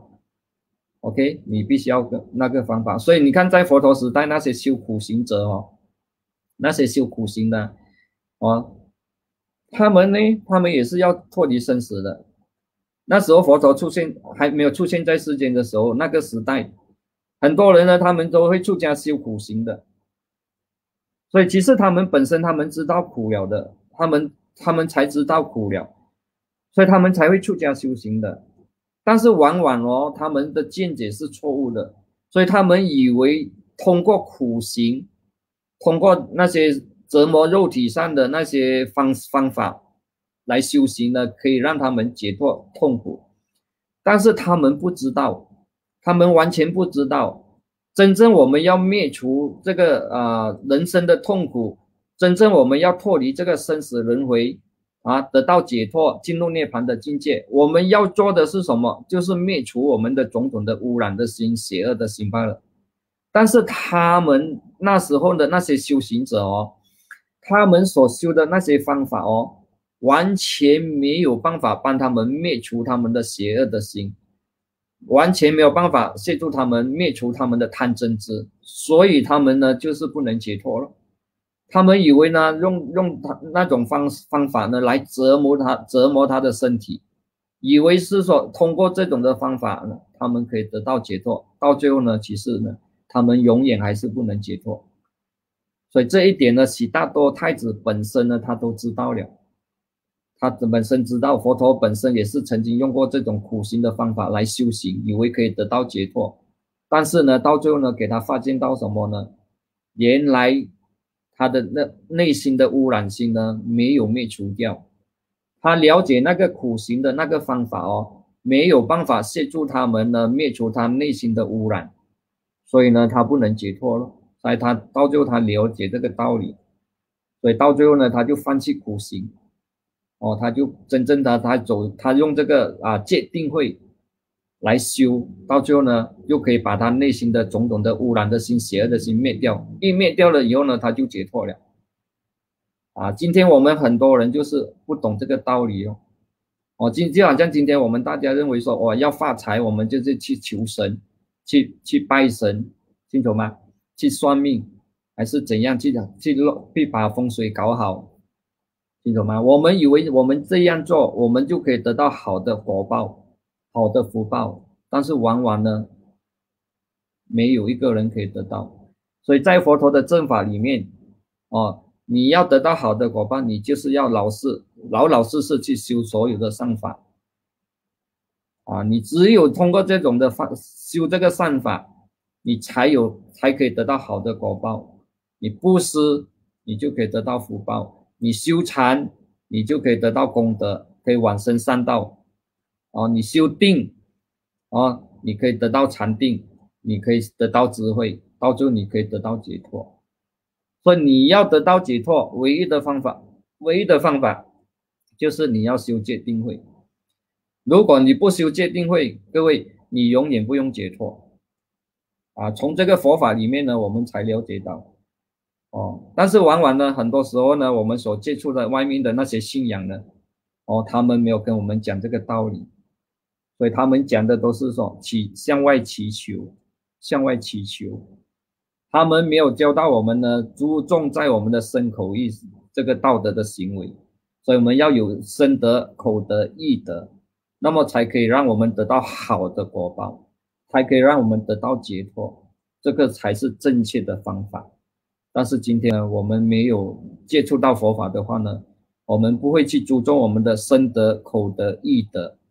，OK，你必须要那个方法。所以你看，在佛陀时代那些修苦行者哦，那些修苦行的哦，他们呢，他们也是要脱离生死的。那时候佛陀出现还没有出现在世间的时候，那个时代，很多人呢，他们都会出家修苦行的。所以其实他们本身他们知道苦了的，他们他们才知道苦了，所以他们才会出家修行的。但是往往哦，他们的见解是错误的，所以他们以为通过苦行，通过那些折磨肉体上的那些方方法来修行呢，可以让他们解脱痛苦。但是他们不知道，他们完全不知道，真正我们要灭除这个啊、呃、人生的痛苦，真正我们要脱离这个生死轮回啊，得到解脱，进入涅槃的境界，我们要做的是什么？就是灭除我们的种种的污染的心、邪恶的心罢了。但是他们那时候的那些修行者哦，他们所修的那些方法哦，完全没有办法帮他们灭除他们的邪恶的心，完全没有办法协助他们灭除他们的贪嗔痴，所以他们呢就是不能解脱了。他们以为呢用用他那种方方法呢来折磨他折磨他的身体，以为是说通过这种的方法呢，他们可以得到解脱，到最后呢，其实呢，他们永远还是不能解脱。所以这一点呢，悉达多太子本身呢，他都知道了。他本身知道，佛陀本身也是曾经用过这种苦行的方法来修行，以为可以得到解脱。但是呢，到最后呢，给他发现到什么呢？原来他的那内心的污染心呢，没有灭除掉。他了解那个苦行的那个方法哦，没有办法协助他们呢灭除他内心的污染，所以呢，他不能解脱了。所以他到最后他了解这个道理，所以到最后呢，他就放弃苦行。哦，他就真正的他走，他用这个啊戒定慧来修，到最后呢，又可以把他内心的种种的污染的心、邪恶的心灭掉。一灭掉了以后呢，他就解脱了。啊，今天我们很多人就是不懂这个道理哦。哦，今就好像今天我们大家认为说，哦，要发财，我们就是去求神，去去拜神，清楚吗？去算命，还是怎样去去去把风水搞好？清楚吗？我们以为我们这样做，我们就可以得到好的果报、好的福报，但是往往呢，没有一个人可以得到。所以在佛陀的正法里面，哦，你要得到好的果报，你就是要老实、老老实实去修所有的善法。啊，你只有通过这种的法修这个善法，你才有才可以得到好的果报。你布施，你就可以得到福报。你修禅，你就可以得到功德，可以往生善道。哦，你修定，哦，你可以得到禅定，你可以得到智慧，到最后你可以得到解脱。所以你要得到解脱，唯一的方法，唯一的方法就是你要修戒定慧。如果你不修戒定慧，各位，你永远不用解脱。啊，从这个佛法里面呢，我们才了解到。哦，但是往往呢，很多时候呢，我们所接触的外面的那些信仰呢，哦，他们没有跟我们讲这个道理，所以他们讲的都是说祈向外祈求，向外祈求，他们没有教到我们呢，注重在我们的身口意这个道德的行为，所以我们要有身德、口德、意德，那么才可以让我们得到好的果报，才可以让我们得到解脱，这个才是正确的方法。但是今天呢，我们没有接触到佛法的话呢，我们不会去注重我们的身德、口德、意德，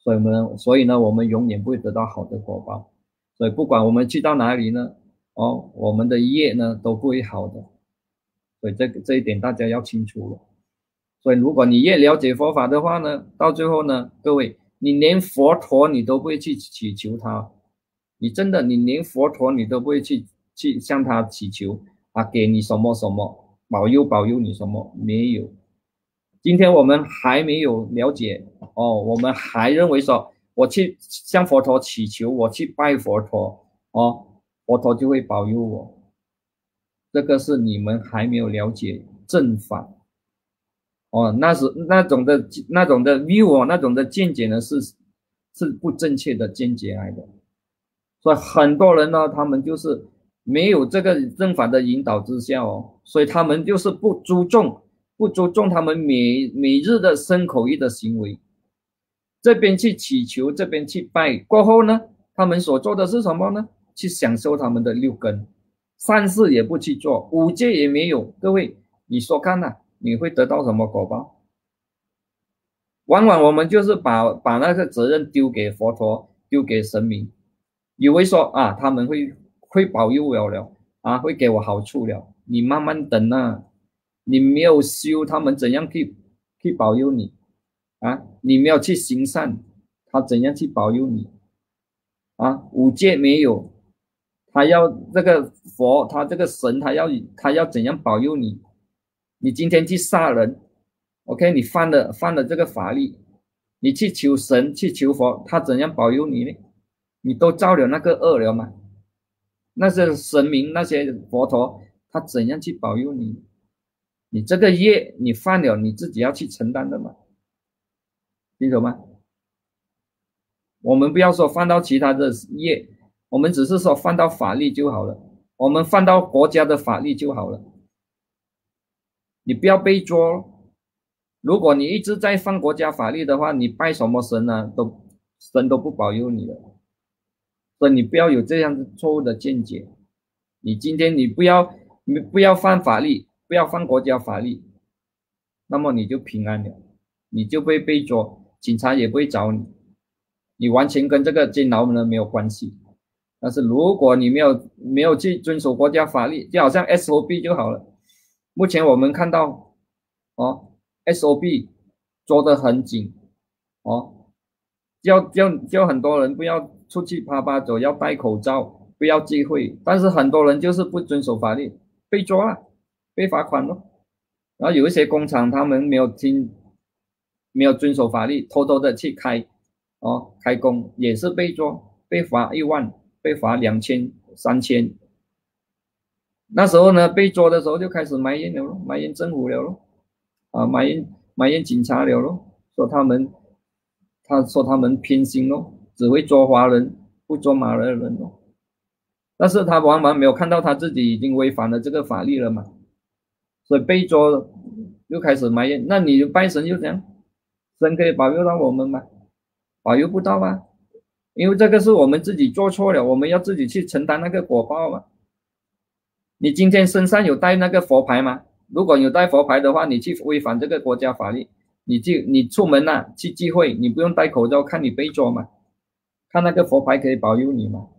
所以我们所以呢，我们永远不会得到好的果报。所以不管我们去到哪里呢，哦，我们的业呢都不会好的。所以这个这一点大家要清楚了。所以如果你越了解佛法的话呢，到最后呢，各位，你连佛陀你都不会去祈求他，你真的你连佛陀你都不会去去向他祈求啊，给你什么什么，保佑保佑你什么，没有。今天我们还没有了解哦，我们还认为说我去向佛陀祈求，我去拜佛陀哦，佛陀就会保佑我。这个是你们还没有了解正法哦，那是那种的那种的 view 哦，那种的见解呢是是不正确的见解来的。所以很多人呢，他们就是没有这个正法的引导之下哦，所以他们就是不注重不注重他们每每日的身口意的行为，这边去祈求，这边去拜，过后呢，他们所做的是什么呢？去享受他们的六根，善事也不去做，五戒也没有。各位，你说看呐，你会得到什么果报？往往我们就是把把那个责任丢给佛陀，丢给神明，以为说啊，他们会会保佑我了啊，会给我好处了。你慢慢等啊，你没有修，他们怎样去去保佑你啊？你没有去行善，他怎样去保佑你啊？五戒没有，他要这个佛，他这个神，他要他要怎样保佑你？你今天去杀人 ，OK， 你犯了犯了这个法律，你去求神去求佛，他怎样保佑你呢？你都造了那个恶了嘛？那些神明那些佛陀，他怎样去保佑你？你这个业你犯了，你自己要去承担的嘛？清楚吗？我们不要说犯到其他的业，我们只是说犯到法律就好了，我们犯到国家的法律就好了。你不要被捉。如果你一直在犯国家法律的话，你拜什么神呢？都神都不保佑你的。所以你不要有这样错误的见解。你今天你不要你不要犯法律，不要犯国家法律，那么你就平安了，你就不会被捉，警察也不会找你，你完全跟这个监牢呢没有关系。但是如果你没有没有去遵守国家法律，就好像 S O P 就好了。目前我们看到哦 S O P 做得很紧哦，叫叫叫很多人不要出去趴趴走，要戴口罩，不要聚会。但是很多人就是不遵守法律，被抓了，被罚款了。然后有一些工厂他们没有听，没有遵守法律，偷偷的去开哦开工，也是被抓，被罚一万，被罚两千、三千。那时候呢，被捉的时候就开始埋怨了咯，埋怨政府了咯，啊，埋怨埋怨警察了咯，说他们，他说他们偏心咯，只会捉华人，不捉马来人咯。但是他往往没有看到他自己已经违反了这个法律了嘛，所以被捉又开始埋怨。那你拜神又怎样？神可以保佑到我们吗？保佑不到啊，因为这个是我们自己做错了，我们要自己去承担那个果报嘛。你今天身上有带那个佛牌吗？如果有带佛牌的话，你去违反这个国家法律，你去你出门啊去聚会，你不用戴口罩，看你被捉吗？看那个佛牌可以保佑你吗？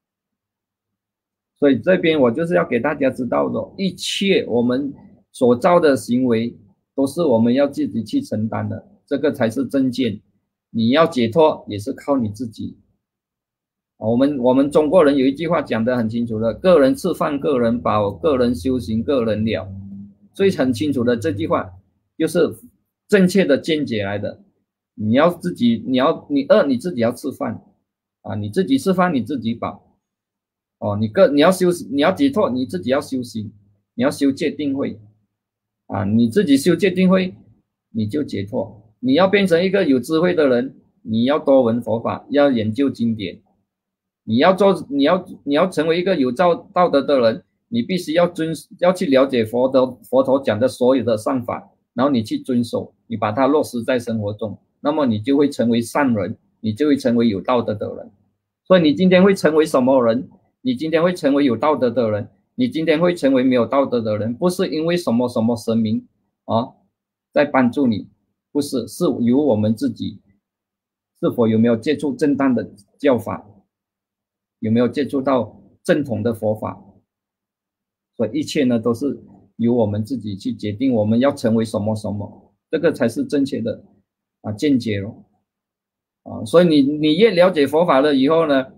所以这边我就是要给大家知道的，一切我们所造的行为都是我们要自己去承担的，这个才是正见。你要解脱也是靠你自己。我们我们中国人有一句话讲得很清楚的，个人吃饭个人饱，个人修行个人了。所以很清楚的这句话就是正确的见解来的。你要自己，你要你饿你自己要吃饭啊，你自己吃饭你自己饱哦，你个你要修你要解脱你自己要修行，你要修戒定慧啊，你自己修戒定慧你就解脱。你要变成一个有智慧的人，你要多闻佛法，要研究经典。你要做，你要你要成为一个有道道德的人，你必须要遵要去了解佛的佛陀讲的所有的善法，然后你去遵守，你把它落实在生活中，那么你就会成为善人，你就会成为有道德的人。所以你今天会成为什么人？你今天会成为有道德的人，你今天会成为没有道德的人，不是因为什么什么神明啊在帮助你，不是，是由我们自己。是是否有没有接触正当的教法，有没有接触到正统的佛法。所以一切呢都是由我们自己去决定我们要成为什么什么，这个才是正确的啊见解咯。啊，所以你你越了解佛法了以后呢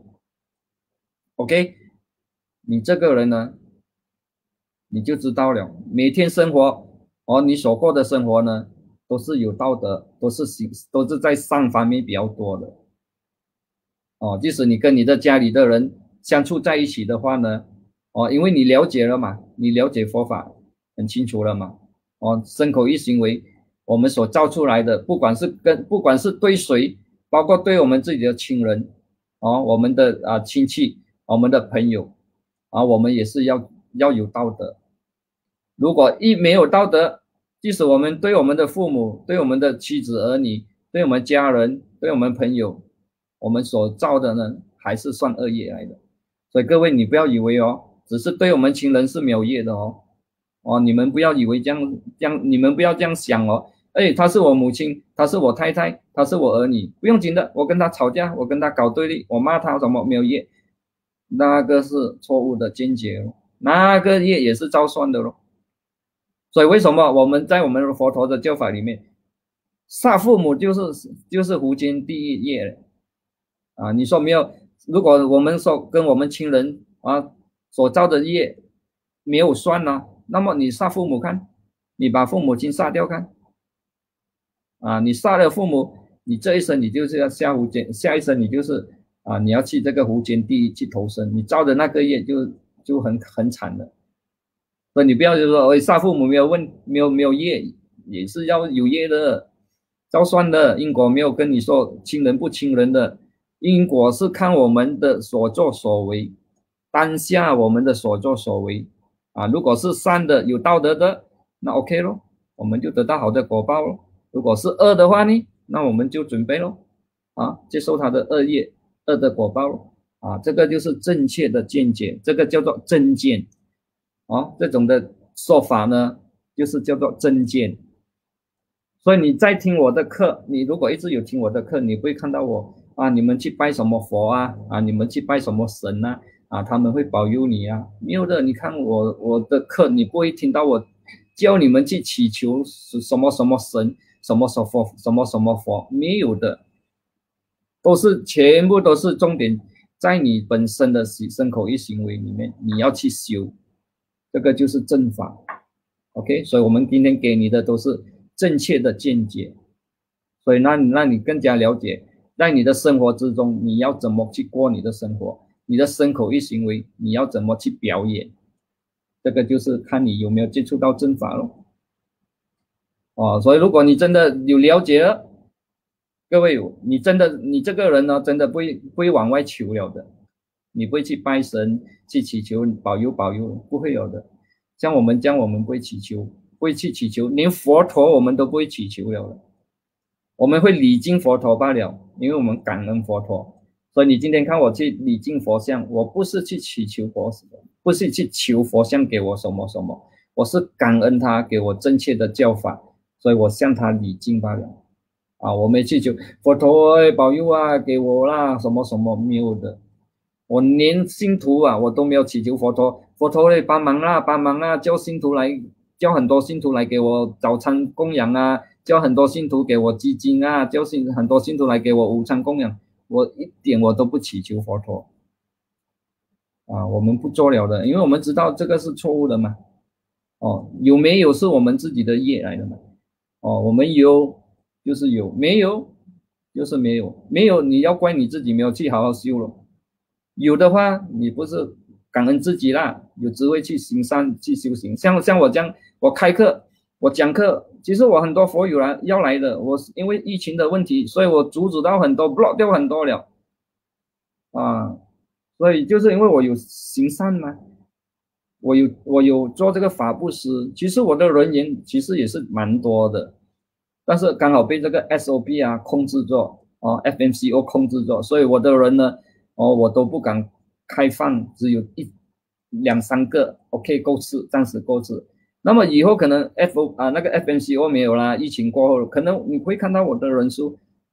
，OK， 你这个人呢，你就知道了，每天生活哦，你所过的生活呢，都是有道德，都是行，都是在善方面比较多的。哦，即使你跟你的家里的人相处在一起的话呢，哦，因为你了解了嘛，你了解佛法很清楚了嘛，哦，身口意行为，我们所造出来的，不管是跟不管是对谁，包括对我们自己的亲人，哦，我们的啊亲戚，我们的朋友，啊，我们也是要要有道德。如果一没有道德，即使我们对我们的父母、对我们的妻子儿女、对我们家人、对我们朋友，我们所造的呢，还是算恶业来的。所以各位，你不要以为哦，只是对我们亲人是没有业的哦，哦，你们不要以为这样这样，你们不要这样想哦。哎，他是我母亲，他是我太太，他是我儿女，不用紧的。我跟他吵架，我跟他搞对立，我骂他什么没有业，那个是错误的见解哦，那个业也是照算的咯。所以为什么我们在我们佛陀的教法里面，杀父母就是就是无间地狱业啊？你说没有？如果我们说跟我们亲人啊所造的业没有算呢，那么你杀父母看，你把父母亲杀掉看，啊，你杀了父母，你这一生你就是要下无间，下一生你就是啊你要去这个无间地狱去投生，你造的那个业就就很很惨了。所以你不要就说，哎，杀父母没有问，没有没有业，也是要有业的，照算的。因果没有跟你说亲人不亲人的，因果是看我们的所作所为，当下我们的所作所为啊，如果是善的有道德的，那 OK 咯，我们就得到好的果报咯。如果是恶的话呢，那我们就准备咯，啊，接受他的恶业恶的果报咯，啊，这个就是正确的见解，这个叫做正见。哦，这种的说法呢，就是叫做正见。所以你在听我的课，你如果一直有听我的课，你会看到我啊，你们去拜什么佛啊，啊，你们去拜什么神啊，啊，他们会保佑你啊。没有的，你看我我的课，你不会听到我教你们去祈求什么什么神，什么什么佛，什么什么佛，没有的，都是全部都是重点在你本身的身口意行为里面，你要去修。这个就是正法 ，OK， 所以我们今天给你的都是正确的见解，所以让让你更加了解，在你的生活之中，你要怎么去过你的生活，你的身口意行为，你要怎么去表演，这个就是看你有没有接触到正法咯。哦，所以如果你真的有了解了，各位，你真的你这个人呢，真的不会不会往外求了的。你不会去拜神去祈求保佑保佑，不会有的。像我们这样，我们不会祈求，不会去祈求，连佛陀我们都不会祈求了的。我们会礼敬佛陀罢了，因为我们感恩佛陀。所以你今天看我去礼敬佛像，我不是去祈求佛，不是去求佛像给我什么什么，我是感恩他给我正确的教法，所以我向他礼敬罢了。啊，我没去求佛陀保佑啊，给我啦什么什么，没有的。我连信徒啊，我都没有祈求佛陀，佛陀来帮忙啦，帮忙啦，叫信徒来，叫很多信徒来给我早餐供养啊，叫很多信徒给我基金啊，叫信很多信徒来给我午餐供养，我一点我都不祈求佛陀，啊，我们不做了的，因为我们知道这个是错误的嘛，哦，有没有是我们自己的业来的嘛，哦，我们有就是有，没有就是没有，没有你要怪你自己没有去好好修了。有的话，你不是感恩自己啦，有智慧去行善去修行。像像我这样，我开课，我讲课，其实我很多佛友来要来的，我因为疫情的问题，所以我阻止到很多 block 掉很多了，啊，所以就是因为我有行善嘛，我有我有做这个法布施，其实我的人员其实也是蛮多的，但是刚好被这个 S O P 啊控制住，哦 F M C O 控制住，所以我的人呢。哦，我都不敢开放，只有一两三个 ，OK 够次，暂时够次。那么以后可能 F 啊那个 F M C O 没有啦，疫情过后，可能你会看到我的人数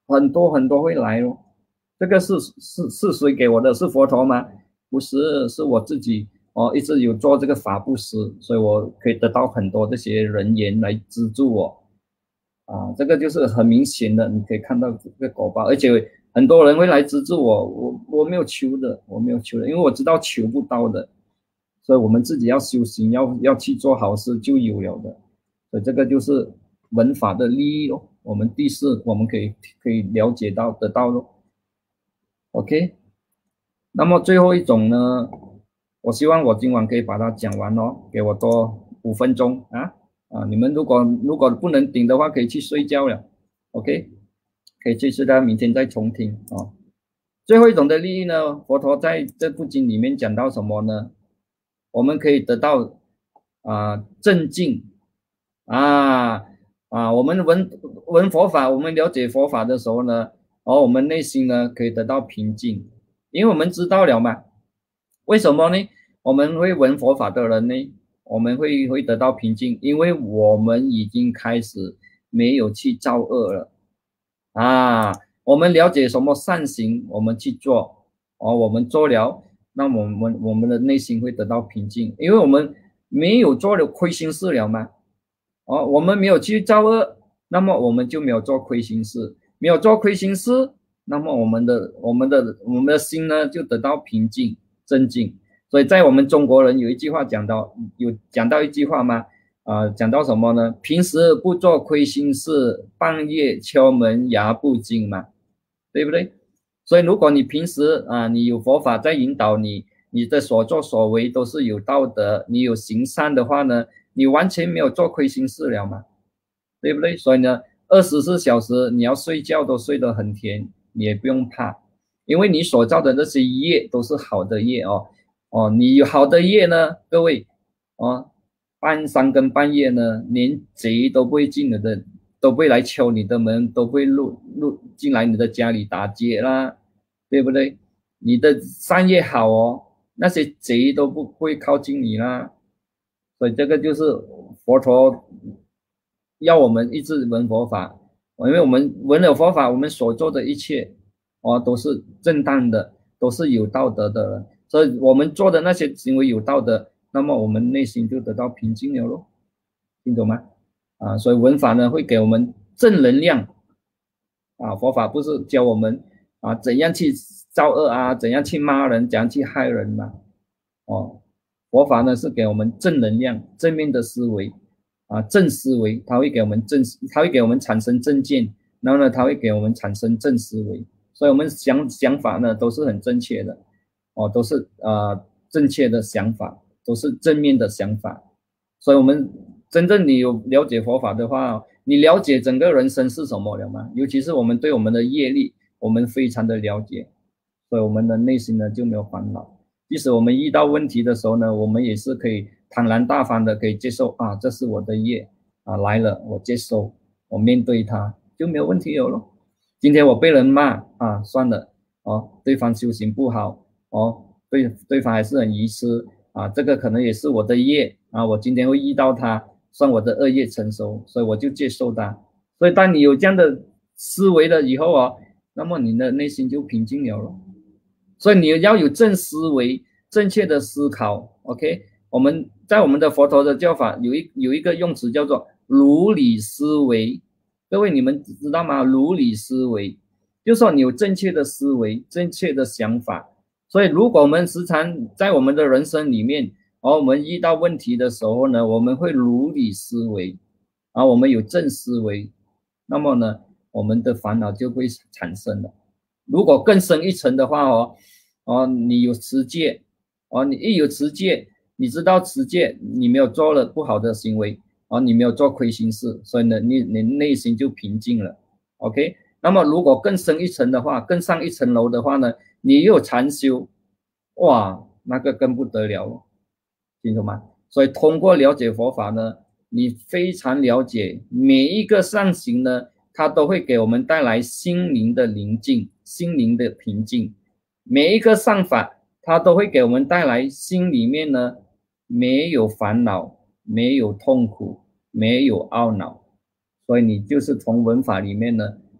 很多很多会来哦。这个是是是谁给我的？是佛陀吗？不是，是我自己哦，一直有做这个法布施，所以我可以得到很多这些人员来资助我啊，这个就是很明显的，你可以看到这个果报，而且很多人会来资助我，我我没有求的，我没有求的，因为我知道求不到的，所以我们自己要修行，要要去做好事就有了的，所以这个就是文法的利益咯。我们第四，我们可以可以了解到得到咯。OK， 那么最后一种呢，我希望我今晚可以把它讲完哦，给我多五分钟啊啊！你们如果如果不能顶的话，可以去睡觉了。OK， 可以去睡觉，明天再重听啊。最后一种的利益呢，佛陀在这部经里面讲到什么呢？我们可以得到啊镇静啊啊，我们闻闻佛法，我们了解佛法的时候呢，哦，我们内心呢可以得到平静，因为我们知道了嘛。为什么呢？我们会闻佛法的人呢，我们会会得到平静，因为我们已经开始没有去造恶了啊。我们了解什么善行，我们去做哦，我们做了，那么我们我们的内心会得到平静，因为我们没有做了亏心事了嘛。哦，我们没有去造恶，那么我们就没有做亏心事，没有做亏心事，那么我们的我们的我们的心呢就得到平静镇静。所以在我们中国人有一句话讲到，有讲到一句话吗？啊、呃，讲到什么呢？平时不做亏心事，半夜敲门牙不惊嘛，对不对？所以如果你平时啊、呃，你有佛法在引导你，你的所作所为都是有道德，你有行善的话呢，你完全没有做亏心事了嘛，对不对？所以呢，二十四小时你要睡觉都睡得很甜，你也不用怕，因为你所造的那些业都是好的业哦。哦，你有好的业呢，各位哦，半三更半夜呢，连贼都不会进你的，都不会来敲你的门，都不会入入进来你的家里打劫啦，对不对？你的善业好哦，那些贼都不会靠近你啦。所以这个就是佛陀要我们一直闻佛法，因为我们闻了佛法，我们所做的一切哦都是正当的，都是有道德的，所以我们做的那些行为有道德，那么我们内心就得到平静了咯，听懂吗？啊，所以闻法呢会给我们正能量啊，佛法不是教我们啊怎样去造恶啊，怎样去骂人，怎样去害人嘛，哦。佛法呢是给我们正能量、正面的思维啊，正思维，它会给我们正，它会给我们产生正见，然后呢，它会给我们产生正思维，所以我们想想法呢都是很正确的，哦，都是呃正确的想法，都是正面的想法，所以我们真正你有了解佛法的话，你了解整个人生是什么了吗？尤其是我们对我们的业力，我们非常的了解，所以我们的内心呢就没有烦恼。即使我们遇到问题的时候呢，我们也是可以坦然大方的可以接受啊，这是我的业啊来了，我接受，我面对它就没有问题了咯。今天我被人骂啊，算了哦，对方修行不好哦，对对方还是很愚痴啊，这个可能也是我的业啊，我今天会遇到他，算我的恶业成熟，所以我就接受它。所以当你有这样的思维了以后哦，那么你的内心就平静了咯。所以你要有正思维，正确的思考 ，OK？ 我们在我们的佛陀的教法有一有一个用词叫做如理思维，各位你们知道吗？如理思维，就是说你有正确的思维，正确的想法。所以如果我们时常在我们的人生里面，而我们遇到问题的时候呢，我们会如理思维，而我们有正思维，那么呢，我们的烦恼就会产生了。如果更深一层的话哦，哦，你有持戒，哦，你一有持戒，你知道持戒，你没有做了不好的行为，哦，你没有做亏心事，所以呢，你你内心就平静了 ，OK？ 那么如果更深一层的话，更上一层楼的话呢，你又禅修，哇，那个更不得了了，清楚吗？所以通过了解佛法呢，你非常了解每一个善行呢，它都会给我们带来心灵的宁静，心灵的平静。每一个善法，它都会给我们带来心里面呢没有烦恼，没有痛苦，没有懊恼。所以你就是从闻法里面呢，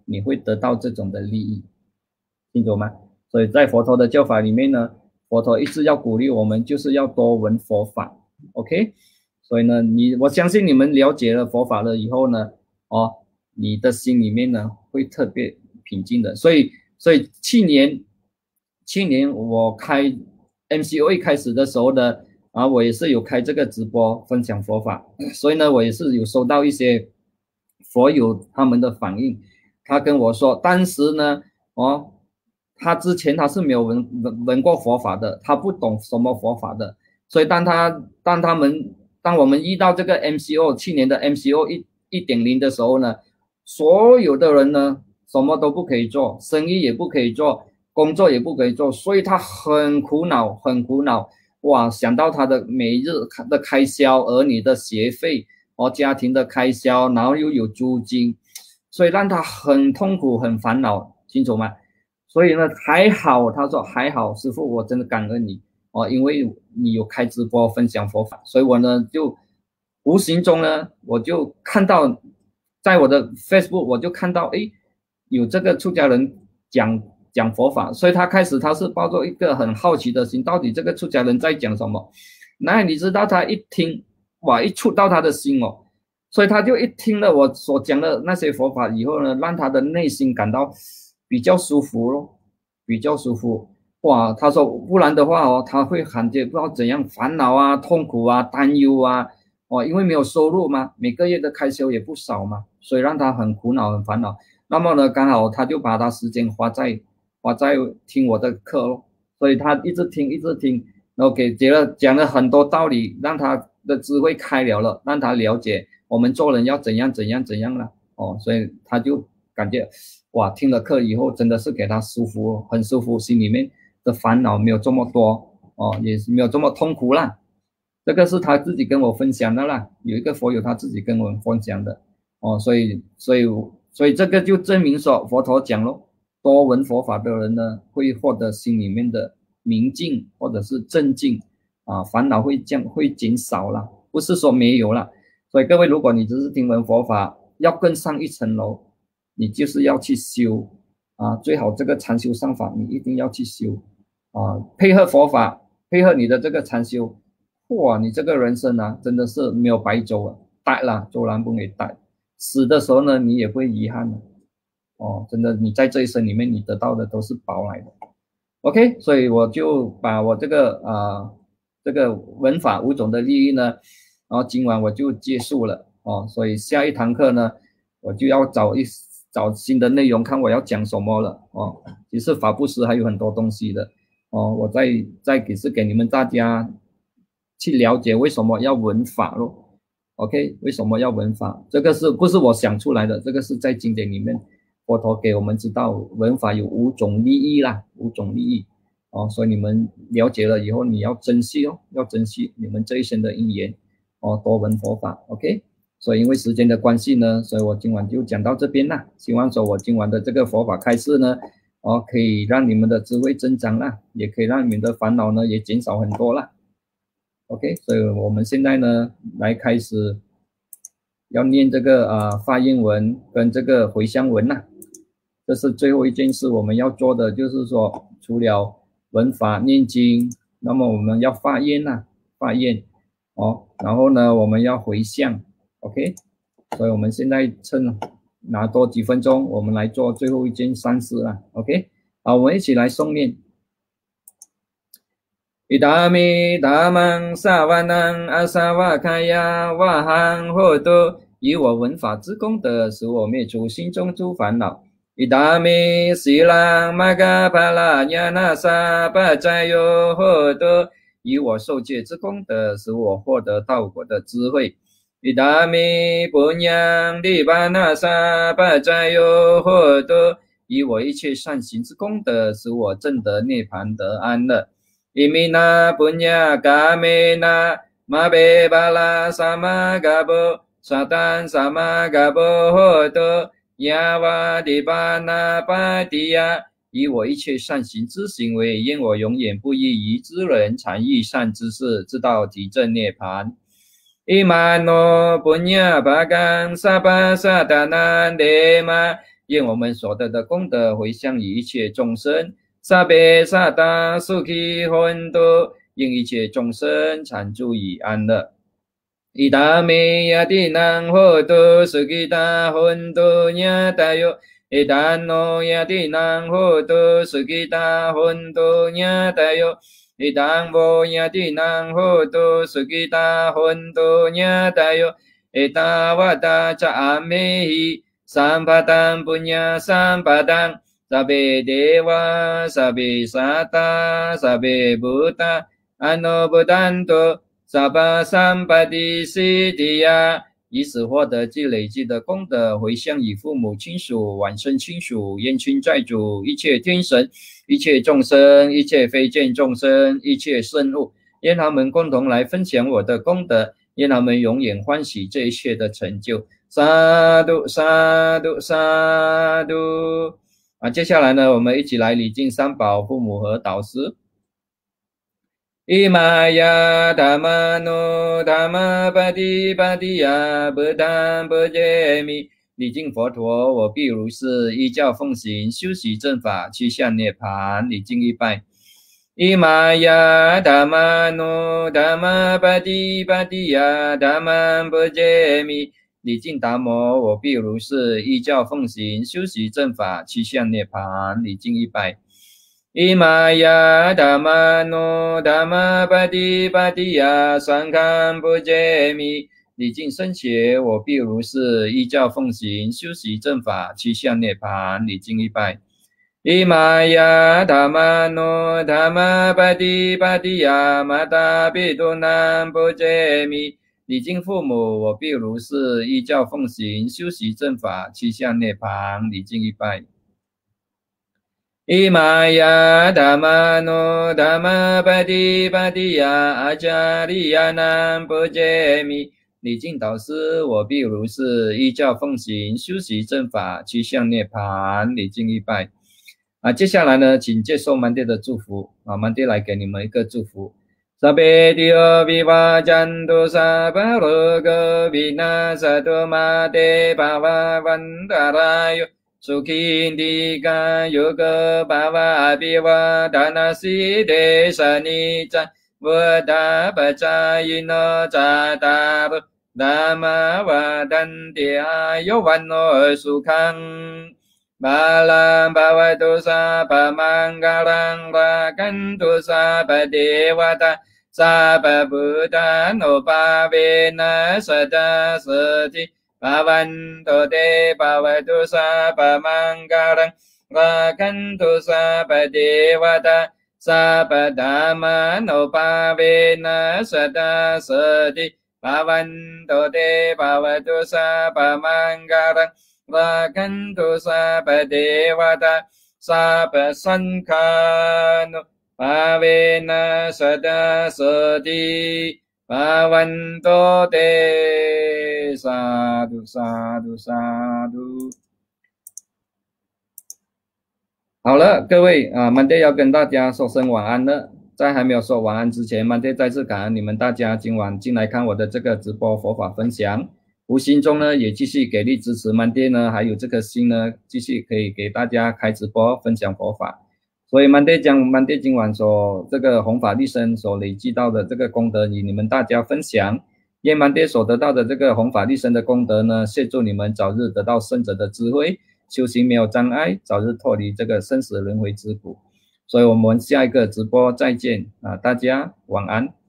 你会得到这种的利益，清楚吗？所以在佛陀的教法里面呢，佛陀一直要鼓励我们，就是要多闻佛法 ，OK？ 所以呢，你我相信你们了解了佛法了以后呢，哦，你的心里面呢会特别平静的。所以，所以去年，去年我开 M C O 一开始的时候呢，啊，我也是有开这个直播分享佛法，所以呢，我也是有收到一些佛友他们的反应，他跟我说，当时呢，哦，他之前他是没有闻闻闻过佛法的，他不懂什么佛法的，所以当他当他们当我们遇到这个 M C O 去年的 M C O 一一点零的时候呢，所有的人呢什么都不可以做，生意也不可以做，工作也不可以做，所以他很苦恼，很苦恼。哇，想到他的每日的开销，儿女的学费，哦，家庭的开销，然后又有租金，所以让他很痛苦，很烦恼，清楚吗？所以呢，还好，他说还好，师父，我真的感恩你哦，因为你有开直播分享佛法，所以我呢就无形中呢，我就看到，在我的 Facebook 我就看到，诶，有这个出家人讲讲佛法，所以他开始他是抱着一个很好奇的心，到底这个出家人在讲什么？那你知道他一听，哇，一触到他的心哦，所以他就一听了我所讲的那些佛法以后呢，让他的内心感到比较舒服咯，比较舒服。哇，他说不然的话哦，他会感觉不知道怎样烦恼啊、痛苦啊、担忧啊，哦，因为没有收入嘛，每个月的开销也不少嘛，所以让他很苦恼、很烦恼。那么呢，刚好他就把他时间花在花在听我的课咯，所以他一直听一直听，然后给讲了讲了很多道理，让他的智慧开了了，让他了解我们做人要怎样怎样怎样了哦，所以他就感觉哇，听了课以后真的是给他舒服，很舒服，心里面的烦恼没有这么多哦，也是没有这么痛苦啦。这个是他自己跟我分享的啦，有一个佛友他自己跟我分享的哦，所以所以所以这个就证明说佛陀讲咯，多闻佛法的人呢，会获得心里面的明净或者是镇静啊，烦恼会降会减少啦，不是说没有啦。所以各位，如果你只是听闻佛法，要更上一层楼，你就是要去修啊，最好这个禅修上法你一定要去修啊，配合佛法，配合你的这个禅修，哇，你这个人生啊，真的是没有白走啊，带啦，走然不给带，死的时候呢，你也不会遗憾的。哦，真的，你在这一生里面，你得到的都是宝来的。OK， 所以我就把我这个啊、呃、这个文法五种的利益呢，然后今晚我就结束了哦。所以下一堂课呢，我就要找一找新的内容，看我要讲什么了哦。其实法布施还有很多东西的哦，我再再给是给你们大家去了解为什么要闻法咯。OK， 为什么要闻法？这个是不是我想出来的？这个是在经典里面。佛陀给我们知道文法有五种利益啦，五种利益哦，所以你们了解了以后，你要珍惜哦，要珍惜你们这一生的因缘哦，多闻佛法 ，OK。所以因为时间的关系呢，所以我今晚就讲到这边啦。希望说我今晚的这个佛法开示呢，哦，可以让你们的智慧增长啦，也可以让你们的烦恼呢也减少很多啦。OK， 所以我们现在呢来开始要念这个啊、呃、发愿文跟这个回向文啦。这是最后一件事我们要做的，就是说除了闻法念经，那么我们要发愿呐、啊，发愿哦，然后呢我们要回向 ，OK， 所以我们现在趁拿多几分钟，我们来做最后一件善事啦 ，OK， 好，我们一起来诵念。อิดามิดามังสาวานังอาสาวะคายาวะหังโหตุ以我闻法之功德，使我灭除心中诸烦恼。อิดามิสีลังมะกะภะลาญาณสัพพะโยโหตุ以我受戒之功德，使我获得道果的智慧。อิดามิปุญญังนิพพานะสัพพะโยโหตุ以我一切善行之功德，使我证得涅槃得安乐。อิมินาปุญญากาเมนะมาเบบาลาสามะกะโบสัตังสามะกะโบโหตุยาวาดิปานาปะติยะ以我一切善行之行为，愿我永远不异于之人常益善之事，直到体证涅槃。อิมาโนปุญญาภากังสัพพะสัตตานันเดมะ愿我们所得的功德回向于一切众生，萨别萨达苏ခိ混多，应一切众生常住以安乐。伊达美亚蒂南火多苏ခိ达混多亚达哟，伊达诺亚蒂南火多苏ခိ达混多亚达哟。伊当波亚蒂南火多苏吉达混多亚达哟，伊达瓦达扎阿美希三巴当布亚三巴当，萨贝德瓦萨贝萨达萨贝布达安诺布丹多萨巴三巴迪西迪亚，以此获得既累积的功德，回向以父母亲属、往生亲属、冤亲债主、一切天神、一切众生、一切非见众生、一切圣物，愿他们共同来分享我的功德，愿他们永远欢喜这一切的成就。萨度萨度萨度啊！接下来呢，我们一起来礼敬三宝、父母和导师。伊玛呀达玛诺达玛巴蒂巴蒂呀波丹波杰米，礼敬佛陀，我必如是依教奉行，修习正法，趋向涅槃。礼敬一拜。伊玛呀达玛诺达玛巴蒂巴蒂呀达玛波杰米，礼敬达摩，我必如是依教奉行，修习正法，趋向涅槃。礼敬一拜。伊玛呀达玛诺达玛巴蒂巴蒂呀三堪布杰米，礼敬僧伽，我必如是依教奉行，修习正法，趋向涅槃。礼敬一拜。伊玛呀达玛诺达玛巴蒂巴蒂呀玛达比多南布杰米，礼敬父母，我必如是依教奉行，修习正法，趋向涅槃。礼敬一拜。伊玛呀达玛诺达玛巴蒂巴蒂呀阿迦利亚南波杰米，礼敬导师，我必如是依教奉行，修习正法，趋向涅槃。礼敬一拜。啊，接下来呢，请接受曼爹的祝福啊，曼爹来给你们一个祝福。萨贝蒂欧比瓦赞多萨巴罗格比那萨多玛德巴瓦万达拉哟。Sukindika yoga bhava abiva dhanasi desanita vada bacayino cataru dhamma vadanti ayovano sukhang balam bhavatu sapa mangalang rakantu sapa devata sapa buddhano pavena sada sati Bhavanto te bhavatu sapa mangalang rakantu sapa devata sapa dhammano pavena sada sati Bhavanto te bhavatu sapa mangalang rakantu sapa devata sapa sankhano pavena sada sati Bhavanto te sadhu sadhu sadhu。好了，各位啊，曼爹要跟大家说声晚安了。在还没有说晚安之前，曼爹再次感恩你们大家今晚进来看我的这个直播佛法分享，无形中呢也继续给力支持曼爹呢，还有这颗心呢，继续可以给大家开直播分享佛法。所以曼爹将曼爹今晚所这个弘法利生所累积到的这个功德与你们大家分享，愿曼爹所得到的这个弘法利生的功德呢，协助你们早日得到圣者的智慧，修行没有障碍，早日脱离这个生死轮回之苦。所以我们下一个直播再见啊，大家晚安。